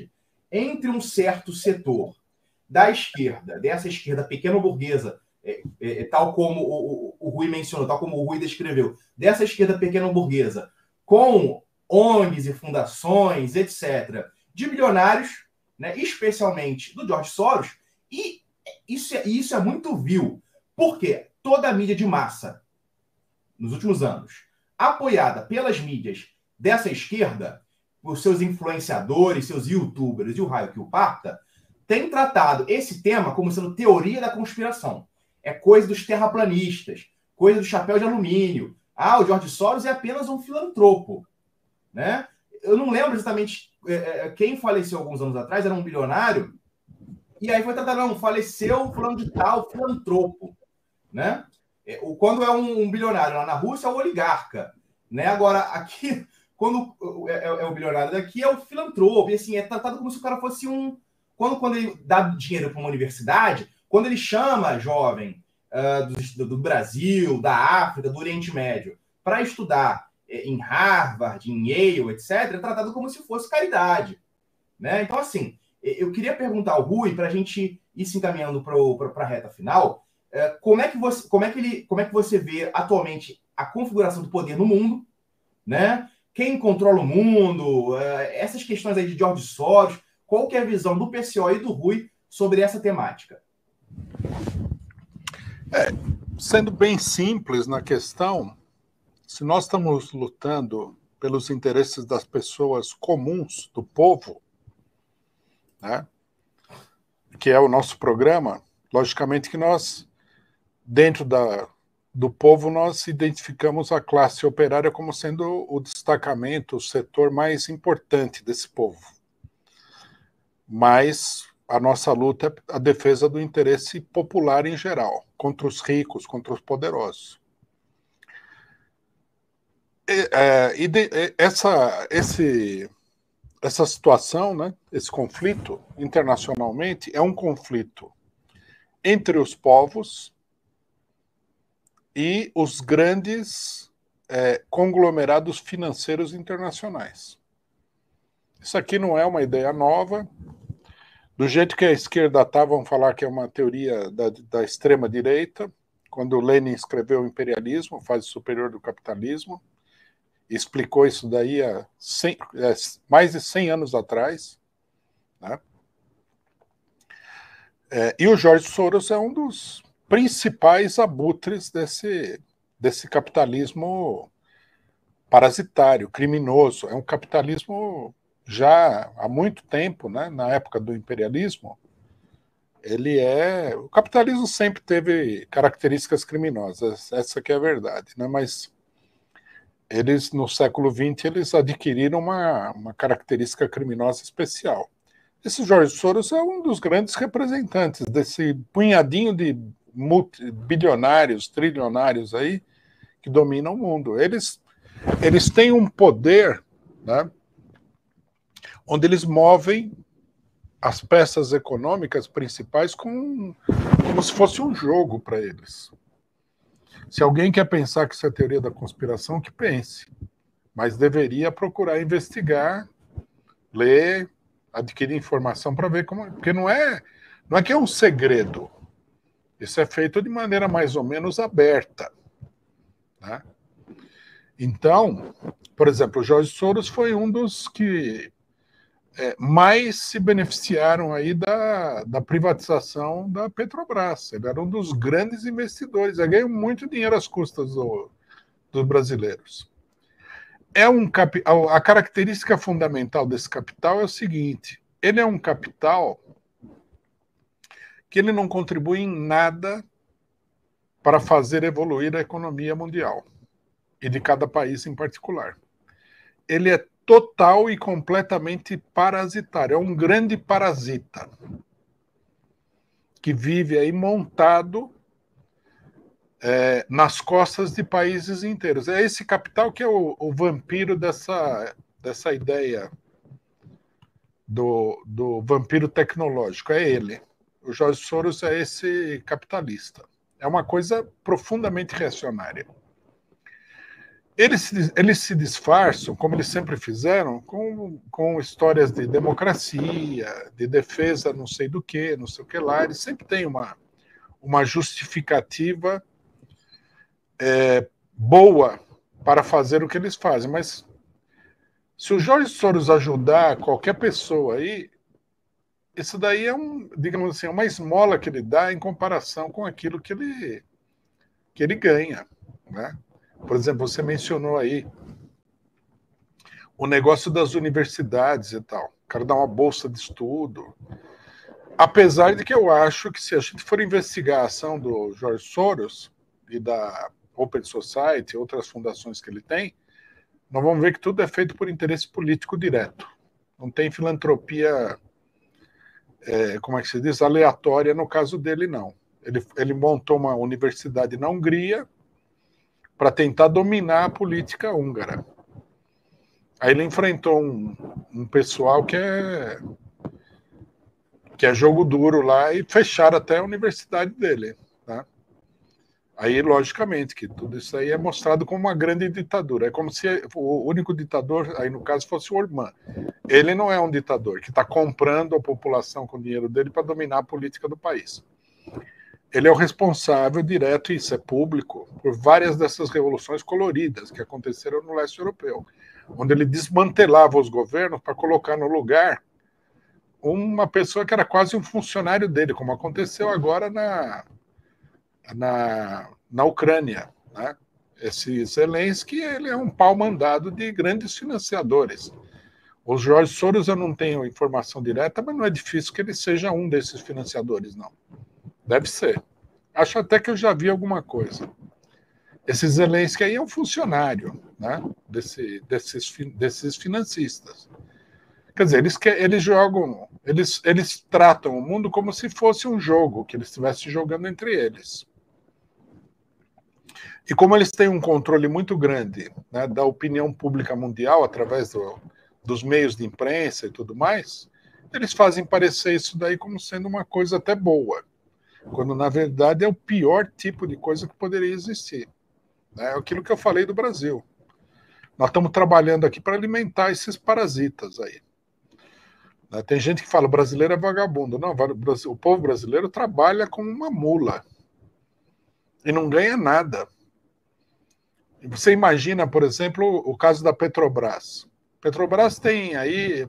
entre um certo setor da esquerda, dessa esquerda pequeno-burguesa, tal como o Rui mencionou, tal como o Rui descreveu, dessa esquerda pequeno-burguesa, com ONGs e fundações, etc., de bilionários, né, especialmente do George Soros, e isso é muito vil, porque toda a mídia de massa, nos últimos anos, apoiada pelas mídias dessa esquerda, por seus influenciadores, seus youtubers e o raio que o parta, tem tratado esse tema como sendo teoria da conspiração. É coisa dos terraplanistas, coisa do chapéu de alumínio. O George Soros é apenas um filantropo, né? Eu não lembro exatamente quem faleceu alguns anos atrás, era um bilionário, e aí foi tratado, não, faleceu fulano de tal, filantropo, né? Quando é um bilionário lá na Rússia, é o oligarca, né? Agora, aqui, quando é o bilionário daqui, é o filantropo, e assim, é tratado como se o cara fosse um... Quando ele dá dinheiro para uma universidade, quando ele chama jovem do Brasil, da África, do Oriente Médio, para estudar em Harvard, em Yale, etc., é tratado como se fosse caridade, né? Então, assim, eu queria perguntar ao Rui, para a gente ir se encaminhando para a reta final, como é que você vê atualmente a configuração do poder no mundo, né? Quem controla o mundo, essas questões aí de George Soros, qual que é a visão do PCO e do Rui sobre essa temática? Sendo bem simples na questão, se nós estamos lutando pelos interesses das pessoas comuns, do povo, né, que é o nosso programa, logicamente que nós, dentro do povo, nós identificamos a classe operária como sendo o destacamento, o setor mais importante desse povo. Mas a nossa luta é a defesa do interesse popular em geral, contra os ricos, contra os poderosos. Essa situação, né, esse conflito, internacionalmente, é um conflito entre os povos e os grandes conglomerados financeiros internacionais. Isso aqui não é uma ideia nova. Do jeito que a esquerda está, vão falar que é uma teoria da extrema-direita, quando Lenin escreveu o Imperialismo, fase superior do capitalismo, explicou isso daí há mais de 100 anos atrás, né? E o George Soros é um dos principais abutres desse capitalismo parasitário, criminoso. É um capitalismo já há muito tempo, né, na época do imperialismo. O capitalismo sempre teve características criminosas, essa que é a verdade, né? Mas eles, no século XX, eles adquiriram uma característica criminosa especial. Esse George Soros é um dos grandes representantes desse punhadinho de bilionários, trilionários aí, que dominam o mundo. Eles têm um poder, né, onde eles movem as peças econômicas principais como se fosse um jogo para eles. Se alguém quer pensar que isso é teoria da conspiração, que pense. Mas deveria procurar investigar, ler, adquirir informação para ver como... Porque não é que é um segredo. Isso é feito de maneira mais ou menos aberta, né? Então, por exemplo, o George Soros foi um dos que mais se beneficiaram aí da privatização da Petrobras. Ele era um dos grandes investidores. Ele ganhou muito dinheiro às custas dos brasileiros. A característica fundamental desse capital é o seguinte: ele é um capital que ele não contribui em nada para fazer evoluir a economia mundial e de cada país em particular. Ele é total e completamente parasitário, é um grande parasita que vive aí montado nas costas de países inteiros. É esse capital que é o vampiro dessa ideia do vampiro tecnológico, é ele. O George Soros é esse capitalista. É uma coisa profundamente reacionária. Eles se disfarçam, como eles sempre fizeram, com histórias de democracia, de defesa não sei do que, não sei o que lá. Eles sempre têm uma justificativa boa para fazer o que eles fazem. Mas se o Jorge Soros ajudar qualquer pessoa aí, isso daí é digamos assim, uma esmola que ele dá em comparação com aquilo que ele ganha, né? Por exemplo, você mencionou aí o negócio das universidades e tal. O cara dá uma bolsa de estudo. Apesar de que eu acho que se a gente for investigar a ação do Jorge Soros e da Open Society e outras fundações que ele tem, nós vamos ver que tudo é feito por interesse político direto. Não tem filantropia, como é que se diz, aleatória no caso dele, não. Ele montou uma universidade na Hungria para tentar dominar a política húngara. Aí ele enfrentou um pessoal que é jogo duro lá e fecharam até a universidade dele. Tá? Aí, logicamente, que tudo isso aí é mostrado como uma grande ditadura. É como se o único ditador, aí no caso, fosse o Orbán. Ele não é um ditador que está comprando a população com o dinheiro dele para dominar a política do país. Ele é o responsável direto, e isso é público, por várias dessas revoluções coloridas que aconteceram no leste europeu, onde ele desmantelava os governos para colocar no lugar uma pessoa que era quase um funcionário dele, como aconteceu agora na Ucrânia. Né? Esse Zelensky, ele é um pau mandado de grandes financiadores. O Jorge Soros, eu não tenho informação direta, mas não é difícil que ele seja um desses financiadores, não. Deve ser. Acho até que eu já vi alguma coisa. Esse Zelensky aí é um funcionário, né, desses financistas. Quer dizer, eles jogam, eles tratam o mundo como se fosse um jogo que eles estivessem jogando entre eles. E como eles têm um controle muito grande, né, da opinião pública mundial através dos meios de imprensa e tudo mais, eles fazem parecer isso daí como sendo uma coisa até boa, quando na verdade é o pior tipo de coisa que poderia existir. É aquilo que eu falei do Brasil. Nós estamos trabalhando aqui para alimentar esses parasitas aí. Tem gente que fala o brasileiro é vagabundo. Não, o povo brasileiro trabalha como uma mula e não ganha nada. Você imagina, por exemplo, o caso da Petrobras. Petrobras tem aí,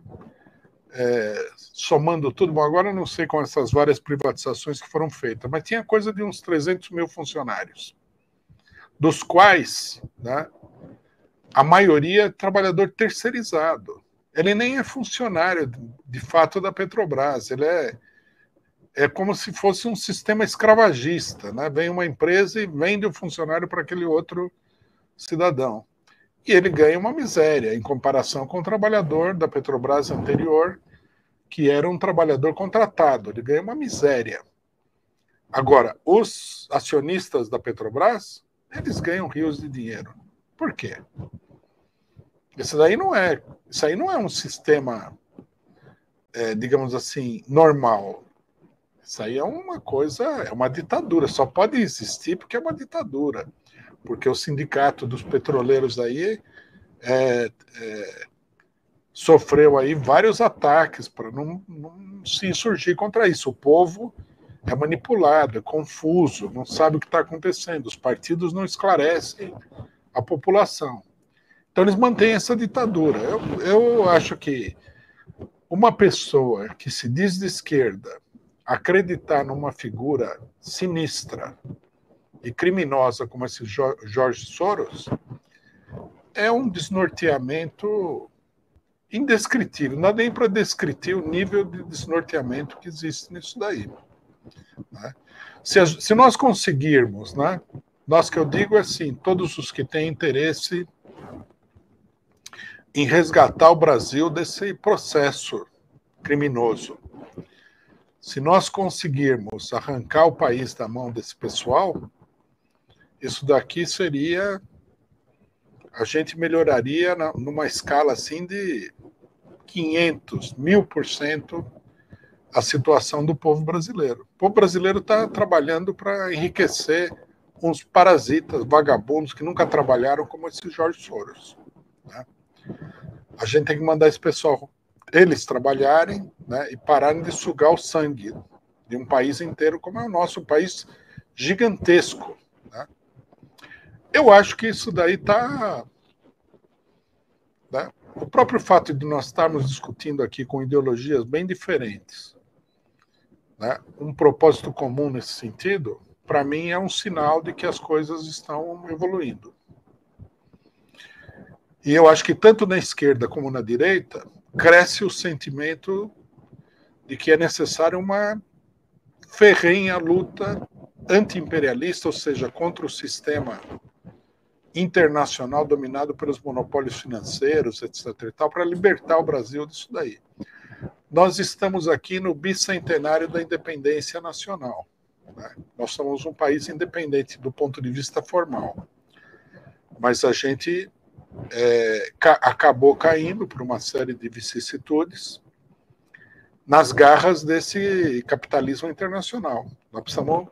somando tudo, bom, agora eu não sei com essas várias privatizações que foram feitas, mas tinha coisa de uns 300 mil funcionários, dos quais, né, a maioria é trabalhador terceirizado. Ele nem é funcionário, de fato, da Petrobras. Ele é como se fosse um sistema escravagista. Né? Vem uma empresa e vende o funcionário para aquele outro cidadão. E ele ganha uma miséria em comparação com o trabalhador da Petrobras anterior, que era um trabalhador contratado. Ele ganha uma miséria. Agora, os acionistas da Petrobras, eles ganham rios de dinheiro. Por quê? Isso aí não é um sistema, digamos assim, normal. Isso aí é uma coisa, é uma ditadura. Só pode existir porque é uma ditadura. Porque o sindicato dos petroleiros aí sofreu aí vários ataques para não se insurgir contra isso. O povo é manipulado, é confuso, não sabe o que está acontecendo. Os partidos não esclarecem a população. Então eles mantêm essa ditadura. Eu acho que uma pessoa que se diz de esquerda acreditar numa figura sinistra e criminosa como esse Jorge Soros é um desnorteamento indescritível. Não dá nem para descrever o nível de desnorteamento que existe nisso daí. Né? Se nós conseguirmos, né, nós que eu digo assim, todos os que têm interesse em resgatar o Brasil desse processo criminoso. Se nós conseguirmos arrancar o país da mão desse pessoal, isso daqui seria... A gente melhoraria numa escala assim de 500, 1000% a situação do povo brasileiro. O povo brasileiro está trabalhando para enriquecer uns parasitas, vagabundos, que nunca trabalharam, como esse George Soros. Né? A gente tem que mandar esse pessoal, eles trabalharem, né, e pararem de sugar o sangue de um país inteiro, como é o nosso, um país gigantesco. Né? Eu acho que isso daí está... Né? O próprio fato de nós estarmos discutindo aqui com ideologias bem diferentes, né, um propósito comum nesse sentido, para mim é um sinal de que as coisas estão evoluindo. E eu acho que tanto na esquerda como na direita cresce o sentimento de que é necessária uma ferrenha luta anti-imperialista, ou seja, contra o sistema internacional dominado pelos monopólios financeiros, etc. e tal, para libertar o Brasil disso daí. Nós estamos aqui no bicentenário da independência nacional. Né? Nós somos um país independente do ponto de vista formal. Mas a gente acabou caindo por uma série de vicissitudes nas garras desse capitalismo internacional. Nós precisamos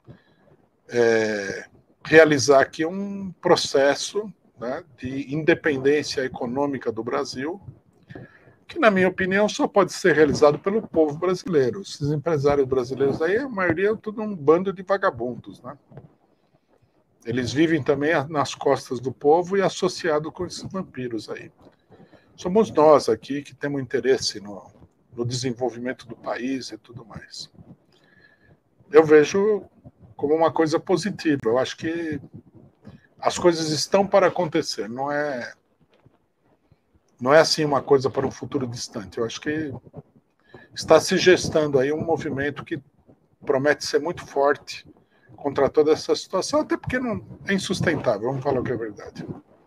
realizar aqui um processo, né, de independência econômica do Brasil, que, na minha opinião, só pode ser realizado pelo povo brasileiro. Esses empresários brasileiros aí, a maioria é tudo um bando de vagabundos, né? Eles vivem também nas costas do povo e associado com esses vampiros aí. Somos nós aqui que temos interesse no desenvolvimento do país e tudo mais. Eu vejo como uma coisa positiva. Eu acho que as coisas estão para acontecer. Não é assim uma coisa para um futuro distante. Eu acho que está se gestando aí um movimento que promete ser muito forte contra toda essa situação, até porque não é insustentável, vamos falar o que é verdade.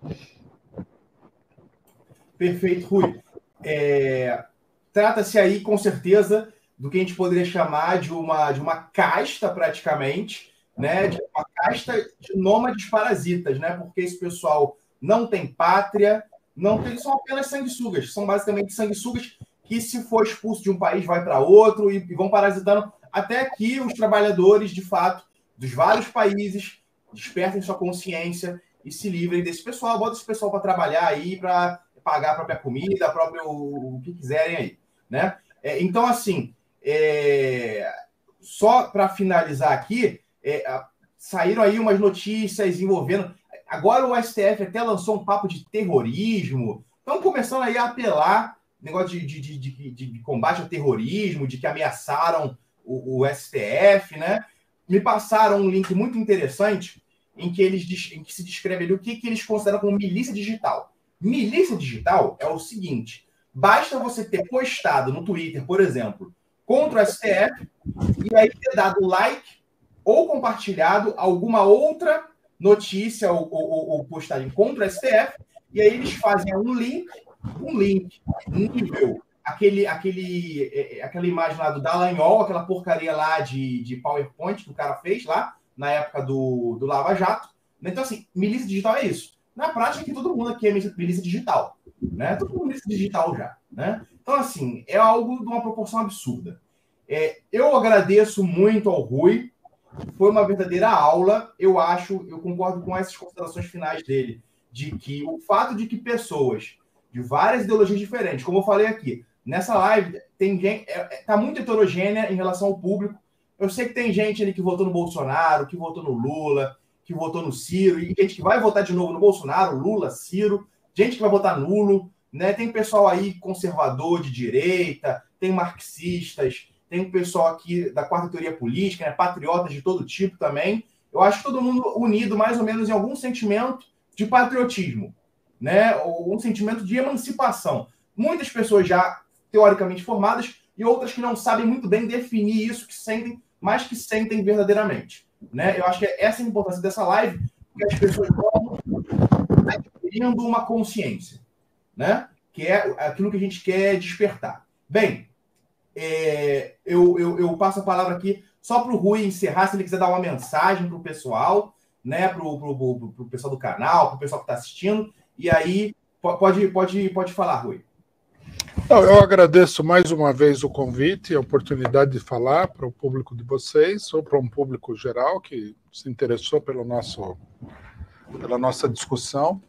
Perfeito, Rui. Trata-se aí, com certeza, do que a gente poderia chamar de uma casta, praticamente, né? De uma casta de nômades parasitas, né? Porque esse pessoal não tem pátria, são apenas sanguessugas, são basicamente sanguessugas que, se for expulso de um país, vai para outro e vão parasitando até que os trabalhadores, de fato, dos vários países despertem sua consciência e se livrem desse pessoal, botam esse pessoal para trabalhar aí, para pagar a própria comida, o que quiserem aí, né? Então, assim, só para finalizar aqui, saíram aí umas notícias envolvendo... Agora o STF até lançou um papo de terrorismo, estão começando aí a apelar, negócio de combate ao terrorismo, de que ameaçaram o STF, né? Me passaram um link muito interessante em que se descreve ali o que eles consideram como milícia digital. Milícia digital é o seguinte: basta você ter postado no Twitter, por exemplo, contra o STF, e aí ter dado like ou compartilhado alguma outra notícia ou postagem contra o STF, e aí eles fazem um link nível aquela imagem lá do Dallagnol, aquela porcaria lá de PowerPoint que o cara fez lá na época do Lava Jato. Então, assim, milícia digital é isso. Na prática, que todo mundo aqui é milícia digital, né? Todo mundo é milícia digital já, né? Então, assim, é algo de uma proporção absurda. Eu agradeço muito ao Rui, foi uma verdadeira aula. Eu concordo com essas considerações finais dele, de que o fato de que pessoas de várias ideologias diferentes, como eu falei aqui, nessa live tem gente, tá muito heterogênea em relação ao público. Eu sei que tem gente ali que votou no Bolsonaro, que votou no Lula, que votou no Ciro, e gente que vai votar de novo no Bolsonaro, Lula, Ciro, gente que vai votar nulo, né? Tem pessoal aí conservador de direita, tem marxistas, tem um pessoal aqui da quarta teoria política, né? Patriotas de todo tipo também. Eu acho que todo mundo unido mais ou menos em algum sentimento de patriotismo, né? Ou um sentimento de emancipação. Muitas pessoas já teoricamente formadas e outras que não sabem muito bem definir isso que sentem, mas que sentem verdadeiramente, né? Eu acho que essa é a importância dessa live, porque as pessoas estão adquirindo uma consciência, né? Que é aquilo que a gente quer despertar. Bem, eu passo a palavra aqui só para o Rui encerrar, se ele quiser dar uma mensagem para o pessoal, né? Para o pessoal do canal, para o pessoal que está assistindo. E aí, pode falar, Rui. Eu agradeço mais uma vez o convite e a oportunidade de falar para o público de vocês, ou para um público geral que se interessou pela nossa discussão,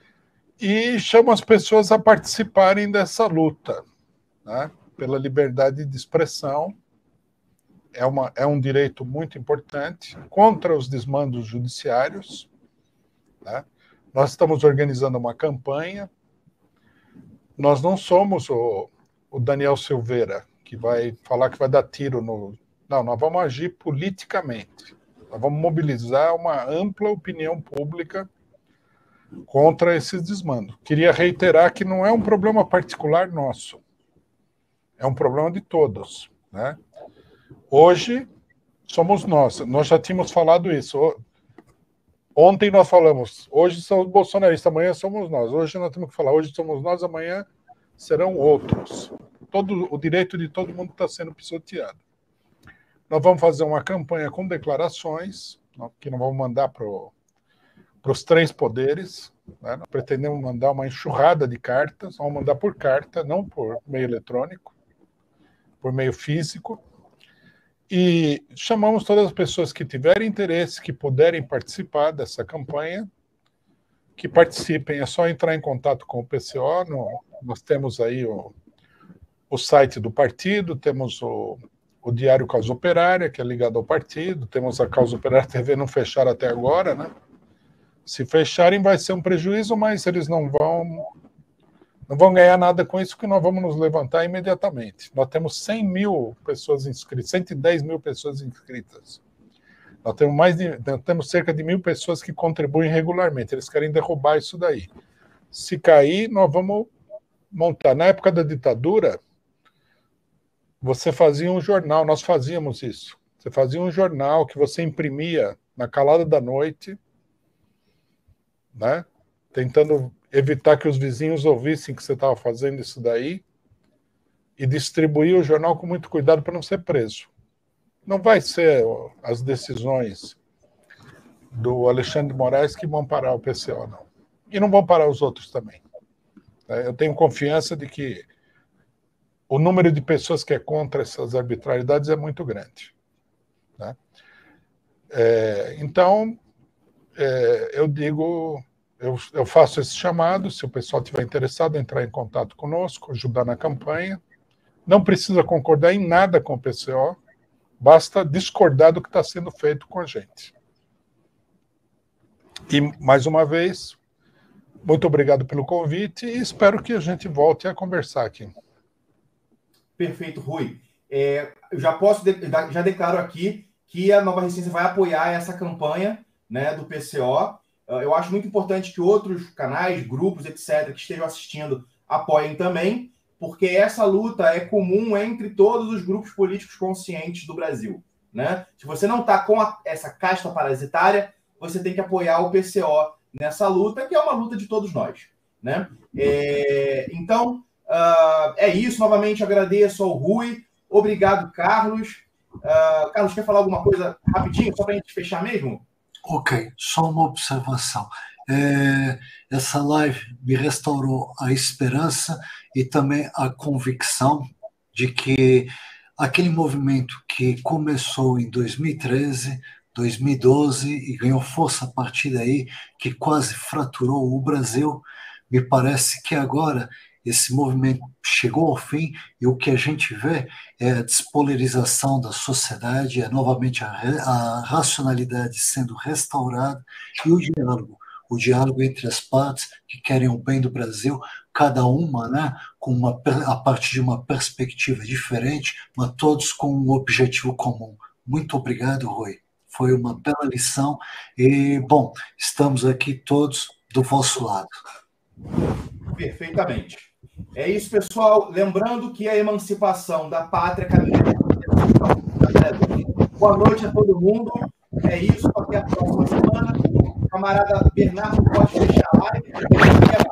e chamo as pessoas a participarem dessa luta, né, pela liberdade de expressão. É um direito muito importante contra os desmandos judiciários, né? Nós estamos organizando uma campanha. Nós não somos o Daniel Silveira, que vai falar que vai dar tiro no... Não, nós vamos agir politicamente. Nós vamos mobilizar uma ampla opinião pública contra esses desmandos. Queria reiterar que não é um problema particular nosso. É um problema de todos, né? Hoje somos nós. Nós já tínhamos falado isso. Ontem nós falamos, hoje são os bolsonaristas, amanhã somos nós. Hoje nós temos que falar, hoje somos nós, amanhã serão outros. O direito de todo mundo está sendo pisoteado. Nós vamos fazer uma campanha com declarações, que nós vamos mandar para os 3 poderes, né? Nós pretendemos mandar uma enxurrada de cartas, vamos mandar por carta, não por meio eletrônico, por meio físico. E chamamos todas as pessoas que tiverem interesse, que puderem participar dessa campanha, que participem. É só entrar em contato com o PCO. Nós temos aí o site do partido, temos o Diário Causa Operária, que é ligado ao partido, temos a Causa Operária TV, não fecharam até agora, né? Se fecharem vai ser um prejuízo, mas eles não vão ganhar nada com isso, porque nós vamos nos levantar imediatamente. Nós temos 100 mil pessoas inscritas, 110 mil pessoas inscritas. Nós temos cerca de 1.000 pessoas que contribuem regularmente. Eles querem derrubar isso daí. Se cair, nós vamos montar. Na época da ditadura, você fazia um jornal, nós fazíamos isso. Você fazia um jornal que você imprimia na calada da noite, né? Tentando evitar que os vizinhos ouvissem que você estava fazendo isso daí, e distribuir o jornal com muito cuidado para não ser preso. Não vai ser as decisões do Alexandre de Moraes que vão parar o PCO, não. E não vão parar os outros também. Eu tenho confiança de que o número de pessoas que é contra essas arbitrariedades é muito grande, né? Então, eu digo... Eu faço esse chamado, se o pessoal estiver interessado, entrar em contato conosco, ajudar na campanha. Não precisa concordar em nada com o PCO, basta discordar do que está sendo feito com a gente. E, mais uma vez, muito obrigado pelo convite e espero que a gente volte a conversar aqui. Perfeito, Rui. Eu já declaro aqui que a Nova Resistência vai apoiar essa campanha, né, do PCO. Eu acho muito importante que outros canais, grupos, etc., que estejam assistindo, apoiem também, porque essa luta é comum entre todos os grupos políticos conscientes do Brasil, né? Se você não está com essa casta parasitária, você tem que apoiar o PCO nessa luta, que é uma luta de todos nós, né? Então, é isso. Novamente agradeço ao Rui. Obrigado, Carlos. Carlos, quer falar alguma coisa rapidinho, só para a gente fechar mesmo? Ok, só uma observação. Essa live me restaurou a esperança e também a convicção de que aquele movimento que começou em 2013, 2012 e ganhou força a partir daí, que quase fraturou o Brasil, me parece que agora esse movimento chegou ao fim e o que a gente vê é a despolarização da sociedade, é novamente a racionalidade sendo restaurada e o diálogo entre as partes que querem o bem do Brasil, cada uma, né, a partir de uma perspectiva diferente, mas todos com um objetivo comum. Muito obrigado, Rui. Foi uma bela lição e, bom, estamos aqui todos do vosso lado. Perfeitamente. É isso, pessoal. Lembrando que a emancipação da pátria caminha. Boa noite a todo mundo. É isso. Até a próxima semana. O camarada Bernardo pode fechar a live.